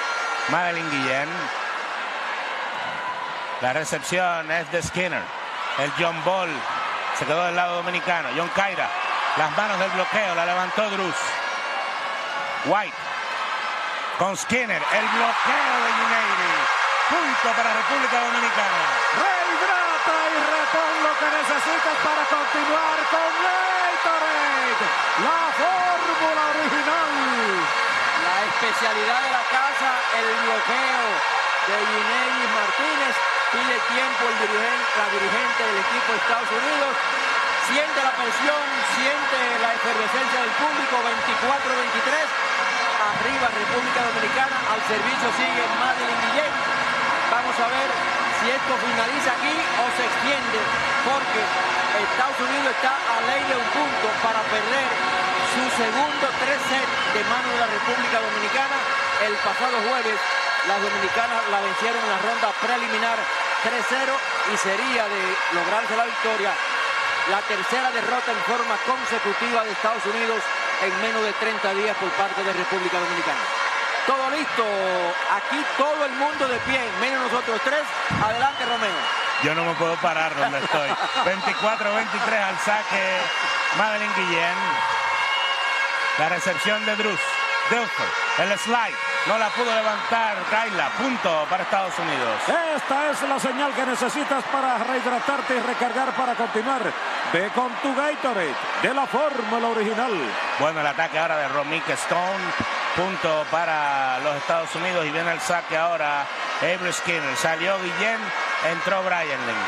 Madeline Guillén. La recepción es de Skinner. El John Ball se quedó del lado dominicano. John Caira, las manos del bloqueo, la levantó Drews. White con Skinner, el bloqueo de Gineiri. Punto para República Dominicana. Rehidrata y repon lo que necesitas para continuar con Gatorade, la fórmula original. La especialidad de la casa, el bloqueo de Gineiri Martínez. Pide tiempo la dirigente del equipo de Estados Unidos. Siente la presión, siente la efervescencia del público. 24-23. Arriba República Dominicana. Al servicio sigue Madeline Guillén. Vamos a ver si esto finaliza aquí o se extiende, porque Estados Unidos está a ley de un punto para perder su segundo 3-set de mano de la República Dominicana. El pasado jueves las dominicanas la vencieron en la ronda preliminar 3-0 y sería de lograrse la victoria la tercera derrota en forma consecutiva de Estados Unidos en menos de 30 días por parte de República Dominicana. Todo listo, aquí todo el mundo de pie, menos nosotros tres. Adelante, Romeo. Yo no me puedo parar donde estoy. 24-23 al saque Madeline Guillén. La recepción de Drews. Dilfer, el slide, no la pudo levantar Kayla. Punto para Estados Unidos. Esta es la señal que necesitas para rehidratarte y recargar para continuar. Ve con tu Gatorade de la fórmula original. Bueno, el ataque ahora de Romique Stone. Punto para los Estados Unidos y viene el saque ahora Avery Skinner. Salió Guillén, entró Brian Lynn.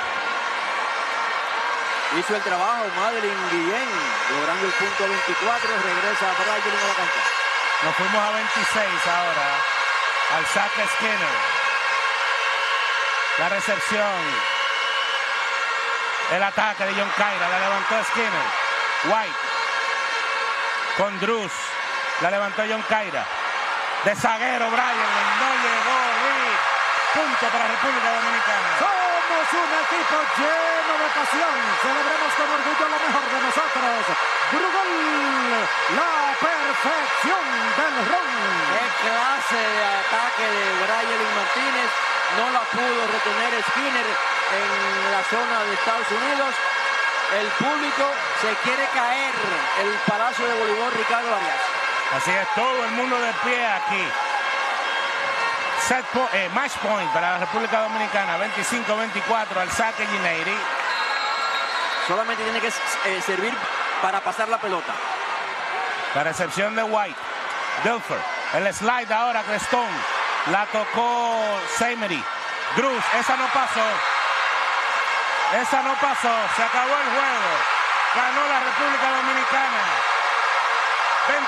Hizo el trabajo Madeline Guillén, logrando el punto 24. Regresa Brian Lynn a la cancha. Nos fuimos a 26 ahora. Al saque Skinner. La recepción. El ataque de John Caira. La levantó Skinner. White. Con Drews. La levantó John Caira. De zaguero Brian. No llegó Reed. Punto para República Dominicana. Somos un equipo lleno de pasión. Celebremos con orgullo lo mejor de nosotros. Brugal, la perfección del ron. Qué clase de ataque de Brian Martínez. No la pudo retener Skinner en la zona de Estados Unidos. El público se quiere caer. El Palacio de Voleibol Ricardo Arias. Así es, todo el mundo de pie aquí. Match point para la República Dominicana. 25-24 al saque Gineiri. Solamente tiene que servir para pasar la pelota. La recepción de White. Dilfer. El slide ahora Crestón. La tocó Seymour. Drews. Esa no pasó. Esa no pasó. Se acabó el juego. Ganó la República Dominicana. 26-24.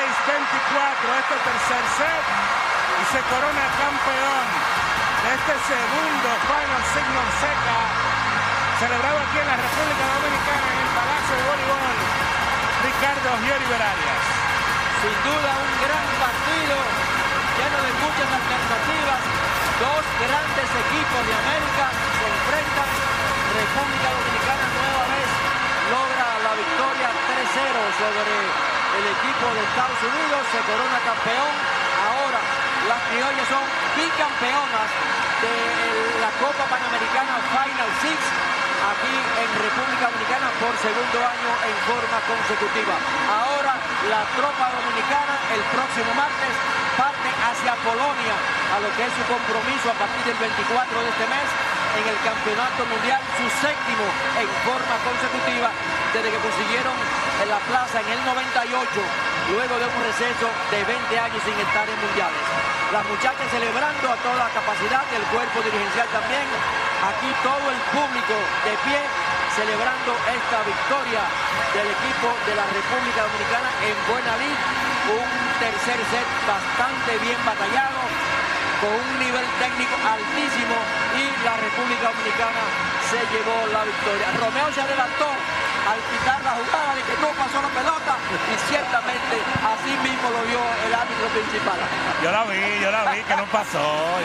Este tercer set. Y se corona campeón de este segundo Final Signal Seca, celebrado aquí en la República Dominicana en el Palacio de Voleibol Ricardo Giorgi Arias. Sin duda un gran partido, lleno de muchas alternativas. Dos grandes equipos de América se enfrentan. República Dominicana nueva vez logra la victoria 3-0 sobre el equipo de Estados Unidos, se corona campeón. Ahora las criollas son bicampeonas de la Copa Panamericana Final Six aquí en República Dominicana por segundo año en forma consecutiva. Ahora la tropa dominicana el próximo martes parte hacia Polonia a lo que es su compromiso a partir del 24 de este mes en el Campeonato Mundial, su séptimo en forma consecutiva desde que consiguieron en la plaza en el 98, luego de un receso de 20 años sin estar en mundiales. Las muchachas celebrando a toda la capacidad, el cuerpo dirigencial también. Aquí todo el público de pie celebrando esta victoria del equipo de la República Dominicana en buena lid. Un tercer set bastante bien batallado, con un nivel técnico altísimo, y la República Dominicana se llevó la victoria. Romeo se adelantó al quitar la jugada de que no pasó la pelota, y ciertamente así mismo lo vio el árbitro principal. Yo la vi que no pasó,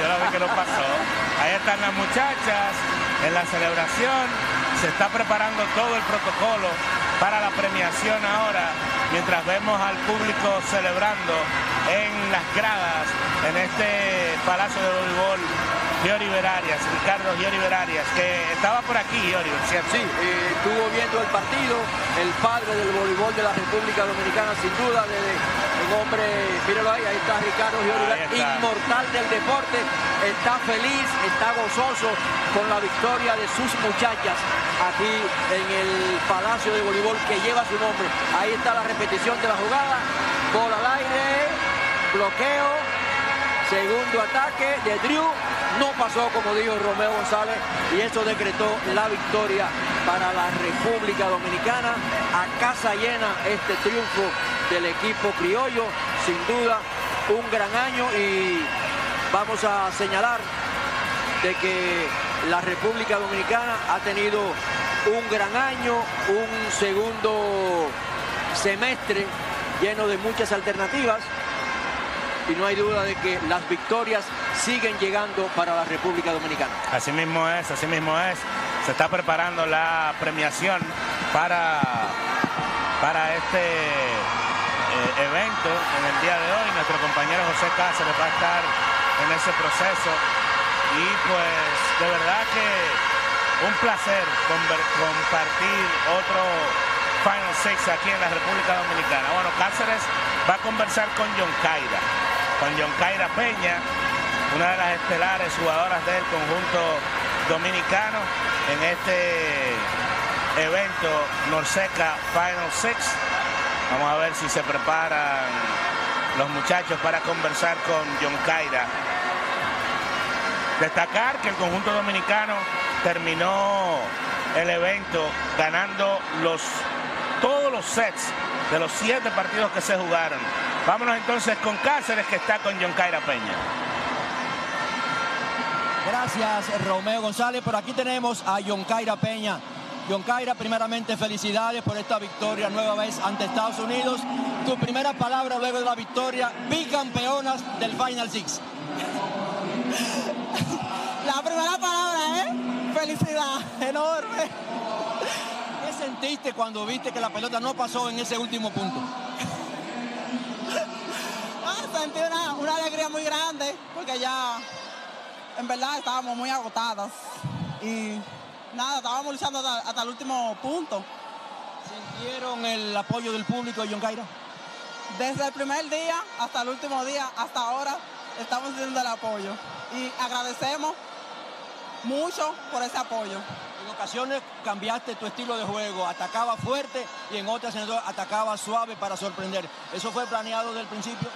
Ahí están las muchachas en la celebración. Se está preparando todo el protocolo para la premiación ahora, mientras vemos al público celebrando en las gradas en este Palacio de Voleibol Giori Berarias, Ricardo Giori Berarias, que estaba por aquí, Giori, ¿cierto? Sí, estuvo viendo el partido, el padre del voleibol de la República Dominicana, sin duda, un hombre, míralo ahí está Ricardo Giori Berarias, inmortal del deporte, está feliz, está gozoso con la victoria de sus muchachas aquí en el Palacio de Voleibol que lleva su nombre. Ahí está la repetición de la jugada, bola al aire, bloqueo, segundo ataque de Drew. No pasó, como dijo Romeo González, y eso decretó la victoria para la República Dominicana. A casa llena este triunfo del equipo criollo, sin duda un gran año, y vamos a señalar de que la República Dominicana ha tenido un gran año, un segundo semestre lleno de muchas alternativas, y no hay duda de que las victorias siguen llegando para la República Dominicana. Así mismo es, así mismo es. Se está preparando la premiación para este evento en el día de hoy. Nuestro compañero José Cáceres va a estar en ese proceso. Y pues de verdad que un placer compartir otro Final Six aquí en la República Dominicana. Bueno, Cáceres va a conversar con Yonkaira Peña, una de las estelares jugadoras del conjunto dominicano en este evento Norseca Final Six. Vamos a ver si se preparan los muchachos para conversar con Yonkaira. Destacar que el conjunto dominicano terminó el evento ganando todos los sets de los 7 partidos que se jugaron. Vámonos entonces con Cáceres, que está con Yonkaira Peña. Gracias, Romeo González. Por aquí tenemos a Yonkaira Peña. Yonkaira, primeramente felicidades por esta victoria nueva vez ante Estados Unidos. Tu primera palabra luego de la victoria, bicampeonas del Final Six. La primera palabra es felicidad, enorme. ¿Qué sentiste cuando viste que la pelota no pasó en ese último punto? Sentí una alegría muy grande, porque ya en verdad estábamos muy agotadas y nada, estábamos luchando hasta el último punto. ¿Sintieron el apoyo del público, Yonkaira? Desde el primer día hasta el último día, hasta ahora, estamos sintiendo el apoyo y agradecemos mucho por ese apoyo. En ocasiones cambiaste tu estilo de juego, atacaba fuerte y en otras atacaba suave para sorprender. ¿Eso fue planeado desde el principio?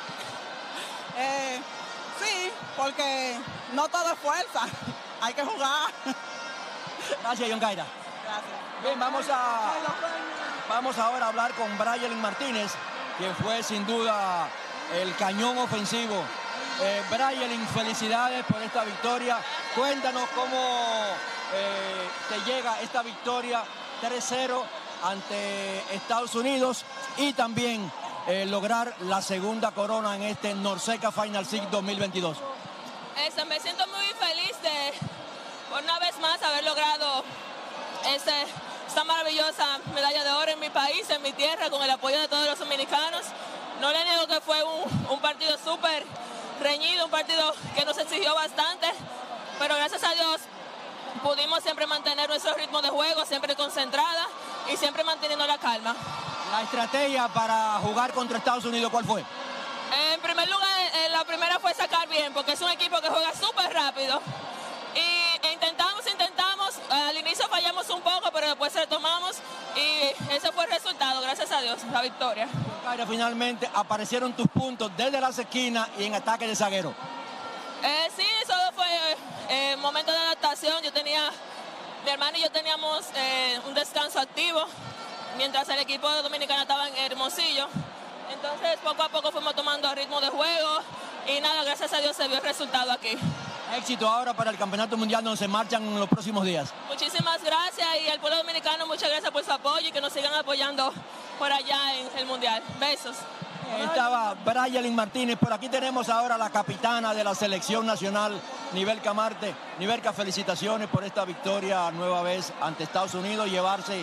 Sí, porque no todo es fuerza, hay que jugar. Gracias, Yonkaira. Gracias. Bien, vamos ahora a hablar con Brian Martínez, quien fue sin duda el cañón ofensivo. Brian, felicidades por esta victoria. Cuéntanos cómo te llega esta victoria 3-0 ante Estados Unidos y también lograr la segunda corona en este Norseca Final Six 2022. Me siento muy feliz de, por una vez más, haber logrado esta maravillosa medalla de oro en mi país, en mi tierra, con el apoyo de todos los dominicanos. No le niego que fue un partido súper reñido, un partido que nos exigió bastante, pero gracias a Dios pudimos siempre mantener nuestro ritmo de juego, siempre concentrada y siempre manteniendo la calma. La estrategia para jugar contra Estados Unidos, ¿cuál fue? En primer lugar, la primera fue sacar bien, porque es un equipo que juega súper rápido. Y intentamos, al inicio fallamos un poco, pero después retomamos y ese fue el resultado, gracias a Dios, la victoria. Finalmente aparecieron tus puntos desde las esquinas y en ataque de zaguero. Sí, eso fue momento de adaptación. Mi hermano y yo teníamos un descanso activo mientras el equipo dominicano estaba en Hermosillo. Entonces poco a poco fuimos tomando ritmo de juego y nada, gracias a Dios se vio el resultado aquí. Éxito ahora para el Campeonato Mundial donde se marchan en los próximos días. Muchísimas gracias y al pueblo dominicano muchas gracias por su apoyo y que nos sigan apoyando por allá en el Mundial. Besos. Ahí estaba Brian Martínez. Por aquí tenemos ahora la capitana de la selección nacional, Nivelka Marte. Nivelka, felicitaciones por esta victoria nueva vez ante Estados Unidos, llevarse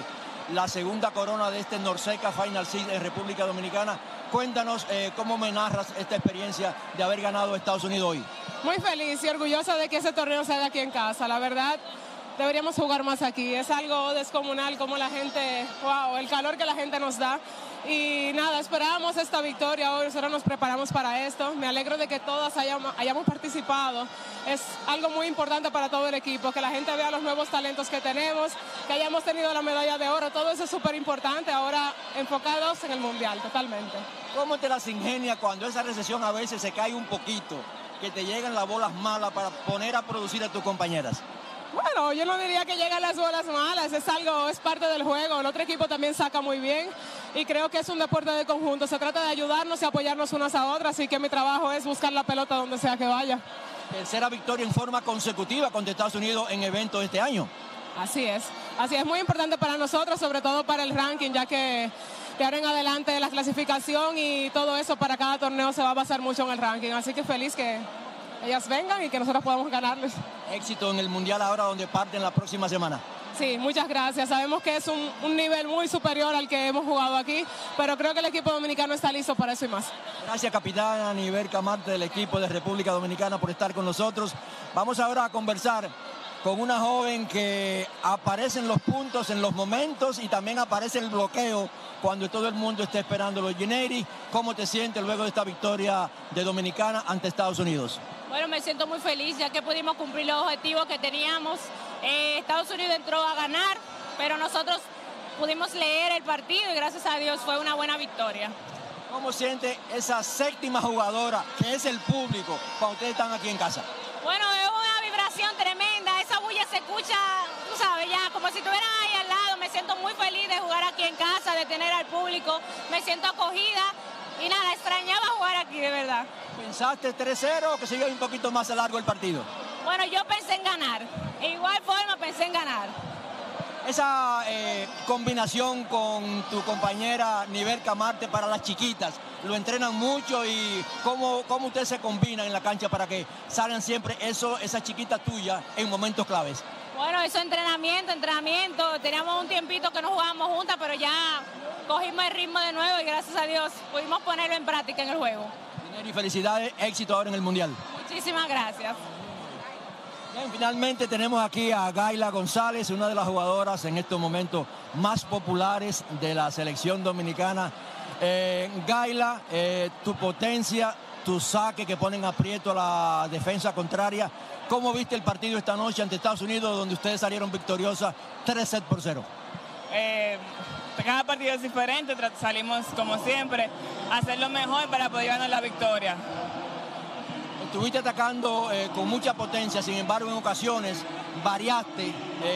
la segunda corona de este Norseca Final Six en República Dominicana. Cuéntanos cómo me narras esta experiencia de haber ganado Estados Unidos hoy. Muy feliz y orgullosa de que ese torneo se haga aquí en casa. La verdad, deberíamos jugar más aquí. Es algo descomunal como la gente, wow, el calor que la gente nos da. Y nada, esperábamos esta victoria hoy, nosotros nos preparamos para esto. Me alegro de que todas hayamos participado. Es algo muy importante para todo el equipo, que la gente vea los nuevos talentos que tenemos, que hayamos tenido la medalla de oro. Todo eso es súper importante, ahora enfocados en el Mundial, totalmente. ¿Cómo te las ingenia cuando esa recesión a veces se cae un poquito, que te llegan las bolas malas para poner a producir a tus compañeras? Bueno, yo no diría que llegan las bolas malas, es parte del juego. El otro equipo también saca muy bien y creo que es un deporte de conjunto. Se trata de ayudarnos y apoyarnos unas a otras, así que mi trabajo es buscar la pelota donde sea que vaya. Tercera victoria en forma consecutiva contra Estados Unidos en eventos este año. Así es muy importante para nosotros, sobre todo para el ranking, ya que de ahora en adelante la clasificación y todo eso para cada torneo se va a basar mucho en el ranking, así que feliz que ellas vengan y que nosotros podamos ganarles. Éxito en el Mundial ahora donde parten la próxima semana. Sí, muchas gracias. Sabemos que es un nivel muy superior al que hemos jugado aquí, pero creo que el equipo dominicano está listo para eso y más. Gracias, capitana Niverca Marte del equipo de República Dominicana por estar con nosotros. Vamos ahora a conversar con una joven que aparece en los puntos, en los momentos y también aparece el bloqueo cuando todo el mundo está esperándolo. Gineiri, ¿cómo te sientes luego de esta victoria de Dominicana ante Estados Unidos? Bueno, me siento muy feliz ya que pudimos cumplir los objetivos que teníamos. Estados Unidos entró a ganar, pero nosotros pudimos leer el partido y gracias a Dios fue una buena victoria. ¿Cómo siente esa séptima jugadora que es el público cuando ustedes están aquí en casa? Bueno, es una vibración tremenda, esa bulla se escucha, tú sabes, ya como si estuvieran ahí al lado. Me siento muy feliz de jugar aquí en casa, de tener al público, me siento acogida y nada, extrañaba jugar aquí de verdad. ¿Pensaste 3-0 o que siga un poquito más largo el partido? Bueno, yo pensé en ganar, de igual forma pensé en ganar. Esa combinación con tu compañera Niverca Marte para las chiquitas, lo entrenan mucho y cómo ustedes se combinan en la cancha para que salgan siempre esa chiquita tuya en momentos claves. Bueno, eso entrenamiento, teníamos un tiempito que no jugábamos juntas, pero ya cogimos el ritmo de nuevo y gracias a Dios pudimos ponerlo en práctica en el juego. Y felicidades, éxito ahora en el Mundial. Muchísimas gracias. Bien, finalmente tenemos aquí a Gaila González, una de las jugadoras en estos momentos más populares de la selección dominicana. Gaila, tu potencia, tu saque que ponen aprieto a la defensa contraria. ¿Cómo viste el partido esta noche ante Estados Unidos donde ustedes salieron victoriosas 3-0? Cada partido es diferente, salimos como siempre a hacer lo mejor para poder ganar la victoria. Estuviste atacando con mucha potencia, sin embargo en ocasiones variaste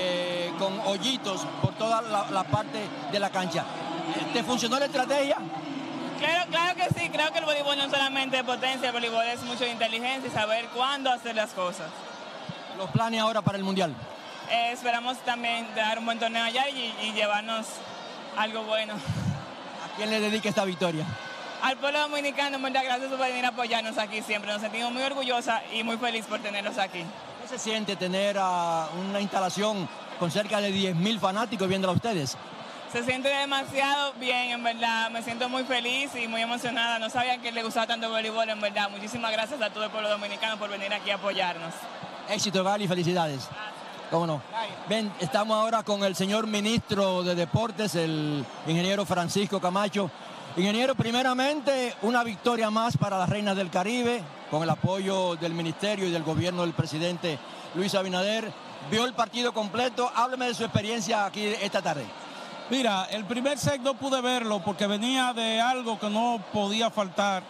con hoyitos por toda la parte de la cancha. ¿Te funcionó la estrategia? Claro que sí, creo que el voleibol no es solamente de potencia, el voleibol es mucho de inteligencia y saber cuándo hacer las cosas. ¿Los planes ahora para el Mundial? Esperamos también dar un buen torneo allá y llevarnos algo bueno. ¿A quién le dedica esta victoria? Al pueblo dominicano, muchas gracias por venir a apoyarnos aquí siempre. Nos sentimos muy orgullosas y muy felices por tenerlos aquí. ¿Qué se siente tener una instalación con cerca de 10.000 fanáticos viéndola a ustedes? Se siente demasiado bien, en verdad. Me siento muy feliz y muy emocionada. No sabía que le gustaba tanto el voleibol, en verdad. Muchísimas gracias a todo el pueblo dominicano por venir aquí a apoyarnos. Éxito, Gali, felicidades. ¿Cómo no? Ven, estamos ahora con el señor ministro de Deportes, el ingeniero Francisco Camacho. Ingeniero, primeramente, una victoria más para las Reinas del Caribe, con el apoyo del ministerio y del gobierno del presidente Luis Abinader. Vio el partido completo. Hábleme de su experiencia aquí esta tarde. Mira, el primer set no pude verlo porque venía de algo que no podía faltar.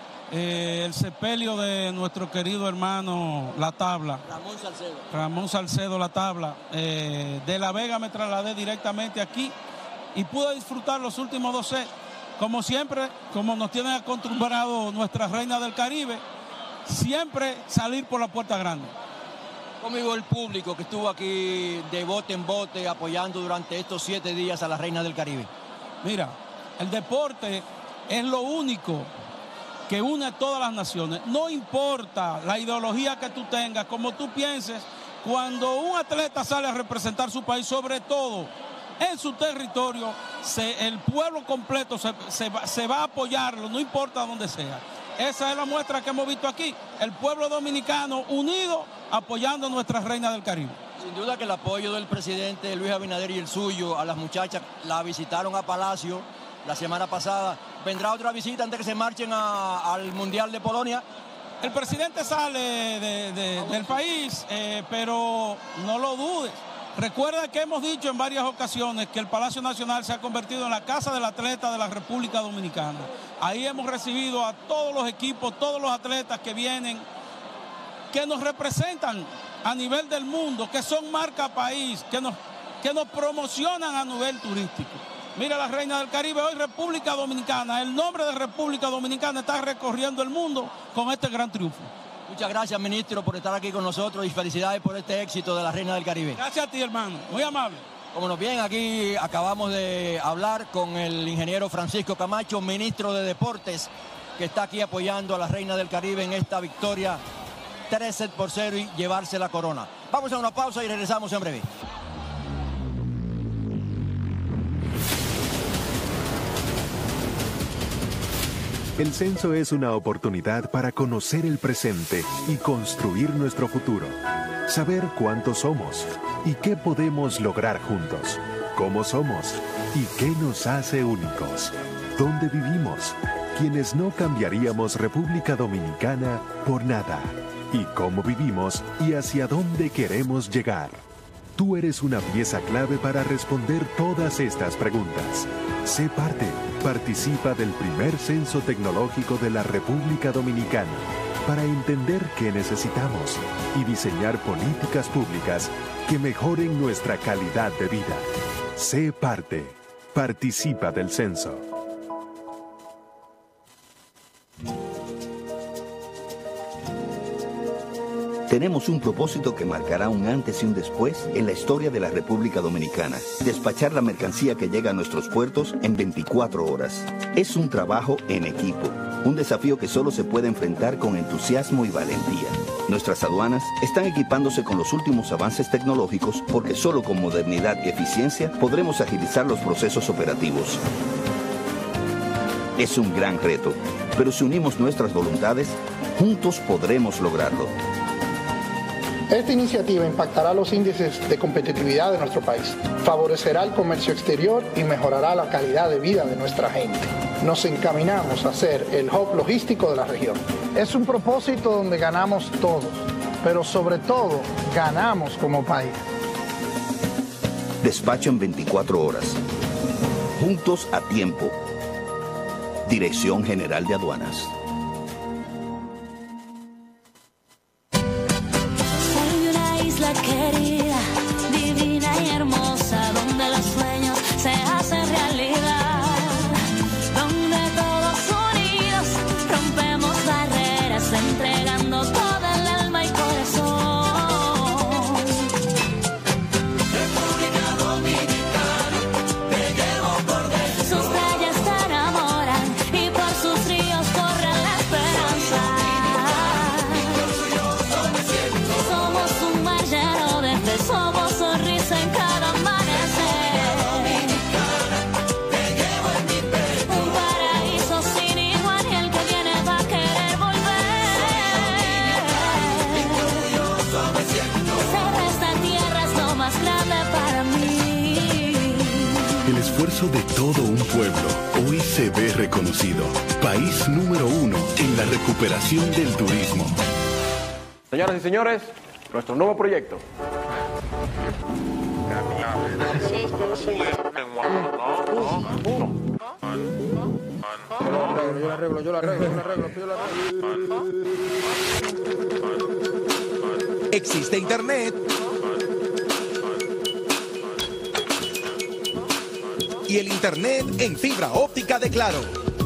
El sepelio de nuestro querido hermano La Tabla. Ramón Salcedo La Tabla. De La Vega me trasladé directamente aquí y pude disfrutar los últimos 2 sets. Como siempre, como nos tienen acostumbrado nuestras Reinas del Caribe, siempre salir por la puerta grande. ¿Cómo vio el público que estuvo aquí de bote en bote apoyando durante estos 7 días a las Reinas del Caribe? Mira, el deporte es lo único que une a todas las naciones. No importa la ideología que tú tengas, como tú pienses, cuando un atleta sale a representar su país, sobre todo en su territorio, el pueblo completo se va a apoyarlo, no importa dónde sea. Esa es la muestra que hemos visto aquí, el pueblo dominicano unido apoyando a nuestra reina del Caribe. Sin duda que el apoyo del presidente Luis Abinader y el suyo a las muchachas, la visitaron a Palacio la semana pasada. ¿Vendrá otra visita antes que se marchen al Mundial de Polonia? El presidente sale del país, pero no lo dudes. Recuerda que hemos dicho en varias ocasiones que el Palacio Nacional se ha convertido en la casa del atleta de la República Dominicana. Ahí hemos recibido a todos los equipos, todos los atletas que vienen, que nos representan a nivel del mundo, que son marca país, que nos promocionan a nivel turístico. Mira la reina del Caribe, hoy República Dominicana, el nombre de República Dominicana está recorriendo el mundo con este gran triunfo. Muchas gracias, ministro, por estar aquí con nosotros y felicidades por este éxito de la reina del Caribe. Gracias a ti, hermano, muy amable. Como nos bien, aquí acabamos de hablar con el ingeniero Francisco Camacho, ministro de Deportes, que está aquí apoyando a la reina del Caribe en esta victoria 3-0 y llevarse la corona. Vamos a una pausa y regresamos en breve. El censo es una oportunidad para conocer el presente y construir nuestro futuro. Saber cuántos somos y qué podemos lograr juntos. Cómo somos y qué nos hace únicos. Dónde vivimos. Quienes no cambiaríamos República Dominicana por nada. Y cómo vivimos y hacia dónde queremos llegar. Tú eres una pieza clave para responder todas estas preguntas. Sé parte. Participa del primer censo tecnológico de la República Dominicana para entender qué necesitamos y diseñar políticas públicas que mejoren nuestra calidad de vida. Sé parte. Participa del censo. Tenemos un propósito que marcará un antes y un después en la historia de la República Dominicana. Despachar la mercancía que llega a nuestros puertos en 24 horas. Es un trabajo en equipo, un desafío que solo se puede enfrentar con entusiasmo y valentía. Nuestras aduanas están equipándose con los últimos avances tecnológicos porque solo con modernidad y eficiencia podremos agilizar los procesos operativos. Es un gran reto, pero si unimos nuestras voluntades, juntos podremos lograrlo. Esta iniciativa impactará los índices de competitividad de nuestro país, favorecerá el comercio exterior y mejorará la calidad de vida de nuestra gente. Nos encaminamos a ser el hub logístico de la región. Es un propósito donde ganamos todos, pero sobre todo ganamos como país. Despacho en 24 horas. Juntos a tiempo. Dirección General de Aduanas. Querida, divina y hermosa, donde los sueños se hacen realidad, donde todos unidos rompemos barreras, entregando todo el alma y corazón. República Dominicana, te llevo por dentro. Sus playas te enamoran y por sus ríos corre la esperanza. Somos un mar lleno de fe, somos sonrisa en cada amanecer. Te llevo en mi pecho. Un paraíso sin igual y el que viene va a querer volver. Orgulloso me siento. Ser esta tierra es lo más grande para mí. El esfuerzo de todo un pueblo hoy se ve reconocido. País número 1 en la recuperación del turismo. Señoras y señores, nuestro nuevo proyecto. Yo la arreglo. Existe internet y el internet en fibra óptica de Claro.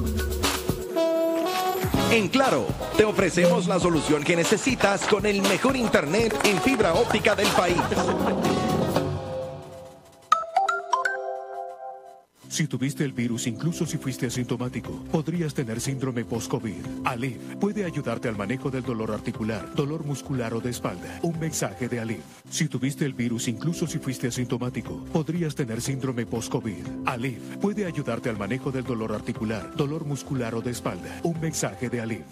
En Claro, te ofrecemos la solución que necesitas con el mejor internet en fibra óptica del país. Si tuviste el virus, incluso si fuiste asintomático, podrías tener síndrome post-COVID. Alif puede ayudarte al manejo del dolor articular, dolor muscular o de espalda. Un mensaje de Alif. Si tuviste el virus, incluso si fuiste asintomático, podrías tener síndrome post-COVID. Alif puede ayudarte al manejo del dolor articular, dolor muscular o de espalda. Un mensaje de Alif.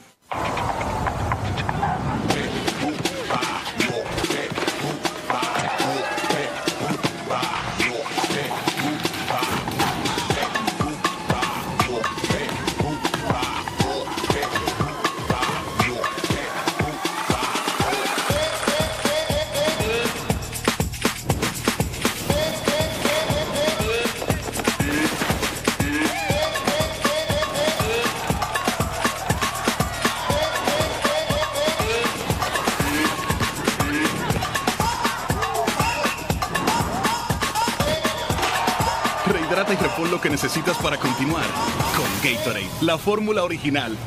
Rehidrata y repon lo que necesitas para continuar con Gatorade, la fórmula original.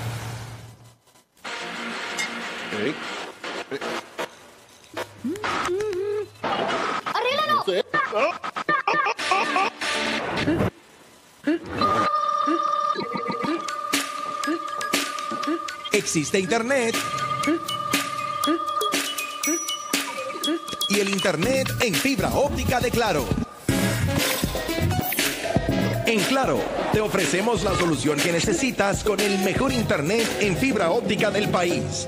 Existe Internet. Y el Internet en fibra óptica de Claro. En Claro, te ofrecemos la solución que necesitas con el mejor Internet en fibra óptica del país.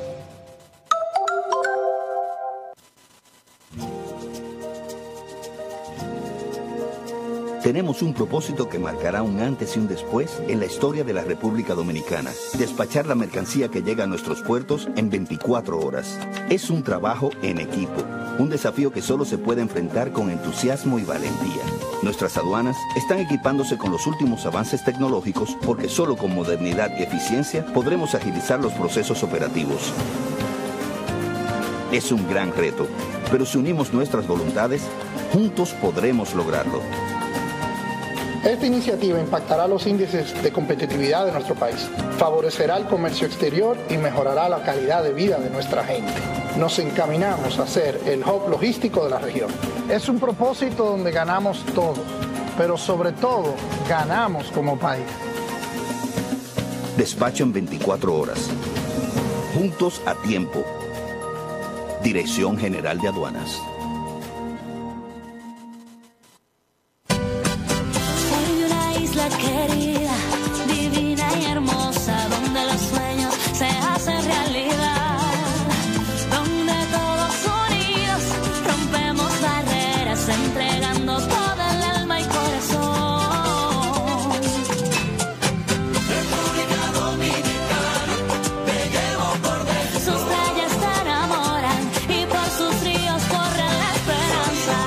Tenemos un propósito que marcará un antes y un después en la historia de la República Dominicana. Despachar la mercancía que llega a nuestros puertos en 24 horas. Es un trabajo en equipo, un desafío que solo se puede enfrentar con entusiasmo y valentía. Nuestras aduanas están equipándose con los últimos avances tecnológicos porque solo con modernidad y eficiencia podremos agilizar los procesos operativos. Es un gran reto, pero si unimos nuestras voluntades, juntos podremos lograrlo. Esta iniciativa impactará los índices de competitividad de nuestro país, favorecerá el comercio exterior y mejorará la calidad de vida de nuestra gente. Nos encaminamos a ser el hub logístico de la región. Es un propósito donde ganamos todos, pero sobre todo ganamos como país. Despacho en 24 horas. Juntos a tiempo. Dirección General de Aduanas. Querida, divina y hermosa, donde los sueños se hacen realidad, donde todos unidos rompemos barreras, entregando toda el alma y corazón. República Dominicana, te llevo por dentro. Sus playas te enamoran y por sus ríos corre la esperanza.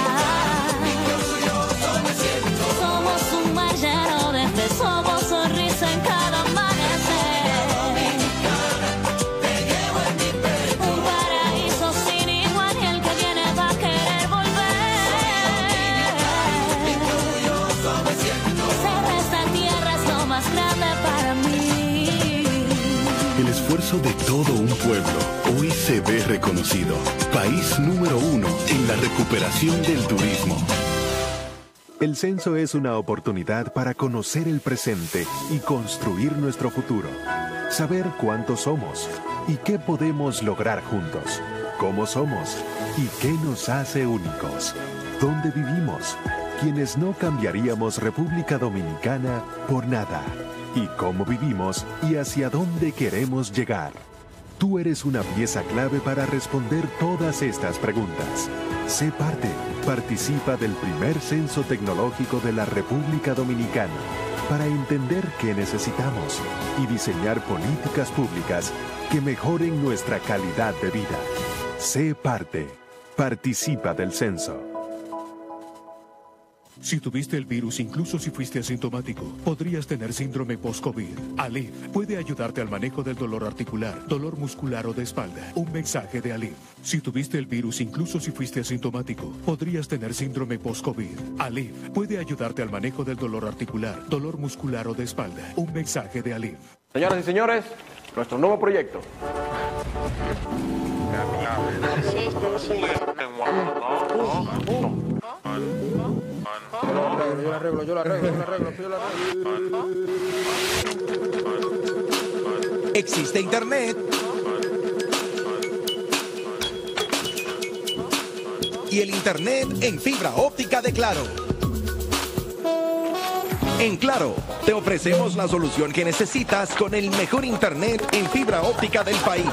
Somos un mar lleno de fe, somos sonrisa en cada amanecer. Te llevo en mi pecho. Un paraíso sin igual y el que viene va a querer volver. Orgulloso me siento. Ser de esta tierra es lo más grande para mí. El esfuerzo de todo un pueblo hoy se ve reconocido. País número 1 en la recuperación del turismo. El censo es una oportunidad para conocer el presente y construir nuestro futuro. Saber cuántos somos y qué podemos lograr juntos. Cómo somos y qué nos hace únicos. Dónde vivimos. Quienes no cambiaríamos República Dominicana por nada. Y cómo vivimos y hacia dónde queremos llegar. Tú eres una pieza clave para responder todas estas preguntas. Sé parte. Participa del primer censo tecnológico de la República Dominicana para entender qué necesitamos y diseñar políticas públicas que mejoren nuestra calidad de vida. Sé parte. Participa del censo. Si tuviste el virus, incluso si fuiste asintomático, podrías tener síndrome post-COVID. Alif puede ayudarte al manejo del dolor articular, dolor muscular o de espalda. Un mensaje de Alif. Si tuviste el virus, incluso si fuiste asintomático, podrías tener síndrome post-COVID. Alif puede ayudarte al manejo del dolor articular, dolor muscular o de espalda. Un mensaje de Alif. Señoras y señores, nuestro nuevo proyecto. la arreglo. ¿Existe internet? Y el internet en fibra óptica de Claro. En Claro, te ofrecemos la solución que necesitas con el mejor internet en fibra óptica del país.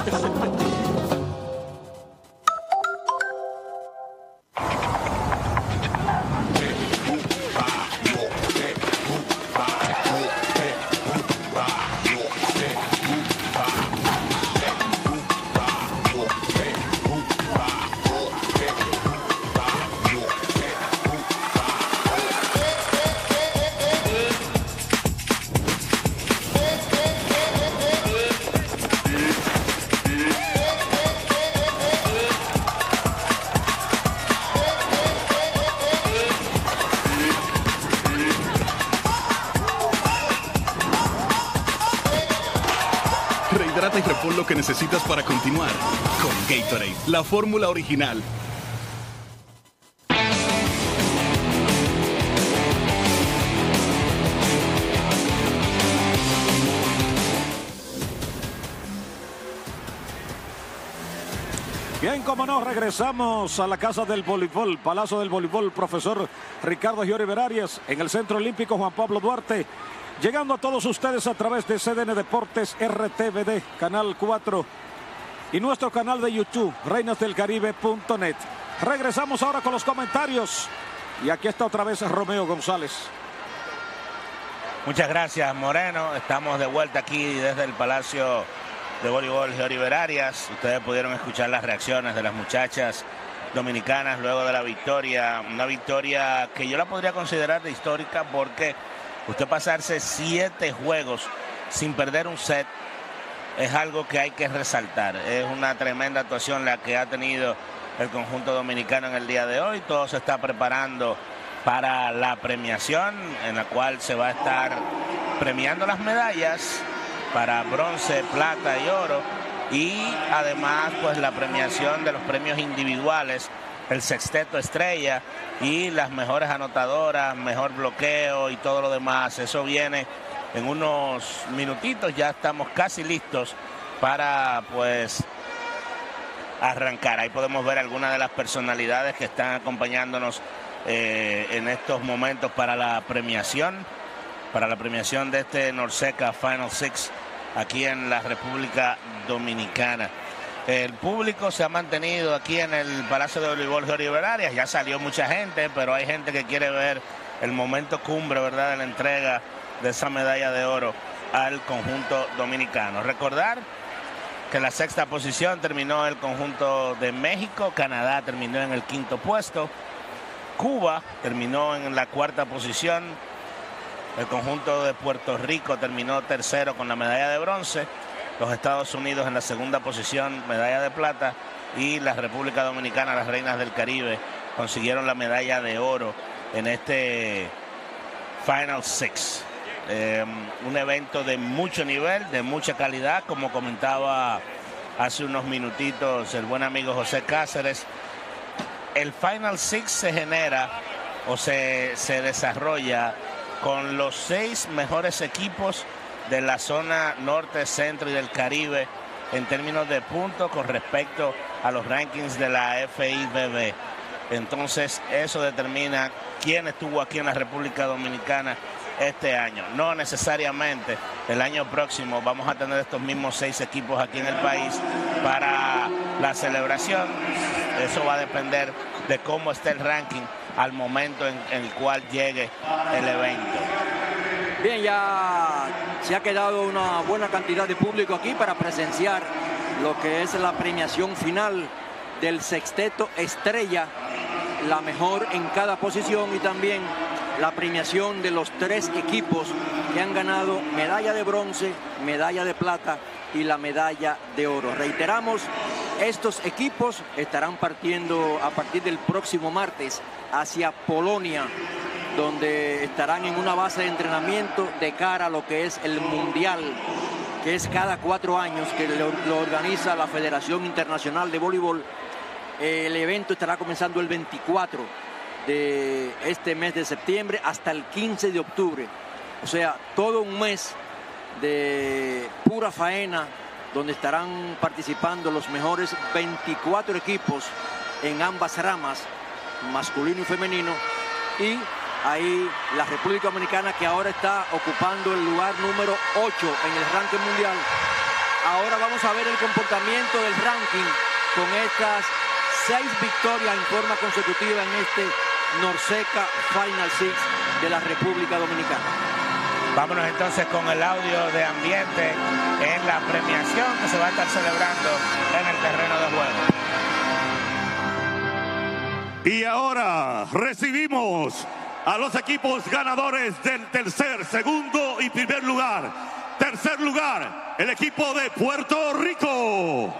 Rehidrata y repon lo que necesitas para continuar con Gatorade, la fórmula original. Bien, como no, regresamos a la Casa del Voleibol, Palacio del Voleibol, profesor Ricardo Gioribert Arias, en el Centro Olímpico Juan Pablo Duarte. Llegando a todos ustedes a través de CDN Deportes, RTVD, Canal 4 y nuestro canal de YouTube, reinasdelcaribe.net. Regresamos ahora con los comentarios y aquí está otra vez Romeo González. Muchas gracias, Moreno. Estamos de vuelta aquí desde el Palacio de Voleibol Gioribert Arias. Ustedes pudieron escuchar las reacciones de las muchachas dominicanas luego de la victoria. Una victoria que yo la podría considerar de histórica porque usted pasarse 7 juegos sin perder un set es algo que hay que resaltar. Es una tremenda actuación la que ha tenido el conjunto dominicano en el día de hoy. Todo se está preparando para la premiación en la cual se va a estar premiando las medallas para bronce, plata y oro. Y además pues la premiación de los premios individuales, el sexteto estrella y las mejores anotadoras, mejor bloqueo y todo lo demás. Eso viene en unos minutitos, ya estamos casi listos para pues arrancar. Ahí podemos ver algunas de las personalidades que están acompañándonos en estos momentos para la premiación de este NORCECA Final Six aquí en la República Dominicana. El público se ha mantenido aquí en el Palacio de Voleibol Gioribert Arias. Ya salió mucha gente, pero hay gente que quiere ver el momento cumbre, ¿verdad?, de la entrega de esa medalla de oro al conjunto dominicano. Recordar que en la 6ª posición terminó el conjunto de México. Canadá terminó en el 5º puesto. Cuba terminó en la 4ª posición. El conjunto de Puerto Rico terminó 3º con la medalla de bronce. Los Estados Unidos en la 2ª posición, medalla de plata. Y la República Dominicana, las Reinas del Caribe, consiguieron la medalla de oro en este Final Six. Un evento de mucho nivel, de mucha calidad, como comentaba hace unos minutitos el buen amigo José Cáceres. El Final Six se genera o se desarrolla con los 6 mejores equipos de la zona norte, centro y del Caribe en términos de puntos con respecto a los rankings de la FIVB. Entonces eso determina quién estuvo aquí en la República Dominicana este año. No necesariamente el año próximo vamos a tener estos mismos 6 equipos aquí en el país para la celebración. Eso va a depender de cómo esté el ranking al momento en el cual llegue el evento. Bien, ya se ha quedado una buena cantidad de público aquí para presenciar lo que es la premiación final del sexteto estrella, la mejor en cada posición, y también la premiación de los 3 equipos que han ganado medalla de bronce, medalla de plata y la medalla de oro. Reiteramos, estos equipos estarán partiendo a partir del próximo martes hacia Polonia, donde estarán en una base de entrenamiento de cara a lo que es el Mundial, que es cada 4 años, que lo organiza la Federación Internacional de Voleibol. El evento estará comenzando el 24 de este mes de septiembre hasta el 15 de octubre. O sea, todo un mes de pura faena, donde estarán participando los mejores 24 equipos en ambas ramas, masculino y femenino. Y ahí la República Dominicana, que ahora está ocupando el lugar número 8 en el ranking mundial. Ahora vamos a ver el comportamiento del ranking con estas 6 victorias en forma consecutiva en este Norseca Final Six de la República Dominicana. Vámonos entonces con el audio de ambiente en la premiación que se va a estar celebrando en el terreno de juego. Y ahora recibimos a los equipos ganadores del tercer, segundo y primer lugar. Tercer lugar, el equipo de Puerto Rico.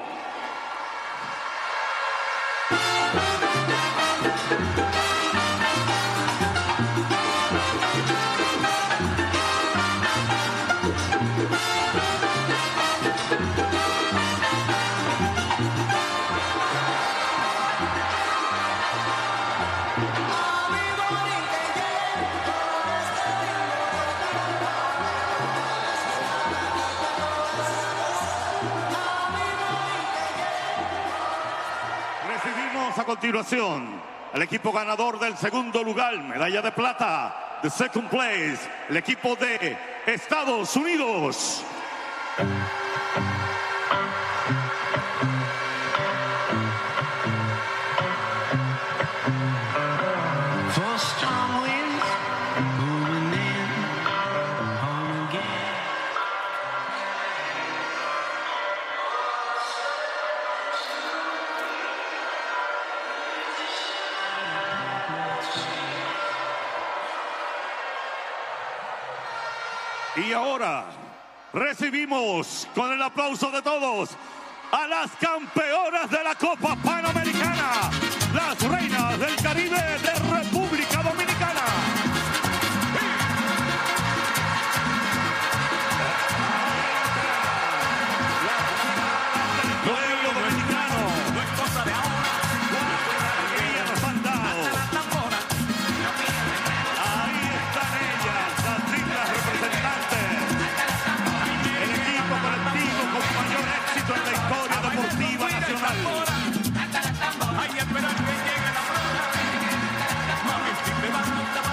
A continuación, el equipo ganador del segundo lugar, medalla de plata, the second place, el equipo de Estados Unidos. Y ahora recibimos con el aplauso de todos a las campeonas de la Copa Panamericana, las reinas del Caribe de República Dominicana. Pueblo dominicano, no es cosa de ahora. Alegría nos han dado. Ahí están ellas, las dignas representantes. El equipo colectivo con mayor éxito en la historia deportiva nacional. Ay, espera que llegue la flora. Mami, si me vas a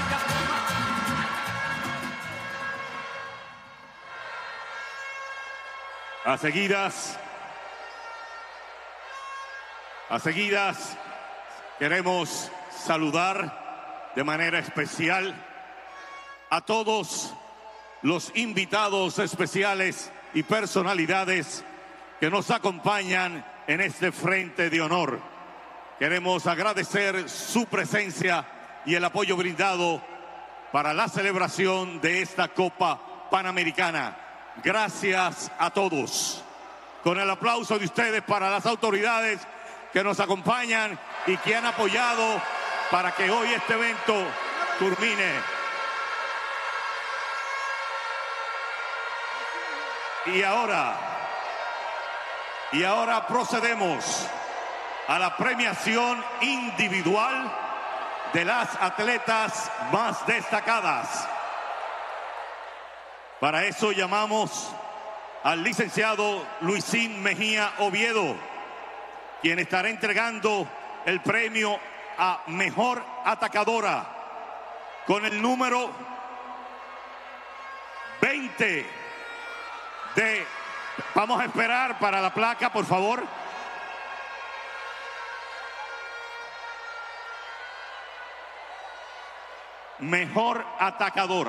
A seguidas, queremos saludar de manera especial a todos los invitados especiales y personalidades que nos acompañan en este frente de honor. Queremos agradecer su presencia y el apoyo brindado para la celebración de esta Copa Panamericana. Gracias a todos. Con el aplauso de ustedes para las autoridades que nos acompañan y que han apoyado para que hoy este evento culmine. Y ahora procedemos a la premiación individual de las atletas más destacadas. Para eso llamamos al licenciado Luisín Mejía Oviedo, quien estará entregando el premio a Mejor Atacadora con el número 20 de... Vamos a esperar para la placa, por favor. Mejor Atacadora.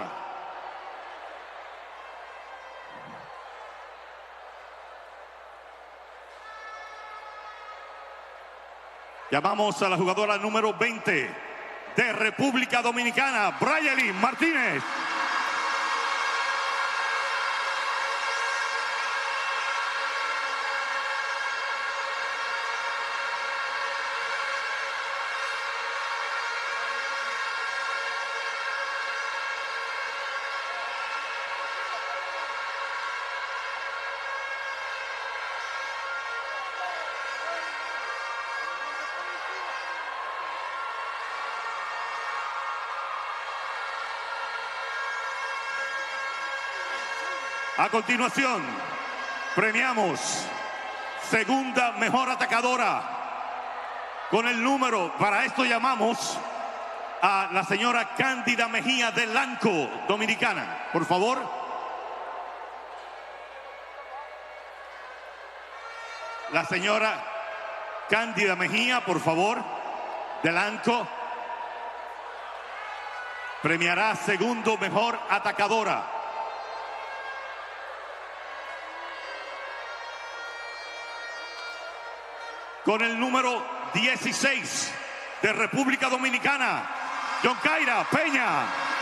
Llamamos a la jugadora número 20 de República Dominicana, Brayelin Martínez. A continuación, premiamos segunda mejor atacadora. Con el número, para esto llamamos a la señora Cándida Mejía de Lanco, Dominicana. Por favor. La señora Cándida Mejía, por favor, de Lanco. Premiará segundo mejor atacadora. Con el número 16 de República Dominicana, Yonkaira Peña.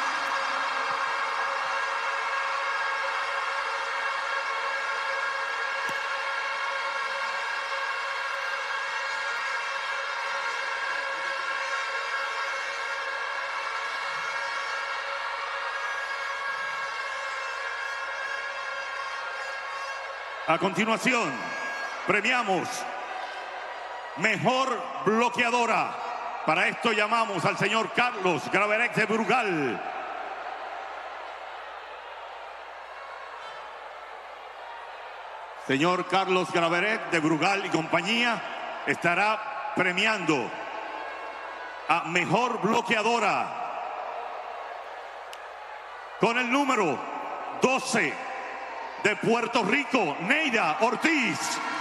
A continuación, premiamos mejor bloqueadora. Para esto llamamos al señor Carlos Graveret de Brugal. Señor Carlos Graveret de Brugal y compañía estará premiando a mejor bloqueadora con el número 12 de Puerto Rico, Neida Ortiz.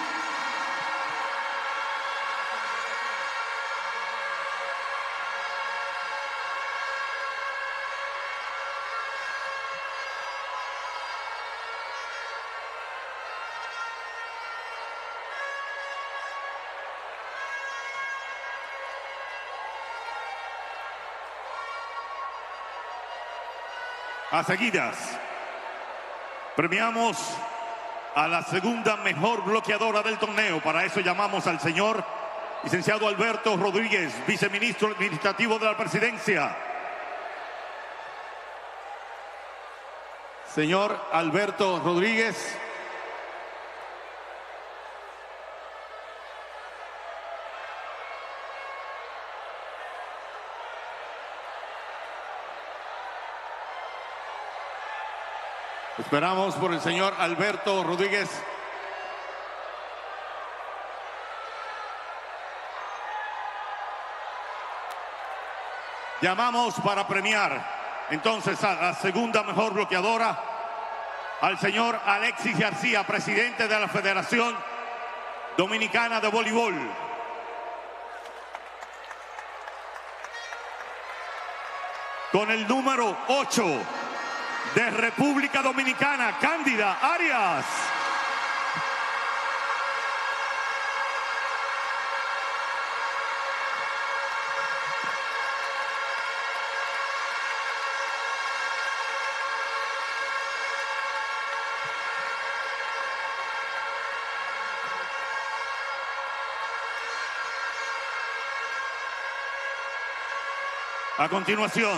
A seguidas, premiamos a la segunda mejor bloqueadora del torneo. Para eso llamamos al señor licenciado Alberto Rodríguez, viceministro administrativo de la presidencia. Señor Alberto Rodríguez. Esperamos por el señor Alberto Rodríguez. Llamamos para premiar entonces a la segunda mejor bloqueadora al señor Alexis García, presidente de la Federación Dominicana de Voleibol. Con el número 8 de República Dominicana, Cándida Arias. A continuación,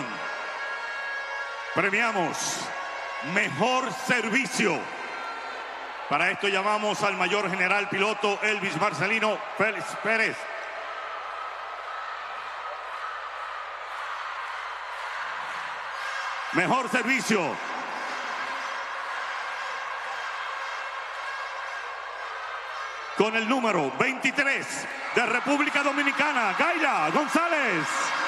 premiamos mejor servicio. Para esto llamamos al mayor general piloto Elvis Marcelino Félix Pérez. Mejor servicio. Con el número 23 de República Dominicana, Gaila González.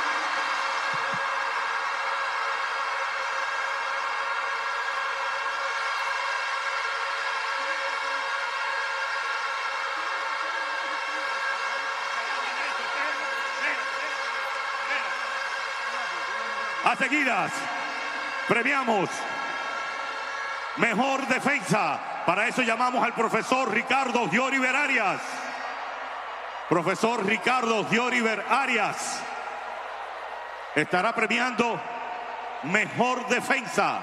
A seguidas, premiamos mejor defensa. Para eso llamamos al profesor Ricardo Dioriver Arias. Profesor Ricardo Dioriver Arias estará premiando mejor defensa.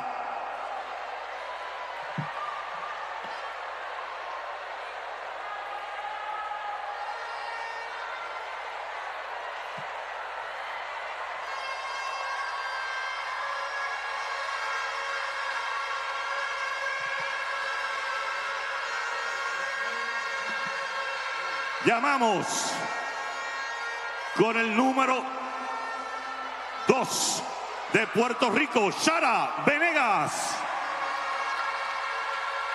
Llamamos con el número 2 de Puerto Rico, Shara Venegas.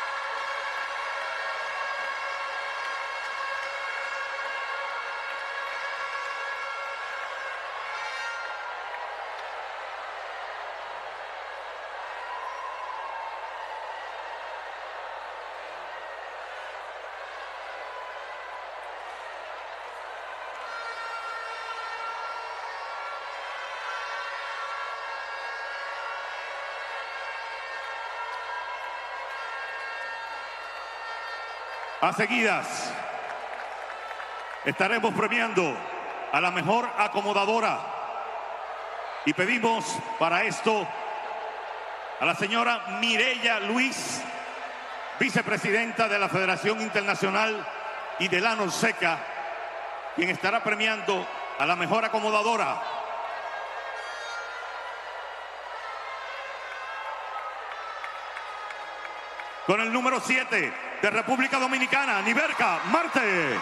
A seguidas, estaremos premiando a la mejor acomodadora. Y pedimos para esto a la señora Mireya Luis, vicepresidenta de la Federación Internacional y de la Norseca, quien estará premiando a la mejor acomodadora. Con el número 7 de República Dominicana, Niverca Marte.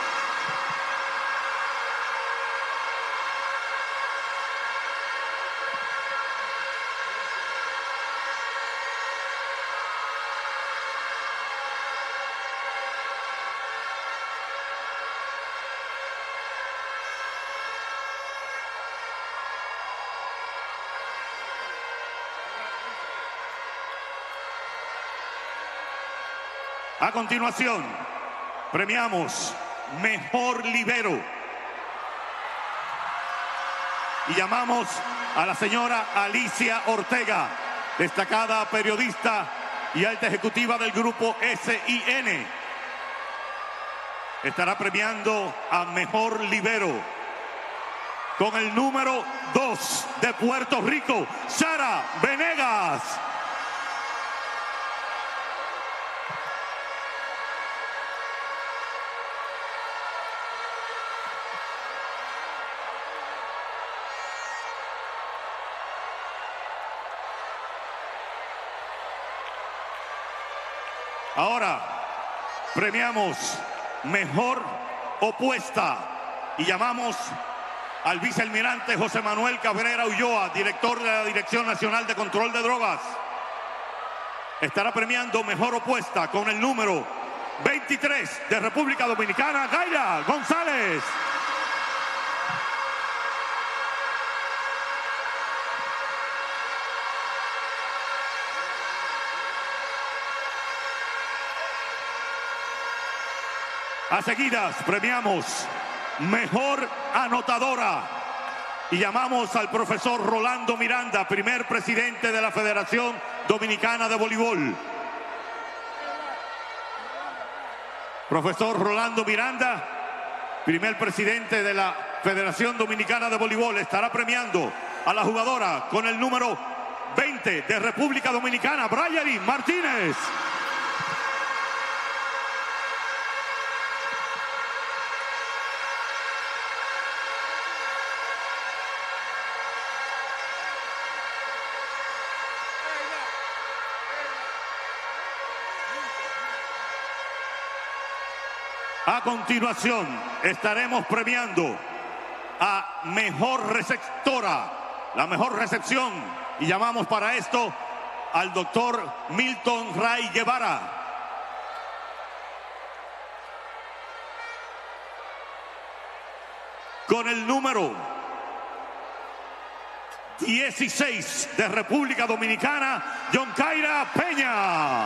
A continuación, premiamos Mejor Libero. Y llamamos a la señora Alicia Ortega, destacada periodista y alta ejecutiva del grupo SIN. Estará premiando a Mejor Libero. Con el número 2 de Puerto Rico, Sara Venegas. Ahora premiamos Mejor Opuesta y llamamos al vicealmirante José Manuel Cabrera Ulloa, director de la Dirección Nacional de Control de Drogas. Estará premiando Mejor Opuesta con el número 23 de República Dominicana, Gaila González. A seguidas premiamos Mejor Anotadora y llamamos al profesor Rolando Miranda, primer presidente de la Federación Dominicana de Voleibol. Profesor Rolando Miranda, primer presidente de la Federación Dominicana de Voleibol, estará premiando a la jugadora con el número 20 de República Dominicana, Brayeli Martínez. A continuación, estaremos premiando a Mejor Receptora, la mejor recepción, y llamamos para esto al doctor Milton Ray Guevara. Con el número 16 de República Dominicana, John Kaira Peña.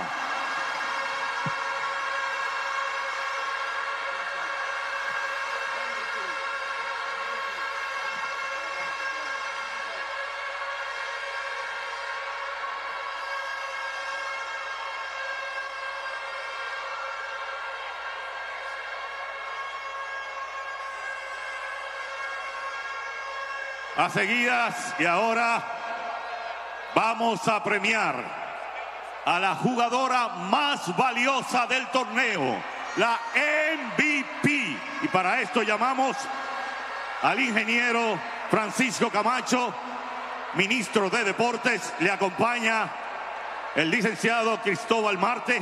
A seguidas, y ahora vamos a premiar a la jugadora más valiosa del torneo, la MVP. Y para esto llamamos al ingeniero Francisco Camacho, ministro de Deportes. Le acompaña el licenciado Cristóbal Marte.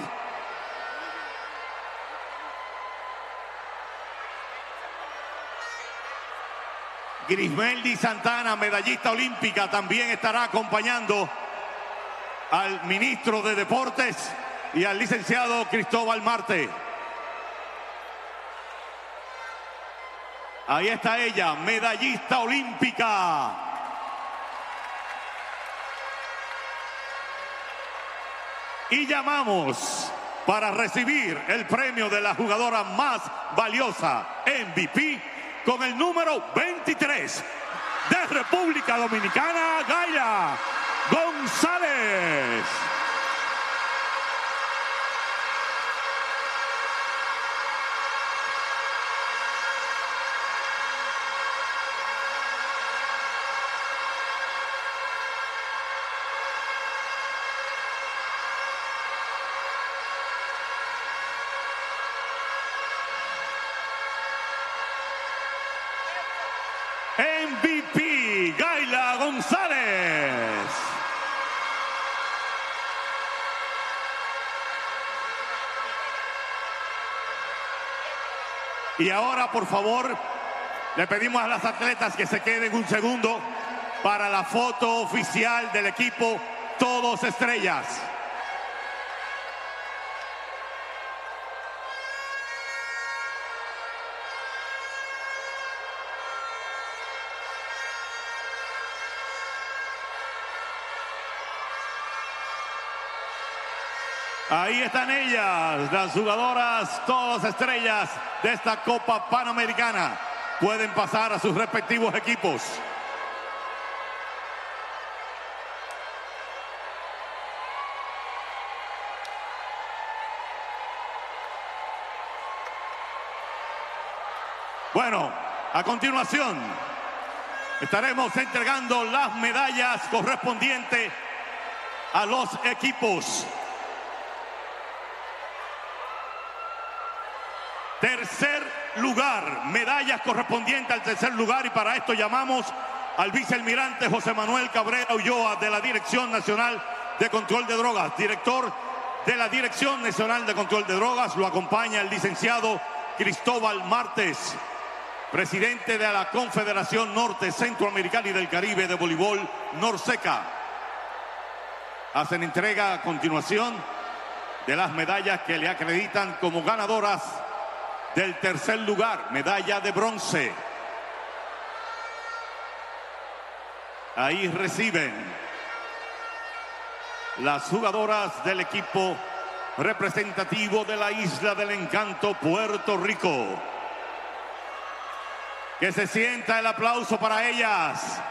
Grismeldi Santana, medallista olímpica, también estará acompañando al ministro de Deportes y al licenciado Cristóbal Marte. Ahí está ella, medallista olímpica. Y llamamos para recibir el premio de la jugadora más valiosa, MVP, con el número 23 de República Dominicana, Gaila González. Y ahora, por favor, le pedimos a las atletas que se queden un segundo para la foto oficial del equipo Todos Estrellas. Ahí están ellas, las jugadoras Todas Estrellas de esta Copa Panamericana. Pueden pasar a sus respectivos equipos. Bueno, a continuación estaremos entregando las medallas correspondientes a los equipos. Tercer lugar, medallas correspondientes al tercer lugar, y para esto llamamos al vicealmirante José Manuel Cabrera Ulloa de la Dirección Nacional de Control de Drogas, director de la Dirección Nacional de Control de Drogas. Lo acompaña el licenciado Cristóbal Martes, presidente de la Confederación Norte, Centroamericana y del Caribe de Voleibol, Norseca. Hacen entrega a continuación de las medallas que le acreditan como ganadoras del tercer lugar, medalla de bronce. Ahí reciben las jugadoras del equipo representativo de la Isla del Encanto, Puerto Rico. Que se sienta el aplauso para ellas.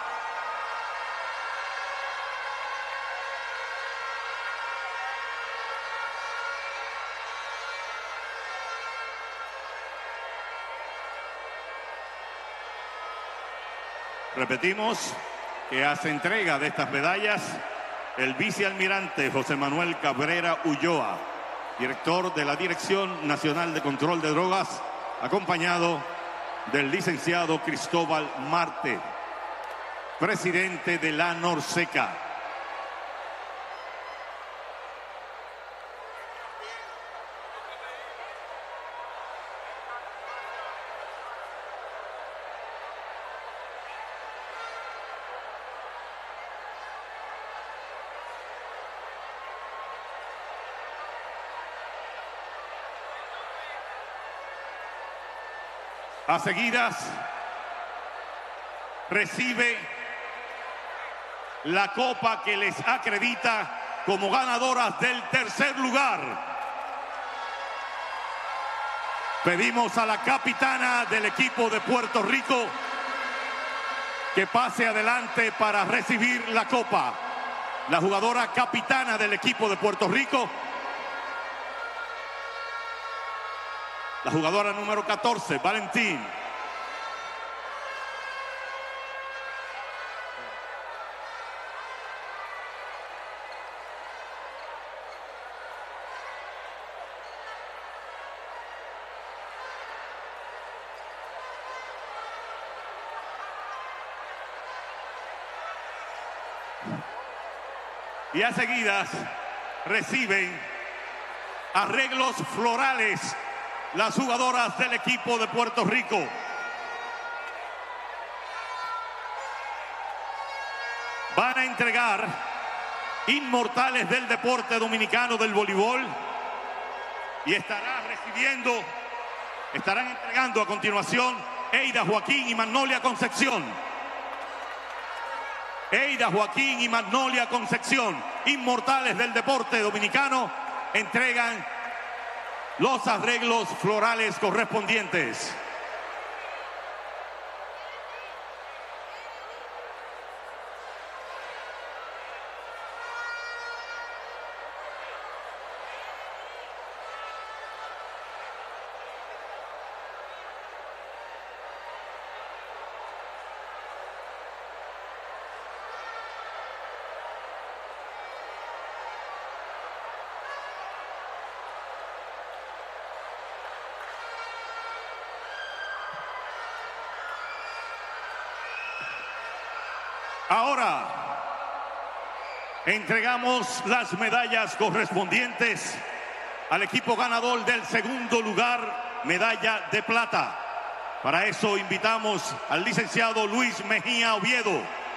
Repetimos que hace entrega de estas medallas el vicealmirante José Manuel Cabrera Ulloa, director de la Dirección Nacional de Control de Drogas, acompañado del licenciado Cristóbal Marte, presidente de la Norseca. A seguidas, recibe la copa que les acredita como ganadoras del tercer lugar. Pedimos a la capitana del equipo de Puerto Rico que pase adelante para recibir la copa. La jugadora capitana del equipo de Puerto Rico, la jugadora número 14, Valentín. Y a seguidas reciben arreglos florales las jugadoras del equipo de Puerto Rico. Van a entregar inmortales del deporte dominicano del voleibol y estarán entregando a continuación Eida Joaquín y Magnolia Concepción. Eida Joaquín y Magnolia Concepción, inmortales del deporte dominicano, entregan los arreglos florales correspondientes. Ahora entregamos las medallas correspondientes al equipo ganador del segundo lugar medalla de plata. Para eso invitamos al licenciado Luis Mejía Oviedo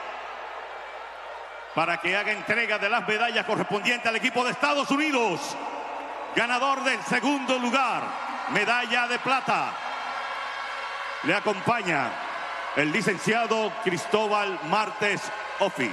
para que haga entrega de las medallas correspondientes al equipo de Estados Unidos, ganador del segundo lugar, medalla de plata. Le acompaña el licenciado Cristóbal Martes Ofi.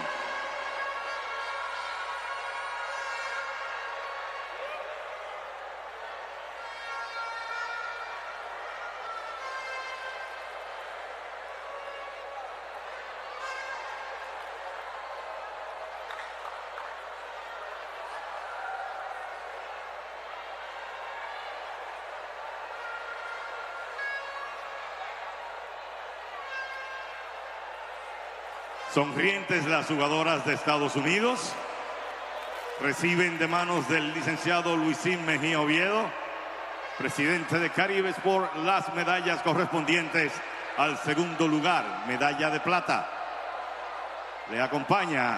Sonrientes las jugadoras de Estados Unidos. Reciben de manos del licenciado Luisín Mejía Oviedo, presidente de Caribe Sport, las medallas correspondientes al segundo lugar, medalla de plata. Le acompaña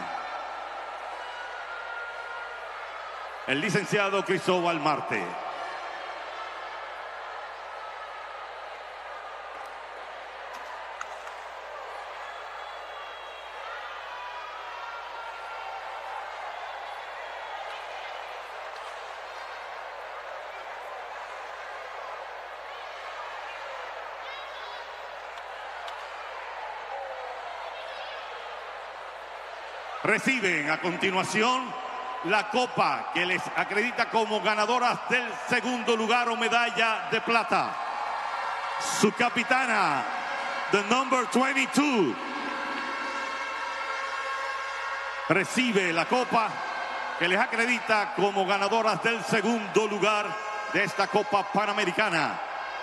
el licenciado Cristóbal Marte. Reciben a continuación la copa que les acredita como ganadoras del segundo lugar o medalla de plata. Su capitana, the number 22, recibe la copa que les acredita como ganadoras del segundo lugar de esta Copa Panamericana.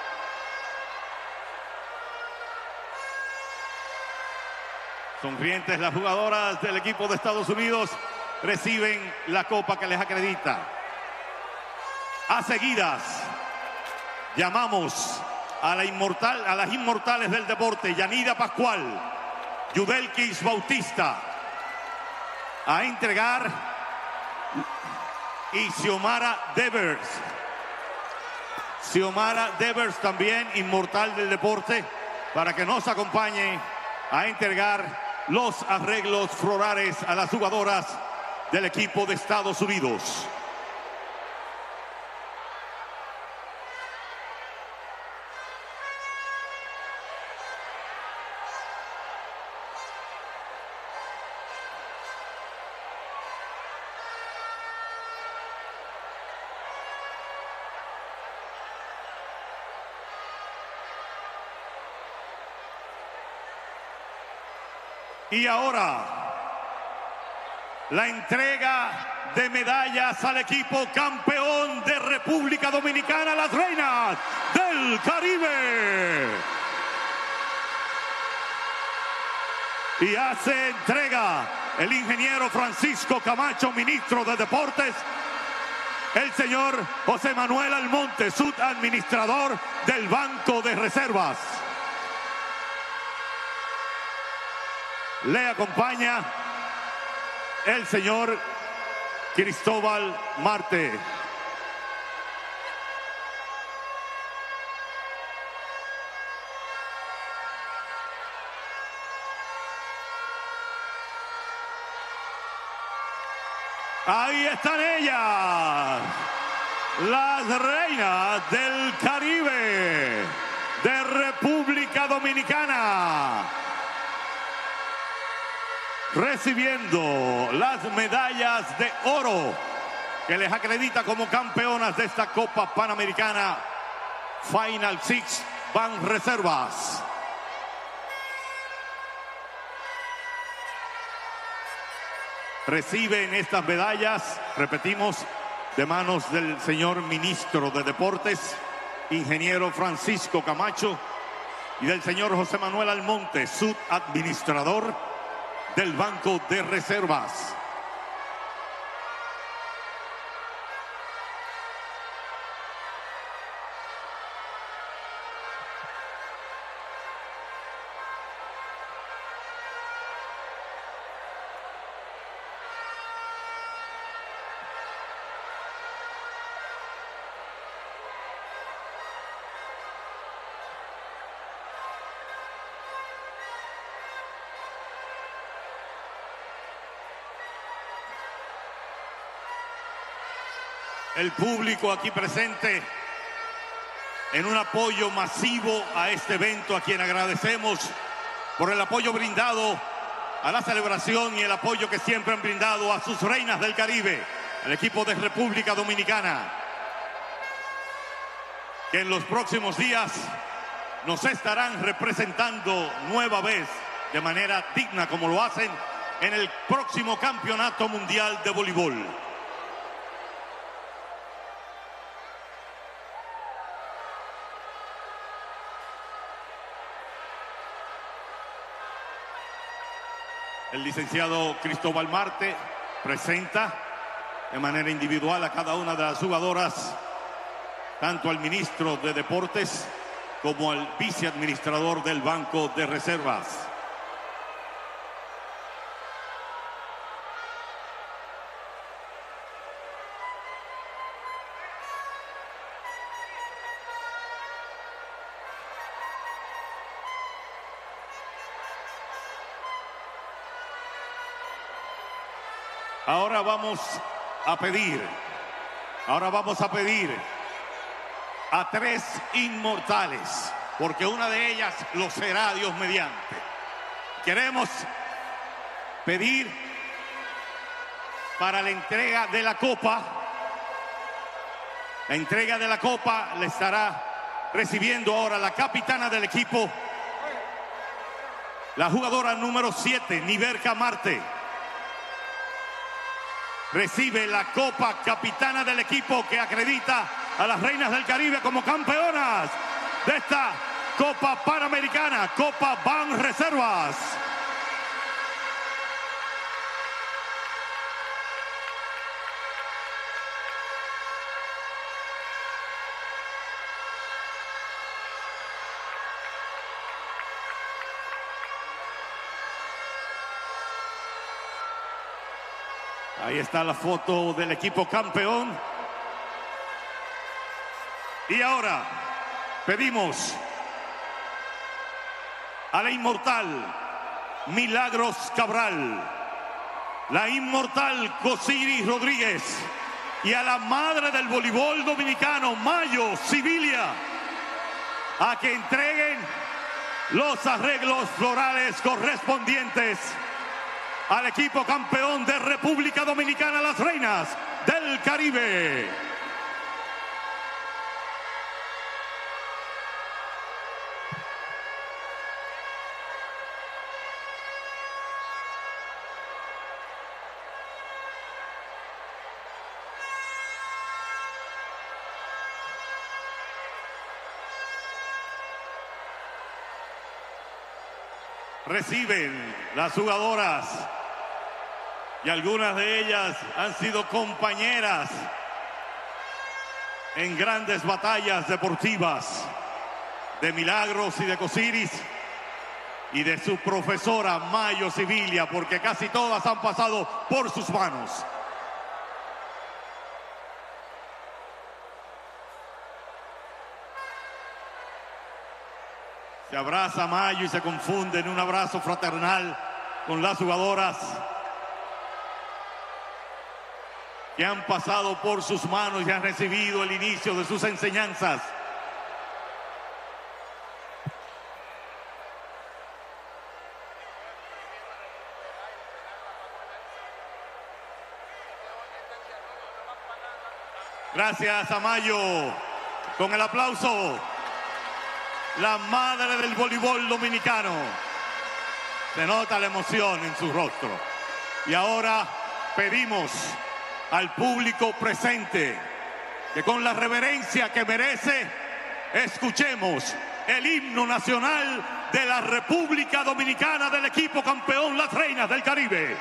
Sonrientes las jugadoras del equipo de Estados Unidos reciben la copa que les acredita. A seguidas, llamamos a las inmortales del deporte, Yanira Pascual, Yudelkis Bautista, a entregar, y Xiomara Devers. Xiomara Devers, también inmortal del deporte, para que nos acompañe a entregar los arreglos florales a las jugadoras del equipo de Estados Unidos. Y ahora, la entrega de medallas al equipo campeón de República Dominicana, las Reinas del Caribe. Y hace entrega el ingeniero Francisco Camacho, ministro de Deportes, el señor José Manuel Almonte, subadministrador del Banco de Reservas. Le acompaña el señor Cristóbal Marte. Ahí están ellas, las reinas del Caribe de República Dominicana, recibiendo las medallas de oro que les acredita como campeonas de esta Copa Panamericana Final Six Banreservas. Reciben estas medallas, repetimos, de manos del señor ministro de Deportes, ingeniero Francisco Camacho, y del señor José Manuel Almonte, subadministrador del Banco de Reservas. el público aquí presente en un apoyo masivo a este evento, a quien agradecemos por el apoyo brindado a la celebración y el apoyo que siempre han brindado a sus reinas del Caribe, al equipo de República Dominicana, que en los próximos días nos estarán representando nueva vez de manera digna, como lo hacen en el próximo Campeonato Mundial de Voleibol. El licenciado Cristóbal Marte presenta de manera individual a cada una de las jugadoras, tanto al ministro de Deportes como al viceadministrador del Banco de Reservas. Ahora vamos a pedir a 3 inmortales, porque una de ellas lo será Dios mediante. Queremos pedir para la entrega de la copa. La entrega de la copa le estará recibiendo ahora la capitana del equipo, la jugadora número 7, Niverca Marte. Recibe la copa capitana del equipo que acredita a las reinas del Caribe como campeonas de esta Copa Panamericana, Copa Banreservas. Ahí está la foto del equipo campeón. Y ahora pedimos a la inmortal Milagros Cabral, la inmortal Cosiris Rodríguez y a la madre del voleibol dominicano, Mayo Sibilia, a que entreguen los arreglos florales correspondientes al equipo campeón de República Dominicana, las reinas del Caribe. Reciben las jugadoras, y algunas de ellas han sido compañeras en grandes batallas deportivas, de Milagros y de Cosiris y de su profesora Mayo Sibilia, porque casi todas han pasado por sus manos. Se abraza Mayo y se confunde en un abrazo fraternal con las jugadoras que han pasado por sus manos y han recibido el inicio de sus enseñanzas. Gracias a Mayo. Con el aplauso, la madre del voleibol dominicano. Se nota la emoción en su rostro. Y ahora pedimos al público presente que con la reverencia que merece escuchemos el himno nacional de la República Dominicana del equipo campeón, las reinas del Caribe.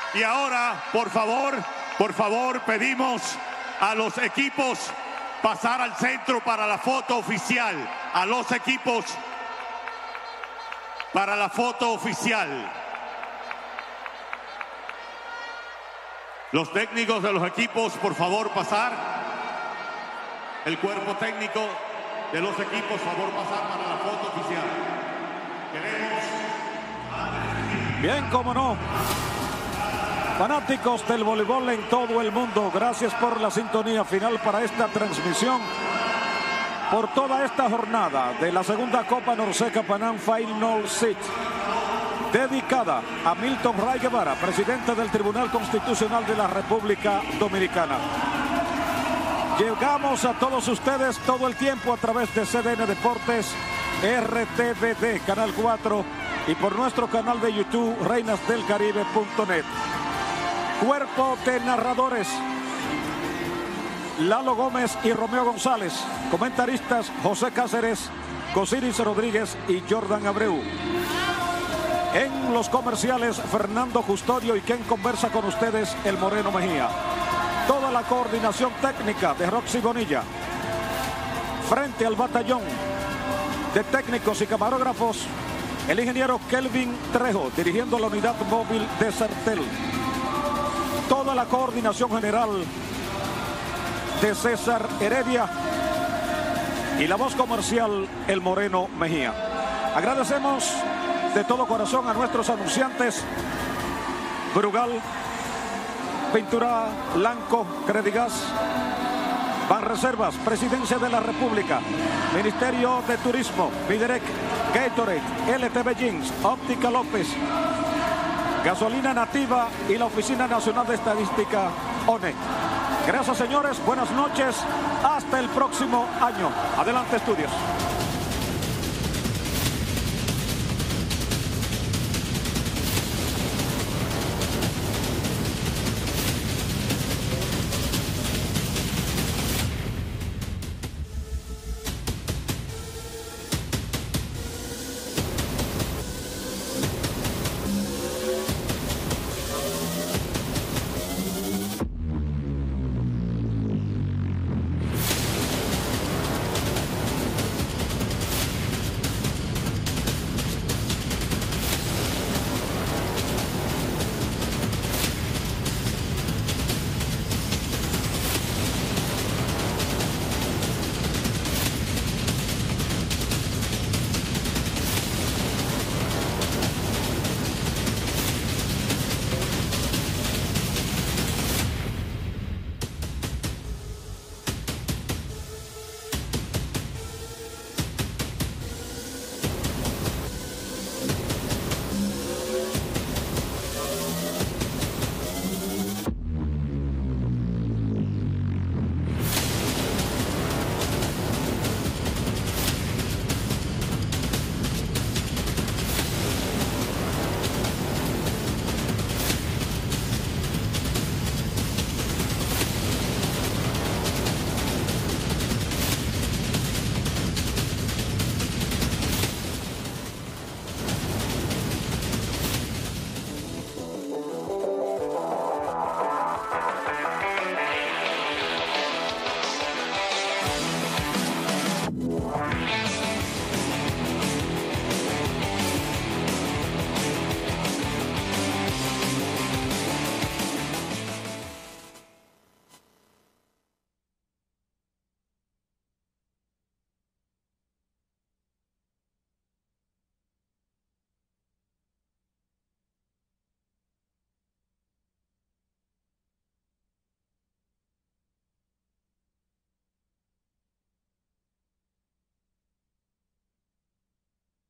Y ahora, por favor, pedimos a los equipos pasar al centro para la foto oficial. A los equipos para la foto oficial. Los técnicos de los equipos, por favor, pasar. El cuerpo técnico de los equipos, favor, pasar para la foto oficial. Queremos... Bien, cómo no. Fanáticos del voleibol en todo el mundo, gracias por la sintonía final para esta transmisión. Por toda esta jornada de la segunda Copa Norseca Panam Final Seat, dedicada a Milton Ray Guevara, presidente del Tribunal Constitucional de la República Dominicana. Llegamos a todos ustedes todo el tiempo a través de CDN Deportes, RTVD, Canal 4 y por nuestro canal de YouTube, reinasdelcaribe.net. Cuerpo de narradores, Lalo Gómez y Romeo González. Comentaristas, José Cáceres, Cosiris Rodríguez y Jordan Abreu. En los comerciales, Fernando Custodio, y quien conversa con ustedes, el Moreno Mejía. Toda la coordinación técnica de Roxy Bonilla. Frente al batallón de técnicos y camarógrafos, el ingeniero Kelvin Trejo, dirigiendo la unidad móvil de Sartel. Toda la coordinación general de César Heredia y la voz comercial, el Moreno Mejía. Agradecemos de todo corazón a nuestros anunciantes: Brugal, Pintura, Lanco, Credigas, Banreservas, Presidencia de la República, Ministerio de Turismo, Miderec, Gatorade, LTV Jeans, Óptica López, Gasolina Nativa y la Oficina Nacional de Estadística, ONE. Gracias, señores. Buenas noches. Hasta el próximo año. Adelante, estudios.